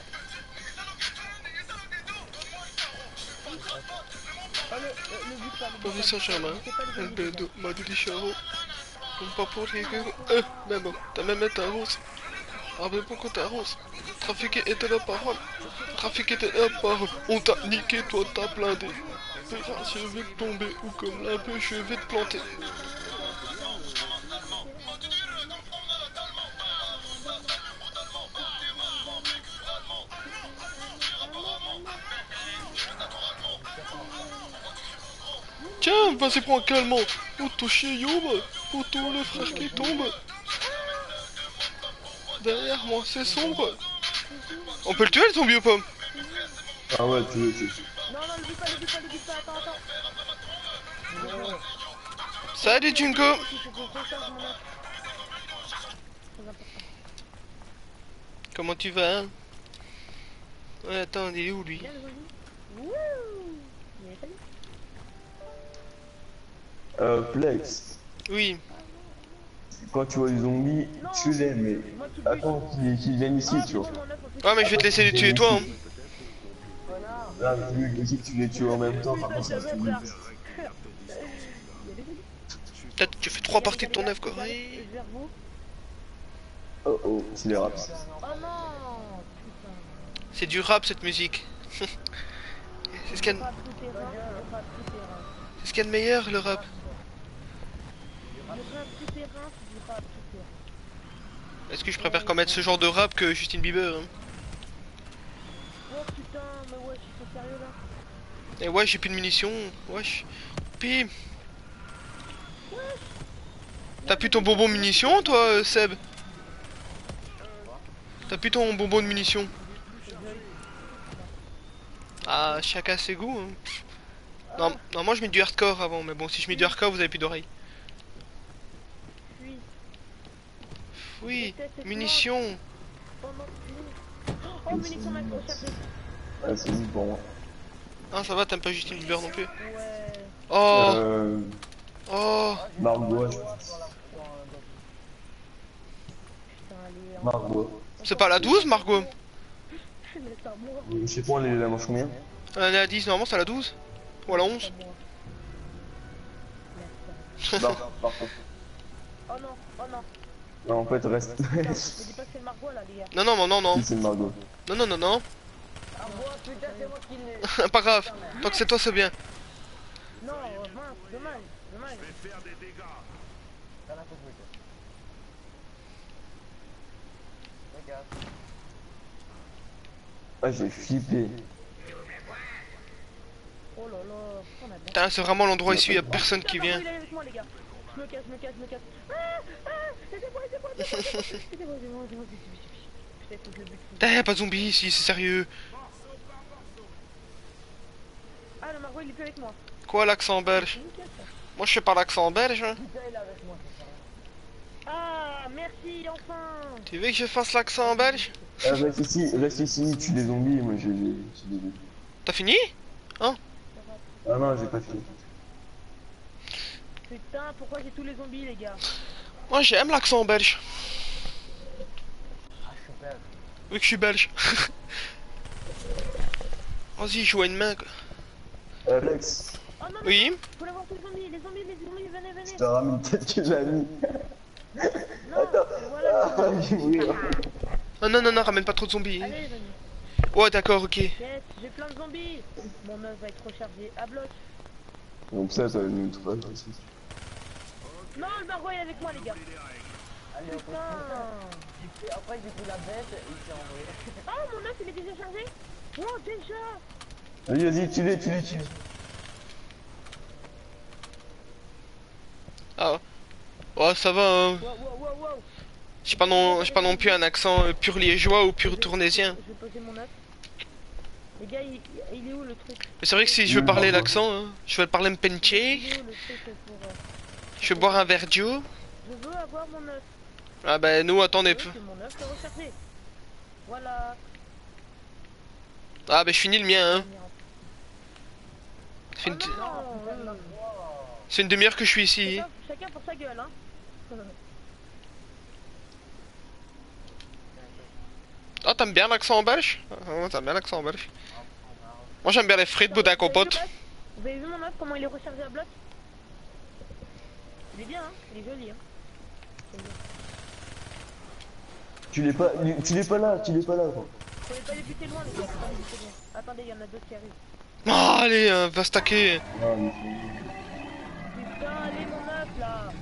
Oh, le but, là, le but, Paris là. Saint-Germain, C'est pas le El zombies, les Bedo, gars. Madu di Charo. Pas pour les gueules. Mais bon, t'as même été un rose. Ah, mais pourquoi t'es un rose? Trafiquer était la parole. Trafiquer était la parole. On t'a niqué, toi t'as blindé. Putain, je vais te tomber ou comme la bœuf, je vais te planter. Tiens, vas-y, prends un calmant. Auto chier yob. Auto le frère qui tombe. Derrière moi, c'est sombre. On peut le tuer, le zombie ou pas? Ah ouais, tu veux, Non, le but pas, attends. Salut, Junko. Il faut que je recharge mon arme. Très important. Comment tu vas? Ouais, attends, il est où lui? Bien, le zombie. Wouh. Il est fallu. Plex, Oui. quand tu vois des zombies, tu les mais Moi qui attends qu'ils viennent ici, tu vois. Ouais, mais je vais te laisser les tuer toi. Hein. Là, vu que si tu les tues en même temps, par contre, ça se finit. Peut-être que tu fais 3 parties de ton œuvre, quoi. Oui. Vers vous. Oh oh, c'est les raps. Oh non. Putain. C'est du rap cette musique. C'est ce qu'il y a Rap tout terrain, rap tout terrain. c'est ce qu'il y a de meilleur, le rap. Du rap tout terrain, c'est du rap tout terrain. Est-ce que je préfère quand mettre ce genre de rap que Justin Bieber? Hein. Oh putain, mais ouais, je suis sérieux là. Et ouais, j'ai plus de munitions. Wesh. Puis. T'as plus ton bonbon munitions, toi, Seb? T'as plus ton bonbon de munitions? Ah, chacun ses goûts. Hein. Non, non, moi je mets du hardcore avant, mais bon, si je mets du hardcore, vous avez plus d'oreilles. Fuis. Oui, munitions. Oh, munitions max rechargée. Ouais, c'est juste pour moi. Ah, ça va, t'aimes pas Justin Bieber non plus. Ouais. Oh, Euh, oh. Margot, Putain, allez. Margot. C'est pas la 12, Margot? Mais t'as moi. Je sais pas, elle mange combien? Elle est à 10, normalement c'est à la 12. Ou à la 11. Non, parfait. Oh non, oh non. Non, en fait, reste. Putain, me dis pas que c'est le Margot là, les gars. Non, non, non, non, Si, c'est Margot. non, non, non, non. Ah bon, putain, c'est moi qui l'ai. Pas grave, tant que c'est toi, c'est bien. Non, mince, dommage. Je vais faire des dégâts. T'as la coupe, regarde. Ah, j'ai flippé. Oh là là, on a bien. Putain, c'est vraiment l'endroit ici, y'a personne qui vient. Il est avec moi, les gars. Je me casse. Ah, aidez-moi. Putain, peut-être faut que je le bute. Eh, pas de zombies ici, c'est sérieux. Ah, le Margot, il est plus avec moi. Quoi, l'accent belge? Nickel, ça. Moi, je fais pas l'accent belge, hein. Putain, il est avec moi, c'est ça. Ah, merci, enfin. Tu veux que je fasse l'accent belge? Reste ici, tue des zombies, moi j'ai des... T'as fini? Ah non, j'ai pas fini. Putain, pourquoi j'ai tous les zombies, les gars? Moi, j'aime l'accent belge. Ah, je suis belge. Vu que je suis belge. Vas-y, joue à une main, quoi. Alex, Oh non, non, Oui? faut l'avoir tous les zombies, venez, venez. je te ramène peut-être que j'ai mis. Non, Attends. voilà. Ah, j'ai mourir. Non, ramène pas trop de zombies. Allez, venez. Ouais, d'accord, ok. Yes, j'ai plein de zombies. Mon œuf va être rechargé à bloc. Donc ça va nous trouver aussi. Non, le Margot est avec moi, les gars. Allez, on Putain. peut. Après, j'ai pris la bête, il s'est envoyé. Oh, mon œuf, il est déjà chargé. Oh, déjà. Vas-y, tue-les. Ah. Ouais, ça va, hein. Wow. J'ai pas non plus un accent pur liégeois ou pur tournésien. Je vais poser mon œuf. Les gars, il est où le truc? Mais c'est vrai que si je veux parler l'accent, hein, je vais parler mpenche, Il est où le truc pour... je vais boire un verre d'eau. Je veux avoir mon œuf. Ah ben nous, attendez. Je veux que mon œuf soit rechargé. Voilà. Ah ben je finis le mien, hein. Ça fait une, Non, c'est une demi-heure que je suis ici. chacun pour sa gueule, hein. Ah, t'aimes bien l'accent belge? Ah, t'aimes bien l'accent belge. Moi j'aime bien les frites, boudin compote. Vous avez vu mon œuf, comment il est rechargé à bloc? Il est bien, hein. Il est joli, hein. Tu l'es pas là, quoi. Faut pas les buter loin, les gars. Faut pas les buter loin. Attendez, il y en a d'autres qui arrivent. Ah, allez, va stacker. Ah, mais Putain, allez, mon œuf, là.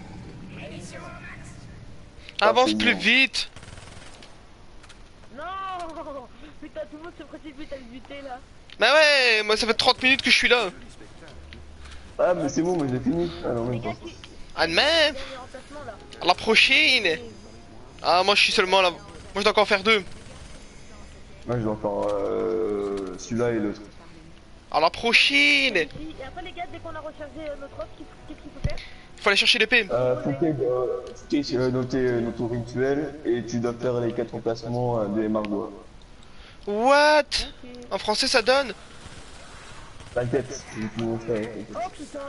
Avance c'est plus bon. vite. Non. Putain, tout le monde se précipite à le buter, là. Bah ouais, moi ça fait 30 minutes que je suis là. Ah, mais c'est bon, moi j'ai fini. Ah non, Les même gars pas. qui... À demain, Dernier remplacement, là. à la prochaine. Ah, moi je suis seulement là. Moi je dois encore faire 2. Moi je dois faire celui-là et l'autre. À la prochaine. Et après, les gars, dès qu'on a rechargé notre offre, qu'est-ce qu'il faut faire? Faut aller chercher l'épée. Faut que noter notre rituel et tu dois faire les 4 emplacements des Margot. What? Ok. En français ça donne? T'inquiète, je vais tout vous faire. Oh putain.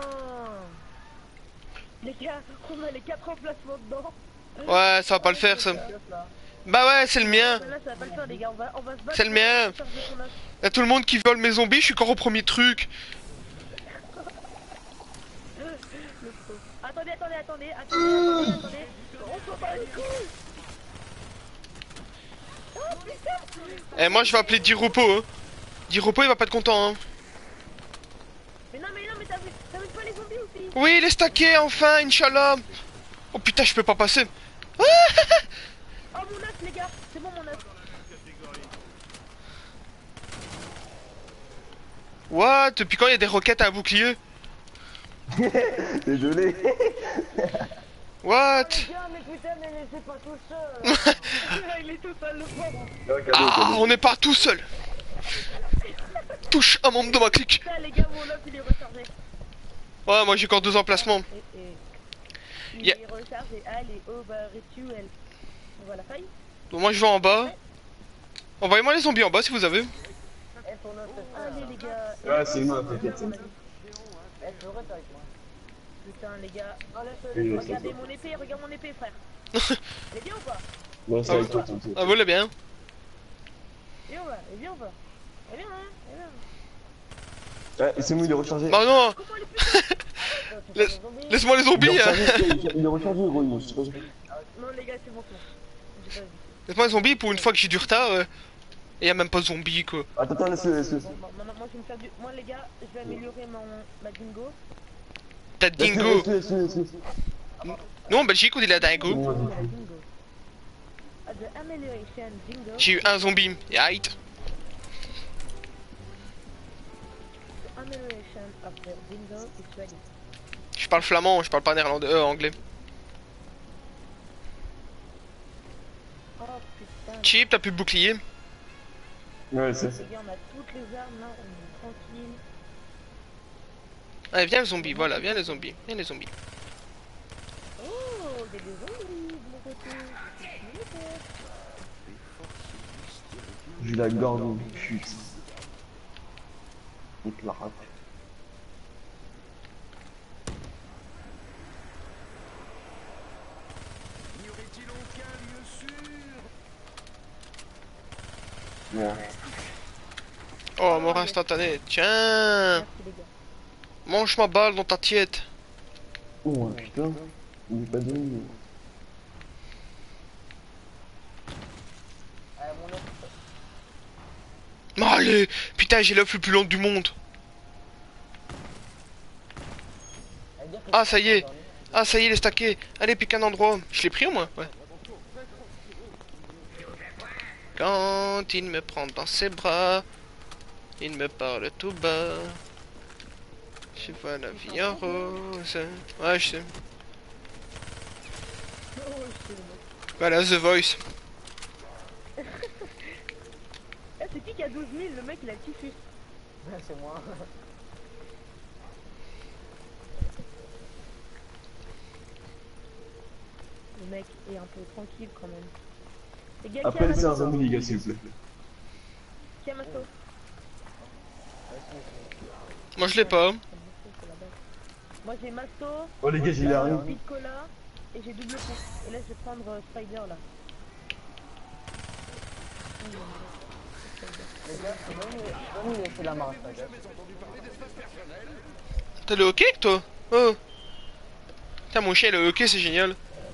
Les gars, on a les 4 emplacements dedans. Ouais, ça va pas le faire ça. Bah ouais, c'est le mien. Là, ça va pas le faire, les gars. On va se battre. C'est le mien. pour recharger ton œuf. Y'a tout le monde qui vole mes zombies, je suis encore au premier truc. Le pauvre. Attendez. On s'en bat les couilles. Oh putain. Eh, moi je vais appeler Diropo, hein. Diropo il va pas être content, hein. Mais non, t'as vu pas les zombies aussi? Oui, il est stacké enfin, Inch'Allah. Oh putain, je peux pas passer. Oh mon œuf, les gars. C'est bon, mon œuf. What? Depuis quand il y a des roquettes à un bouclier? Désolé. What? Les gars, mais putain, mais laissez pas tout seul. Il est tout seul, le pauvre. Ah, on n'est pas tout seul. Touche un membre de ma clique. Putain, les gars, mon œuf, il est rechargé. Ouais, moi j'ai encore 2 emplacements. Il Yeah. est rechargé. Allez, au rituel. On voit la faille. Donc moi je vais en bas. Envoyez-moi les zombies en bas si vous avez. Eh, ton œuf, c'est ça. Allez, les gars. Ouais, c'est moi, t'inquiète. Eh, tu restes avec moi. Putain, les gars. Non, laisse-le. Oui, je sais Regardez pas. mon épée, regarde mon épée, frère. Elle est bien ou pas? Bon, c'est avec toi, t'inquiète. Ah, vous l'avez bien. Viens ou pas? Elle est bien ou pas? Elle est bien, hein? Elle est bien. Ah, c'est moi, il est rechargé. Bah non. Comment elle est plus? Laisse- Laisse-moi les Il est zombies. Hein. rechargé, il est rechargé, gros. Je sais pas. Non, les gars, c'est bon, c'est bon. J'ai pas vu. Laisse-moi les zombies pour une fois que j'ai du retard. Et y a même pas de zombies quoi. Attends, laisse-le. Bon, moi, je vais me faire du. Moi, les gars, je vais améliorer ma dingo. T'as dingo. Laisse-le. Nous en Belgique on dit la dingo. La dingo. The Amelioration Dingo. J'ai eu un zombie. Right. The Amelioration of the Dingo is ready. Je parle flamand, je parle pas néerlandais, anglais. Oh putain. Chip, t'as plus de bouclier. Ouais, c'est Les gars, on a toutes les armes là, on est tranquille. Allez, viens le zombie, voilà, viens le zombie. Viens les zombies. Oh, il y a des zombies de mon côté. J'ai la gorge au putain. On te la rate. N'y aurait-il aucun lieu sûr? Bon. Oh, mort instantané. Tiens, Merci les gars. mange ma balle dans ta tiette. Oh putain. Il est pas donné. Mon œuf. Mais allez, putain, j'ai l'œuf le plus long du monde. Elle veut dire que Ah, c'est ça y est. pas dans les- Ah, ça y est, il est stacké. Allez, pique un endroit. Je l'ai pris au moins, ouais. Quand il me prend dans ses bras, il me parle tout bas. Je vois la vie en rose. Ouais, je sais. Voilà, The Voice. Eh, c'est qui a 12 000? Le mec il a le petit fus. C'est moi. Le mec est un peu tranquille quand même. Les gars, Après, c'est un zombie, les gars, s'il vous plaît. qui a masto? Moi, je l'ai pas. Moi j'ai masto, Oh, les gars, j'ai l'air rien. Pit Cola et j'ai double coup. Et là je vais prendre Spider là. Les gars, c'est bon, il fait la marche. les gars. T'as le hockey, toi? Oh. Putain, mon chien, le hockey, c'est génial.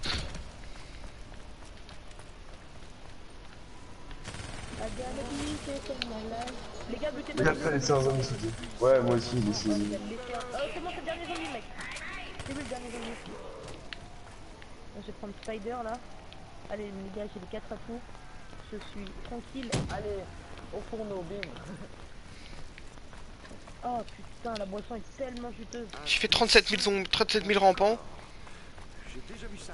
Les gars, butez Les pas gars, après, laissez un zombie sauter. Ouais, moi aussi, laissez. c'est bon, c'est le dernier zombie, mec. C'est lui le dernier zombie. Bon, je vais prendre Spider là. Allez, les gars, j'ai les 4 atouts. Je suis tranquille. Allez, au fourneau, bim. Oh putain, la boisson est tellement juteuse. J'ai fait 37 000 rampants. J'ai déjà vu ça.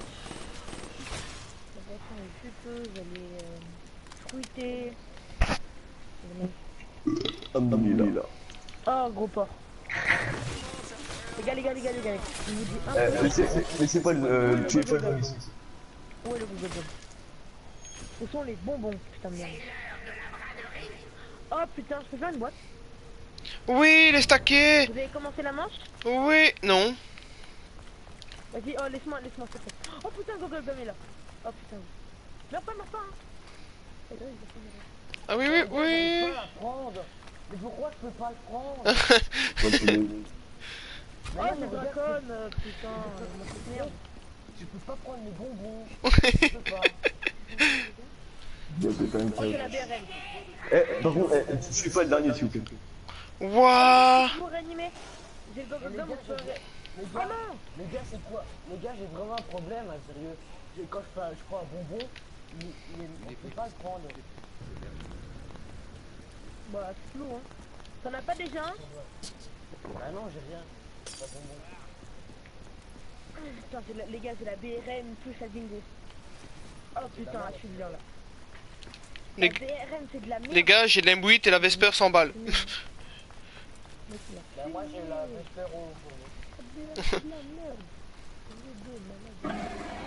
La boisson est juteuse, elle est fruitée. Alhamdulillah. Oh, gros porc. Les gars, je vous dis un peu. Laissez pas le tuer pas le zombie. Où est le Google Job? Où sont les bonbons? Putain de merde. Oh putain, je peux faire une boîte? Oui, il est stacké. Vous avez commencé la manche? Oui, non. Vas-y, oh laisse-moi s'il te plaît. Oh putain, Google Job est là. Oh putain. Meurs pas, hein. Eh, ouais, il va pas mourir. Ah oui, oui, Je oui. peux pas la prendre. Mais pourquoi je peux pas le prendre? Oh, c'est Dracon, putain, mon truc merde. Je peux pas prendre mes bonbons. Je peux pas. Oh, j'ai la BRM. Eh, par contre, je suis pas le dernier, s'il vous plaît. Waouh. Pour réanimer. J'ai le Google Les Job, gars, on peut... Les gars, les gars, c'est quoi? Les gars, j'ai vraiment un problème, hein, sérieux. Quand je prends un bonbon, on peut pas le prendre. Bah, c'est flou, hein. T'en as pas déjà un? Bah non, j'ai rien. Pas de bonbon. Putain, les gars, j'ai la BRM plus la bingo. Oh putain, je suis bien là. La Les, BRM, c'est de la merde. les gars, j'ai l'M8 et la Vesper 100 balles. Mec, il a Bah moi, j'ai la Vesper au fourneau. c'est de la merde. Les deux, malade.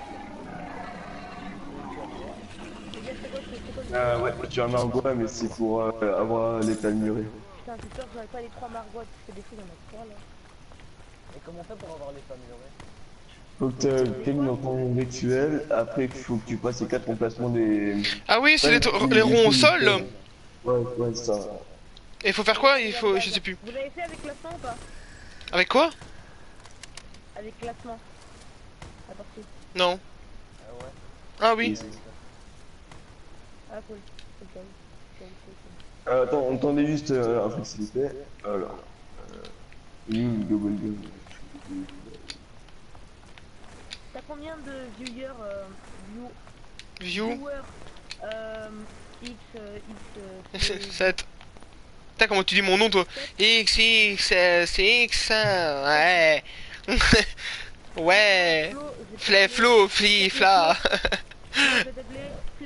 Les gars, c'est quoi Ouais, tu as un margot, mais c'est pour avoir l'état muré. Putain, j'ai peur que j'aurais pas les 3 margots, parce que des fois, il y en a 3 là. Et comment on fait pour avoir les femmes murées? Faut que tu mis dans ton rituel, après il faut que tu passes les 4 emplacements des... Ah oui, c'est les ronds au sol. Ouais, ça. Et il faut faire quoi? Il faut, je sais plus. Vous l'avez fait avec classement ou pas? Avec quoi? Avec classement. La partie. Non. Ah ouais. Ah oui. Ah, cool. Cool. Attends, on entendait juste un truc s'il vous plaît. Alors. Double gun. T'as combien de viewers, View. X, 7. Putain, comment tu dis mon nom, toi? X, ouais. Ouais. Flo, fli, fla. je vais t'appeler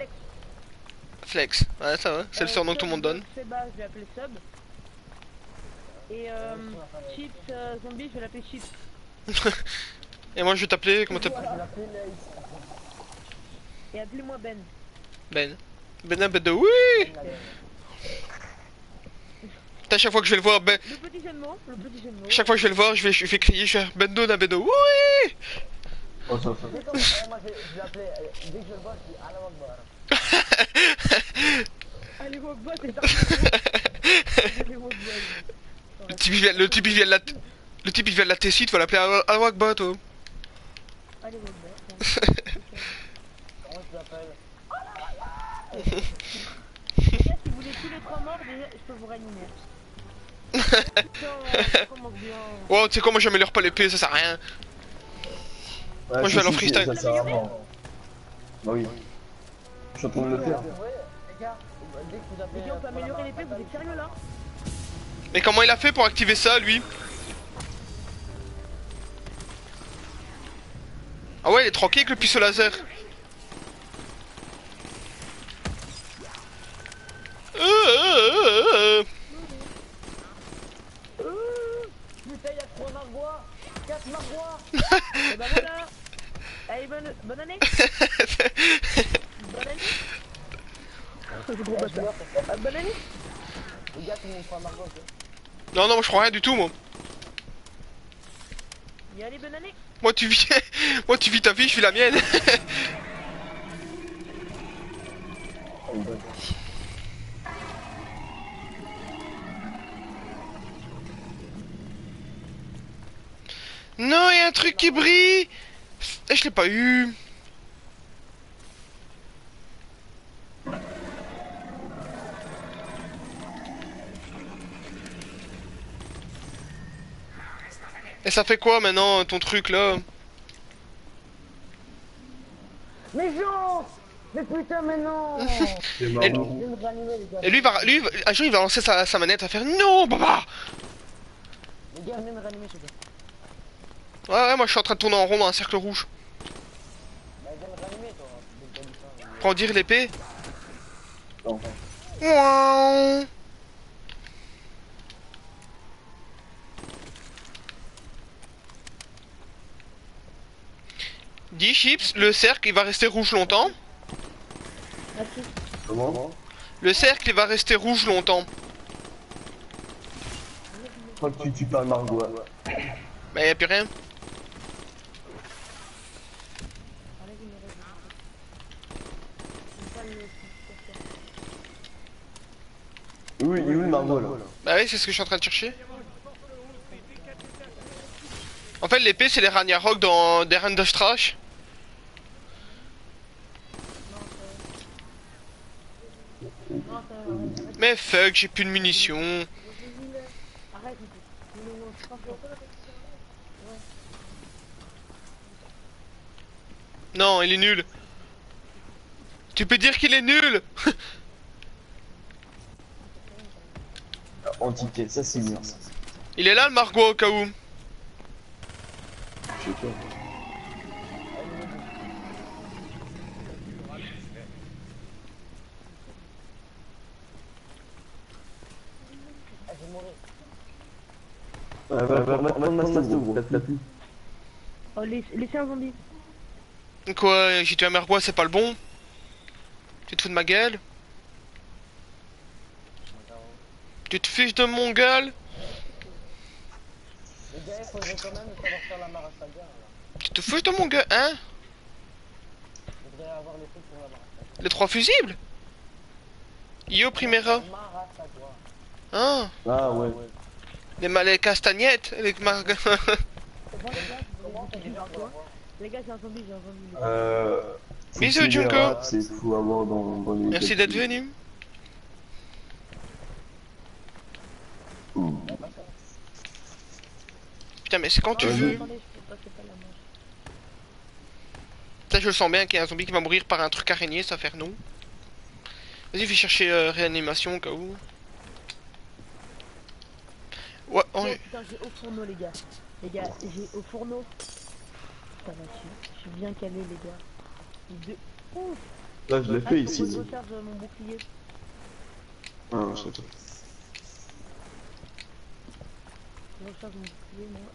Flex. Ouais, ça va. C'est le surnom que tout le monde donne. Seba, je vais l'appeler Sub. Et Chips Zombie, je vais l'appeler Chips. Et moi je vais t'appeler, comment Je t'appelles? vais l'appeler Lace. Et appelez-moi Ben. Ben. Ben, oui. Putain, chaque fois que je vais le voir, Ben. Le petit jeu de mots, le petit jeu de mots. Chaque fois que je vais le voir, je vais crier, je vais Bendo, Bendo, oui. Oh, ça fait. C'est comme, moi je l'appelais, dès que je le vois, je dis Allah Akbar. Allez, Wokbot, c'est Allez, Wokbot. Le type il vient de la Tessie, tu vas l'appeler Alwagbot, oh. Allez, Wokbot. Comment je l'appelle? Les gars, si vous voulez tous les 3 morts, déjà, je peux vous réanimer. Putain, ça commence bien. Wow, tu sais quoi, moi j'améliore pas l'épée, ça sert à rien. Ouais, Moi, je vais aller en si, freestyle. Ça sert à rien. Bah oui. Je suis en train de le faire. Ouais, les gars, dès que vous appelez. Les gars, on peut améliorer l'épée, vous êtes sérieux là? Mais comment il a fait pour activer ça, lui? Ah ouais, il est tranquille avec le pistolet laser. Putain, y'a 3 margois, 4 margois. Et bah voilà. Allez, bonne année. Bonne année. Gros bâtard. Ah, bonne année. Les gars, tout le monde prend un margot. Non, non, moi je prends rien du tout, moi. Et allez, bonne année. Moi tu vis, moi tu vis ta vie, je vis la mienne. Non, il y a un truc qui brille. Et je l'ai pas eu. Et ça fait quoi maintenant ton truc là? Mais Jean! Mais putain, mais non! C'est Et- marrant. Je vais me réanimer, les gars. Et lui, un jour il va lancer sa manette à faire non, papa. Les gars, venez me réanimer, s'il vous plaît. Ouais, moi je suis en train de tourner en rond dans un cercle rouge. Bah, viens me réanimer, toi. Dès que t'as dit ça. Prends dire l'épée. Non. Ouin. Dis chips, le cercle il va rester rouge longtemps. Merci. Comment? Le cercle il va rester rouge longtemps. Je crois que tu parles Margot. Bah y'a plus rien. Enlève une raison. C'est pas le. Oui, il est où le Margot là? Bah oui, c'est ce que je suis en train de chercher. En fait, l'épée c'est les Ragnarok dans des Strash. Non, ça. Mais fuck, j'ai plus de munitions. Arrête, non, c'est pas fort. Non, il est nul. Tu peux dire qu'il est nul. Entité, ça c'est bien. Il est là le Margot au cas où. Je sais pas. Ah, je vais mourir. Va ma station, gros. T'as plus. Oh, laissez un zombie. Quoi, j'ai tué un Margot, c'est pas le bon? Tu te fous de ma gueule? Tu te fiches de mon gueule? Les gars, il faudrait quand même savoir faire la Marasaga, là. Tu te fiches de mon gueule, hein? Je voudrais avoir les trucs pour la Marasaga. Les 3 fusibles? Yo Primera. Marasaga. Hein? Ah ouais. Les castagnettes, les C'est bon, les gars, Comment tu dis ça, toi? les gars, j'ai un zombie, j'ai un zombie. Bisous, faut que Junko. les rats, c'est faut avoir dans les. Merci d'être venu. Ouh. Putain, mais c'est quand tu veux. Attendez, je peux passer pas la manche. Putain, je le sens bien qu'il y a un zombie qui va mourir par un truc araignée, ça va faire non. Vas-y, fais chercher réanimation au cas où. Ouais, Oh, putain, j'ai au fourneau, les gars. Les gars, j'ai au fourneau. Putain, là, je suis bien calé, les gars. De ouf. Là, je l'ai Ah, fait il faut que ici. je recharge mon bouclier. Ah, je sais pas. Je recharge mon bouclier, moi.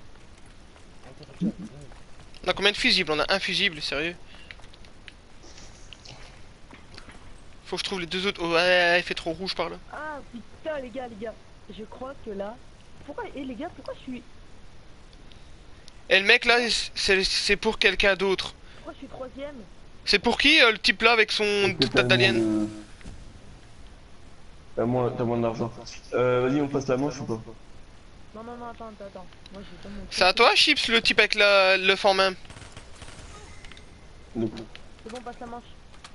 On a combien de fusibles? On a un fusible, sérieux? Faut que je trouve les deux autres. Oh, ouais, il fait trop rouge par là. Ah putain les gars, je crois que là... Pourquoi, les gars, pourquoi je suis... Et le mec là, c'est pour quelqu'un d'autre. Pourquoi je suis troisième? C'est pour qui le type là avec son Est-ce que tête d'alien? T'as moins d'argent. Vas-y, on passe la manche ou pas? Non, non, non, attends. Moi, je vais pas mon C'est à toi, Chips, le type avec le fond même? Donc, C'est bon, passe la manche.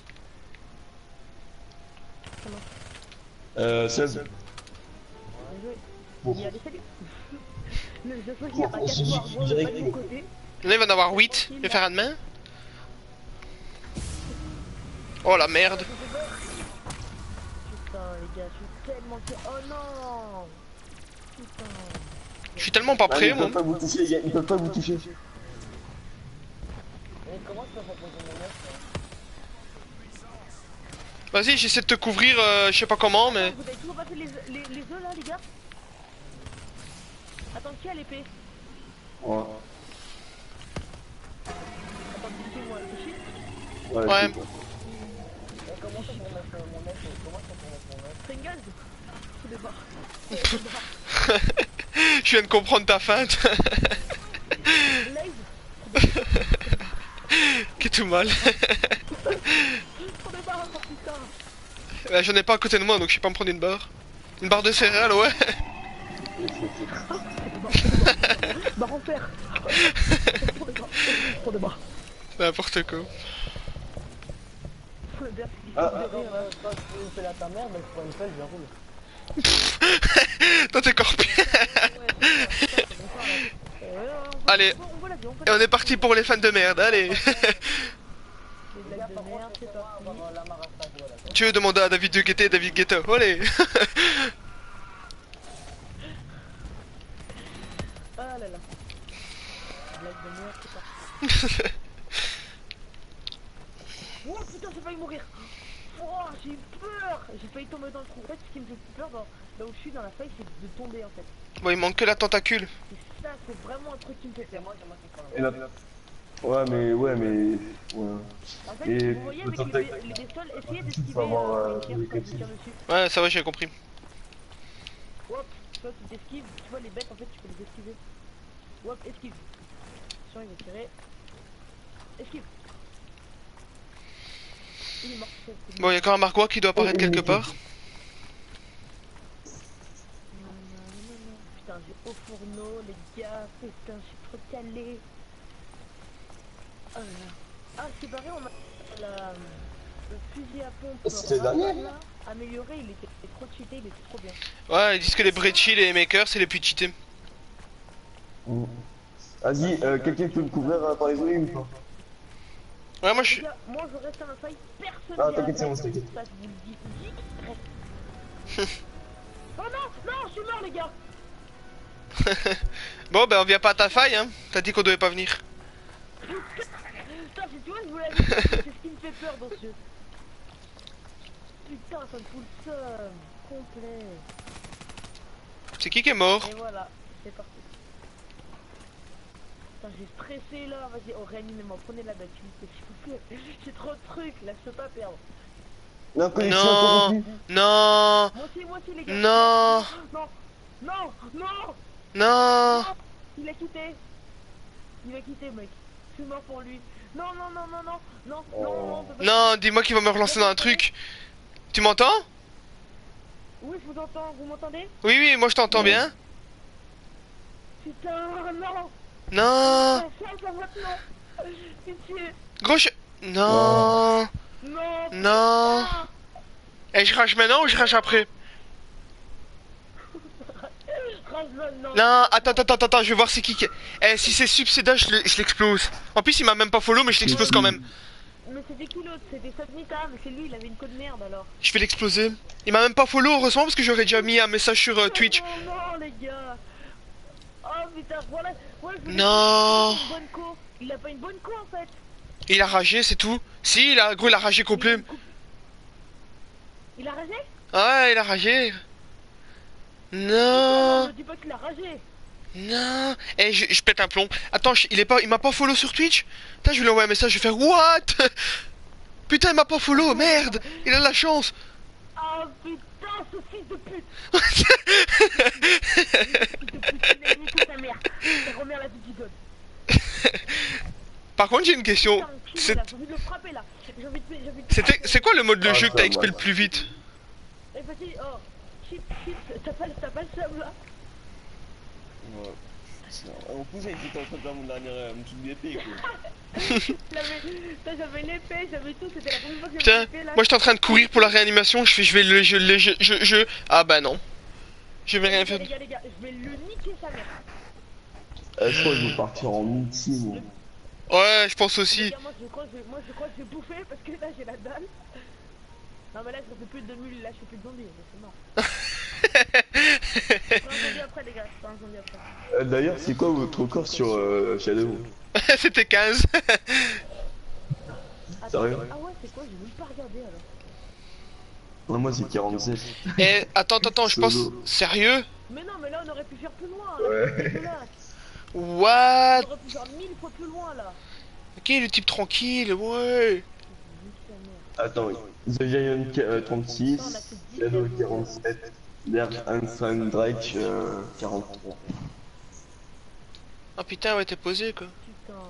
Ça marche. Seb. Bien joué. Bon. Il y a des saluts. Le jeu qu'il y a pas 4 noirs, moi, je vais pas de mon côté. Là, il va en avoir 8. Je vais faire un demain. Oh la merde. Putain, les gars, je suis tellement... Oh non. Putain. Je suis tellement pas prêt, Ils moi. peuvent pas vous toucher, les gars, ils peuvent pas vous toucher. Mais comment je peux proposer mon neuf Vas-y, j'essaie de te couvrir, je sais pas comment, mais... Vous avez toujours pas fait les œufs là, les gars? Attends, qui a l'épée? Ouais. Attends, expliquez-moi, c'est shit. Ouais. je sais pas. Comment ça pour mettre mon neuf Comment ça pour mettre mon neuf Pringles. Tout débarre. Je viens de comprendre ta feinte. Lays. Qui est tout mal. Trop débarre, oh putain. Bah, j'en ai pas à côté de moi, donc je vais pas me prendre une barre. Une barre de céréales, ouais. Barre en fer. Trop débarre. N'importe quoi. Trop débarre. Quand tu fais la ta mère, ben je prends une pelle, je la roule. Toi, t'es encore pire. Allez. Et on est parti pour les fans de merde, allez. Les blagues de merde, c'est parti. Avoir la marasse à bois là. Tu veux demander à David de Guetta, David Guetta, allez. Ah là là. Blague de merde, c'est parti. Oh putain, j'ai failli mourir. Oh, j'ai eu peur. J'ai failli tomber dans le trou. En fait, ce qui me fait peur là où je suis dans la faille, c'est de tomber en fait. Bon, il manque que la tentacule. Et ça, c'est vraiment un truc qui me fait peur. Moi, qui prends Et là... Ouais, mais... Ouais. En fait, Et vous voyez le avec tentac- les bestioles, essayez faut d'esquiver avoir, une pierre les quand vous capsules. tire dessus. Ouais, ça va, j'ai compris. Hop, toi tu t'esquives, tu vois les bêtes en fait, tu peux les esquiver. Hop, esquive. Attention, il va tirer. Esquive. Il est mort. C'est bon. Bon, il y a quand même un Marquois qui doit apparaître quelque part. Putain, j'ai au fourneau, les gars. Putain, je suis trop calé. Oh là là. Ah, c'est pareil, on a le fusil à pompe. C'était le dernier. là, amélioré, il était trop cheaté, il était trop bien. Ouais, ils disent que les Brecci, les makers, c'est les plus cheatés. Vas-y, quelqu'un peut me couvrir par les oreilles ou pas? Ouais, moi je Les suis... gars, moi je reste à ma faille, personne Ah, vient t'inquiète, à c'est la bon, faille. t'inquiète. Ça, je vous le dis, reste. Oh non, non, je suis mort les gars. Bon, ben on vient pas à ta faille, hein. T'as dit qu'on devait pas venir. Putain, tu vois, je vous l'avais dit, c'est ce qui me fait peur dans ce jeu. Putain, ça me fout le seum. Complet. C'est qui est mort? Et voilà, c'est parti. Putain, j'ai stressé là, vas-y, oh réanimez-moi, prenez la battue, s'il vous plaît. J'ai trop de trucs, là, je peux pas perdre. Non, connexion Non, interrompue. non, Moi aussi les gars. non, Non, non, non, non. il a quitté. Il a quitté, mec. Je suis mort pour lui. Non, non, non, non, non, non, non, non, on peut pas- Non, dis-moi qu'il va me relancer dans un truc. Tu m'entends? Oui, je vous entends, vous m'entendez? Oui, oui, moi je t'entends bien. Putain, non. Non, Ça maintenant. Pitié. gros, non, Non. non. Et je rage maintenant ou je rage après? Rage maintenant. Non, attends, je vais voir c'est qui. Eh, si c'est Subseda, je l'explose. En plus, il m'a même pas follow, mais je l'explose quand même. Mais c'était qui l'autre? C'était Sabnita, mais c'est lui, il avait une code merde alors. Je vais l'exploser. Il m'a même pas follow, heureusement, parce que j'aurais déjà mis un message sur Twitch. Non, non, les gars. Oh putain, voilà. Ouais, je voulais Non. dire, il a une bonne co. Il a pas une bonne co en fait. Il a ragé, c'est tout. Si, gros, il a ragé complet. Il a ragé? Ouais, il a ragé. Non, Non, me dis pas qu'il a ragé. non. Eh, je pète un plomb. Attends, il m'a pas follow sur Twitch. Putain, je vais lui envoyer un message, je vais faire what? Putain, il m'a pas follow, merde. Il a la chance. Oh putain, ce fils de pute. Fils de pute, il a niqué ta mère. Et remets la petite zone. Par contre, j'ai une question. Putain, enculé, là, j'ai envie de le frapper là. J'ai envie de C'est quoi le mode de Ah, jeu que ça t'as va, XP le ça. plus vite? Eh vas-y, oh, chip, t'as pas le seum là? Ouais. En plus, j'étais en train de faire mon truc d'épée, quoi. J'avais l'épée, j'avais tout, c'était la première fois que j'avais Putain, l'épée là. moi j'étais en train de courir pour la réanimation, je vais le ah bah non. Je vais rien faire. Les gars, je vais le niquer sa mère. Je crois que je vais partir en multi, moi. Ouais, je pense Les aussi. gars, moi je crois que je vais bouffer parce que là j'ai la dalle. Non mais là je fais plus de mules, là je fais plus de zombies, c'est mort. Je ferai un zombie après les gars, je ferai un zombie après. D'ailleurs, c'est quoi votre record sur Shadow? C'était 15. Attends, Sérieux? ah ouais, c'est quoi? J'ai même pas regardé alors. Non, moi, c'est 47. Eh, attends, je pense. Solo. Sérieux? Mais non, mais là on aurait pu faire plus loin, là, Ouais. c'est dégueulasse. What? On aurait pu faire 1000 fois plus loin là. Ok, le type tranquille, ouais. Nique sa mère. Attends, The Giant 36, Shadow 47, Der Einstein Drake 43. Oh putain, ouais, t'es posé quoi. Putain.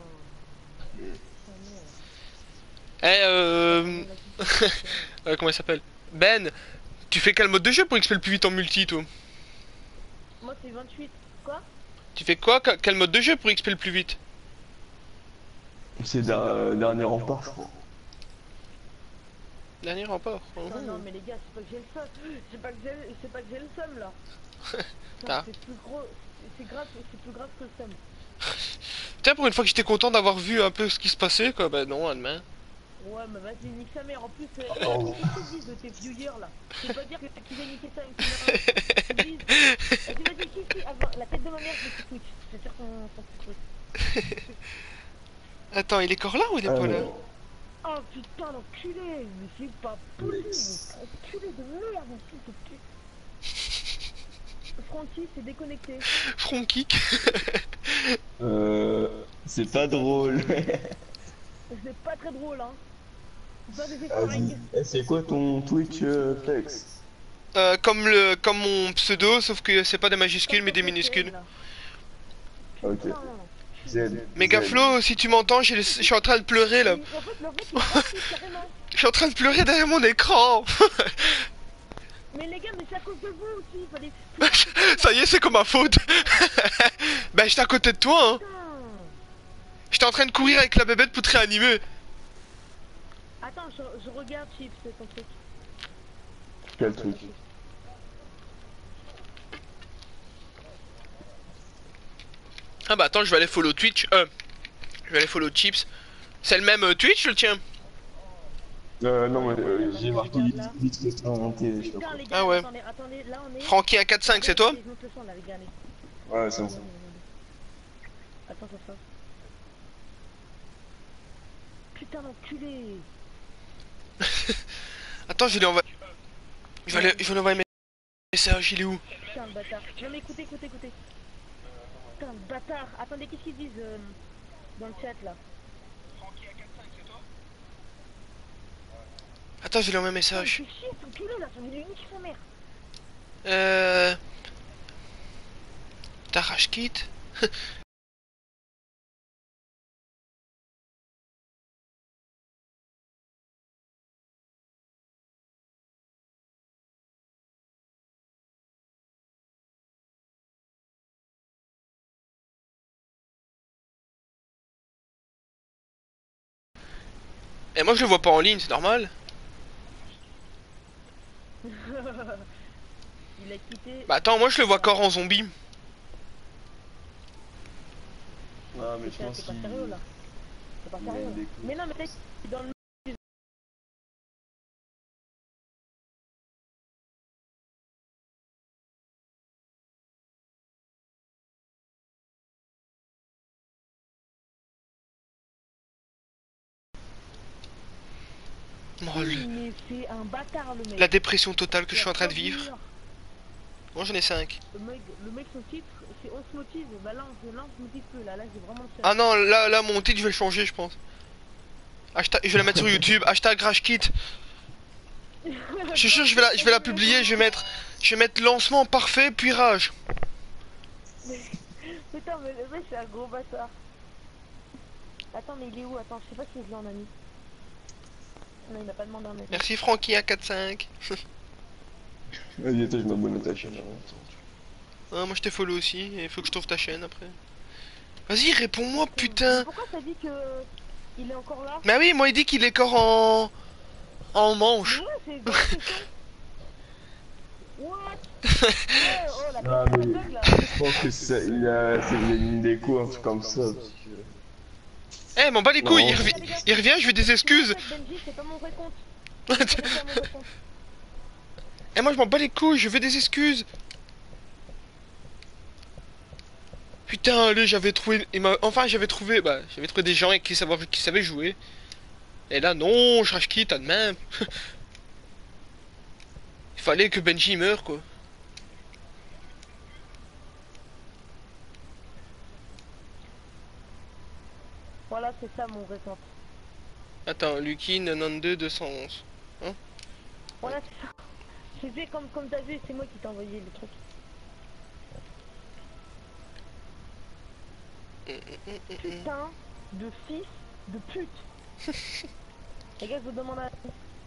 Eh, comment il s'appelle? Ben, tu fais quel mode de jeu pour XP le plus vite en multi, toi? Moi c'est 28. Quoi? Tu fais quoi? Quel mode de jeu pour XP le plus vite? C'est dernier rempart, je crois. Dernier rempart. Non, non, mais les gars, c'est pas que j'ai le seum. C'est pas que j'ai le seum là. Ah. C'est plus gros. C'est plus grave que le seum. Putain, pour une fois que j'étais content d'avoir vu un peu ce qui se passait, quoi. Bah non, demain. Ouais, mais vas-y, nique sa mère. En plus, Oh. qu'est-ce qu'ils disent de tes viewers là? Je peux pas dire qu'ils aient niqué ça avec une caméra. Vas-y, qui, avant, la tête de ma mère, c'est sur Twitch. C'est sur son truc. Attends, il est encore là ou il est pas là? Oh putain, l'enculé. Mais c'est pas possible. Enculé de merde, fils de pute. Francky s'est déconnecté. Front kick. C'est pas drôle. C'est pas très drôle, hein. C'est pas des écoringues. Vas-y. C'est quoi ton Twitch Flex? Comme mon pseudo, sauf que c'est pas des majuscules mais des minuscules. Ok. Putain. Z. Megaflo, si tu m'entends, je suis en train de pleurer là. En fait, il a parti, carrément. Je suis en train de pleurer derrière mon écran. Mais les gars, mais c'est à cause de vous aussi. Il fallait. Ça y est, c'est comme ma faute. Bah, j'étais à côté de toi, hein. Putain. J'étais en train de courir avec la bébête pour te réanimer. Attends, je regarde Chips, c'est ton truc. Quel truc? Ah bah attends, je vais aller follow Twitch. Je vais aller follow Chips. C'est le même Twitch, le tien? Non, mais j'ai marqué vite inventé, je sais pas Putain, quoi. les gars, Ah ouais. attendez, là on est. Francky 145, c'est toi? Je monte le son là, les gars. Ouais, c'est bon. Attends, ça. Putain, l'enculé. Attends, je vais lui envoyer. Je vais lui envoyer un message, il est où? Putain, le bâtard. Non, mais écoutez. Putain, le bâtard. Attendez, qu'est-ce qu'ils disent dans le chat là? Attends, je vais lui envoyer un Il message. fait chier, cet enculé là, il est unique sa mère. T'arraches kit? Et moi je le vois pas en ligne, c'est normal? Il a quitté. Bah attends, moi je le vois encore en zombie. Ah, mais je pense C'est pas qu'il... sérieux là. C'est pas il a sérieux. une déco. Mais non, mais mec, dans le. Oh, Mais c'est un bâtard le mec. la dépression totale que je suis en train de Il a vivre. pas Moi j'en ai 5. Le mec son titre, c'est on se motive. Bah là, on se motive plus. Là, j'ai vraiment le seum. Ah non, là mon titre je vais le changer je pense. Je vais la mettre sur YouTube, hashtag Rashkit. Je suis sûr, je vais la publier, je vais mettre lancement parfait, puis rage. Putain, mais le mec, c'est un gros bâtard. Attends, mais il est où? Attends, je sais pas si je l'en ai mis. Non, il m'a pas demandé un mec. Merci Francky à 4-5. Vas-y, attends, je m'abonne à ta chaîne. Ah, moi je t'ai follow aussi, et il faut que je trouve ta chaîne après. Vas-y, réponds-moi putain. Pourquoi t'as dit que il est encore là? Bah oui, moi il dit qu'il est encore en manche. Ouais, c'est une bonne question. What? Ouais, oh, la Ah, petite mais- bug là. Je pense que c'est une déco, un truc comme ça. Eh, m'en bats les couilles, Non. il revient, je veux des excuses. Benji, c'est pas mon vrai compte. C'est pas mon vrai compte. Eh, moi je m'en bats les couilles, je veux des excuses. Putain, allez, j'avais trouvé, j'avais trouvé des gens qui savaient jouer. Et là, non, je rage quitte à de même. Il fallait que Benji meure, quoi. Voilà, c'est ça mon vrai compte. Attends, Lucky 92 211. Voilà, c'est ça. C'est fait comme t'as vu, c'est moi qui t'ai envoyé le truc. Putain de fils de pute. Les gars, je vous demande un...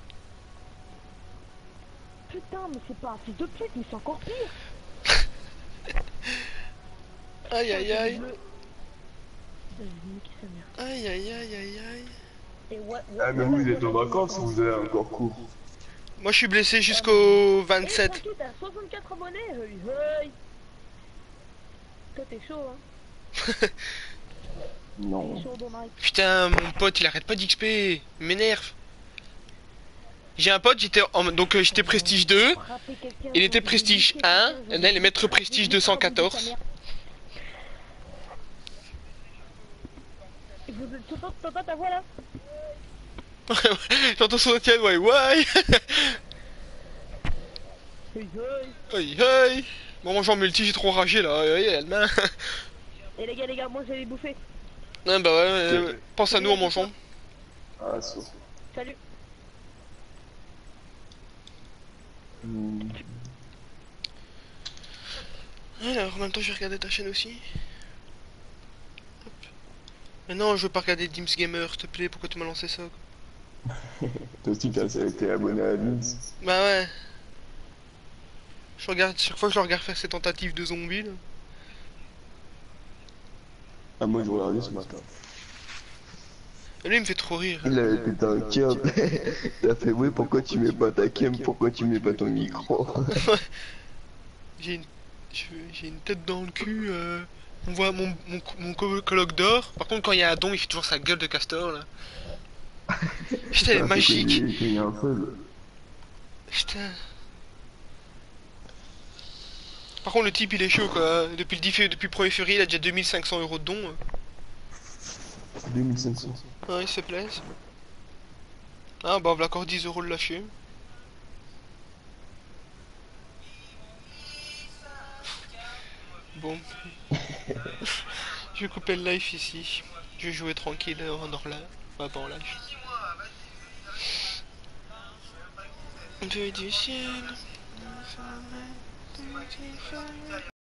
Putain, mais c'est pas un fils de pute, mais c'est encore pire. Aïe aïe aïe. Putain, je vais niquer sa mère. Aïe aïe aïe aïe aïe. Et ouais, Ah, mais vous êtes en vacances ou vous avez encore cours? Moi je suis blessé jusqu'au 27. Tranquille, t'as 64 abonnés. Hey. Toi, t'es chaud, hein. Non. T'es chaud, Donald. Putain, mon pote il arrête pas d'XP. Il m'énerve. J'ai un pote, j'étais prestige 2. Frapper quelqu'un, Il était je vais prestige niquer 1. quelqu'un, je Et vais là il est maître niquer prestige sa 214. mère. Et t'entends ta voix là? J'entends son tienne, ouais, ouais. Hey, hey. Aïe aïe. Bon, moi j'en multi, j'ai trop ragé là. Aïe aïe, elle main. Et les gars, moi j'allais bouffer. Ah bah ouais, pense à nous en mangeant. Ah, ça. Salut. Alors, en même temps, je vais regarder ta chaîne aussi. Hop. Mais non, je veux pas regarder Dims Gamer, s'il te plaît, pourquoi tu m'as lancé ça quoi. Toi aussi, t'es abonné à Vince. Bah ouais. Je regarde, chaque fois que je le regarde faire ses tentatives de zombies là. Ah, moi, je regardais ce matin. Et lui il me fait trop rire. Il avait pété un câble. Il a fait, oui, pourquoi tu mets pas ta cam, pourquoi tu mets pas ton micro? J'ai une tête dans le cul. On voit mon coloc d'or. Par contre, quand il y a un don, il fait toujours sa gueule de castor là. Putain, elle est magique. Il y a un feu. Putain. Par contre, le type il est chaud quoi. Depuis le 1er février, il a déjà 2500 € de dons. 2500. Ouais, il se plaise. Ah bah, voilà encore 10 € de lâcher. Bon. Je vais couper le live ici. Je vais jouer tranquille en hors live. Enfin, pas en live. Veuille du ciel.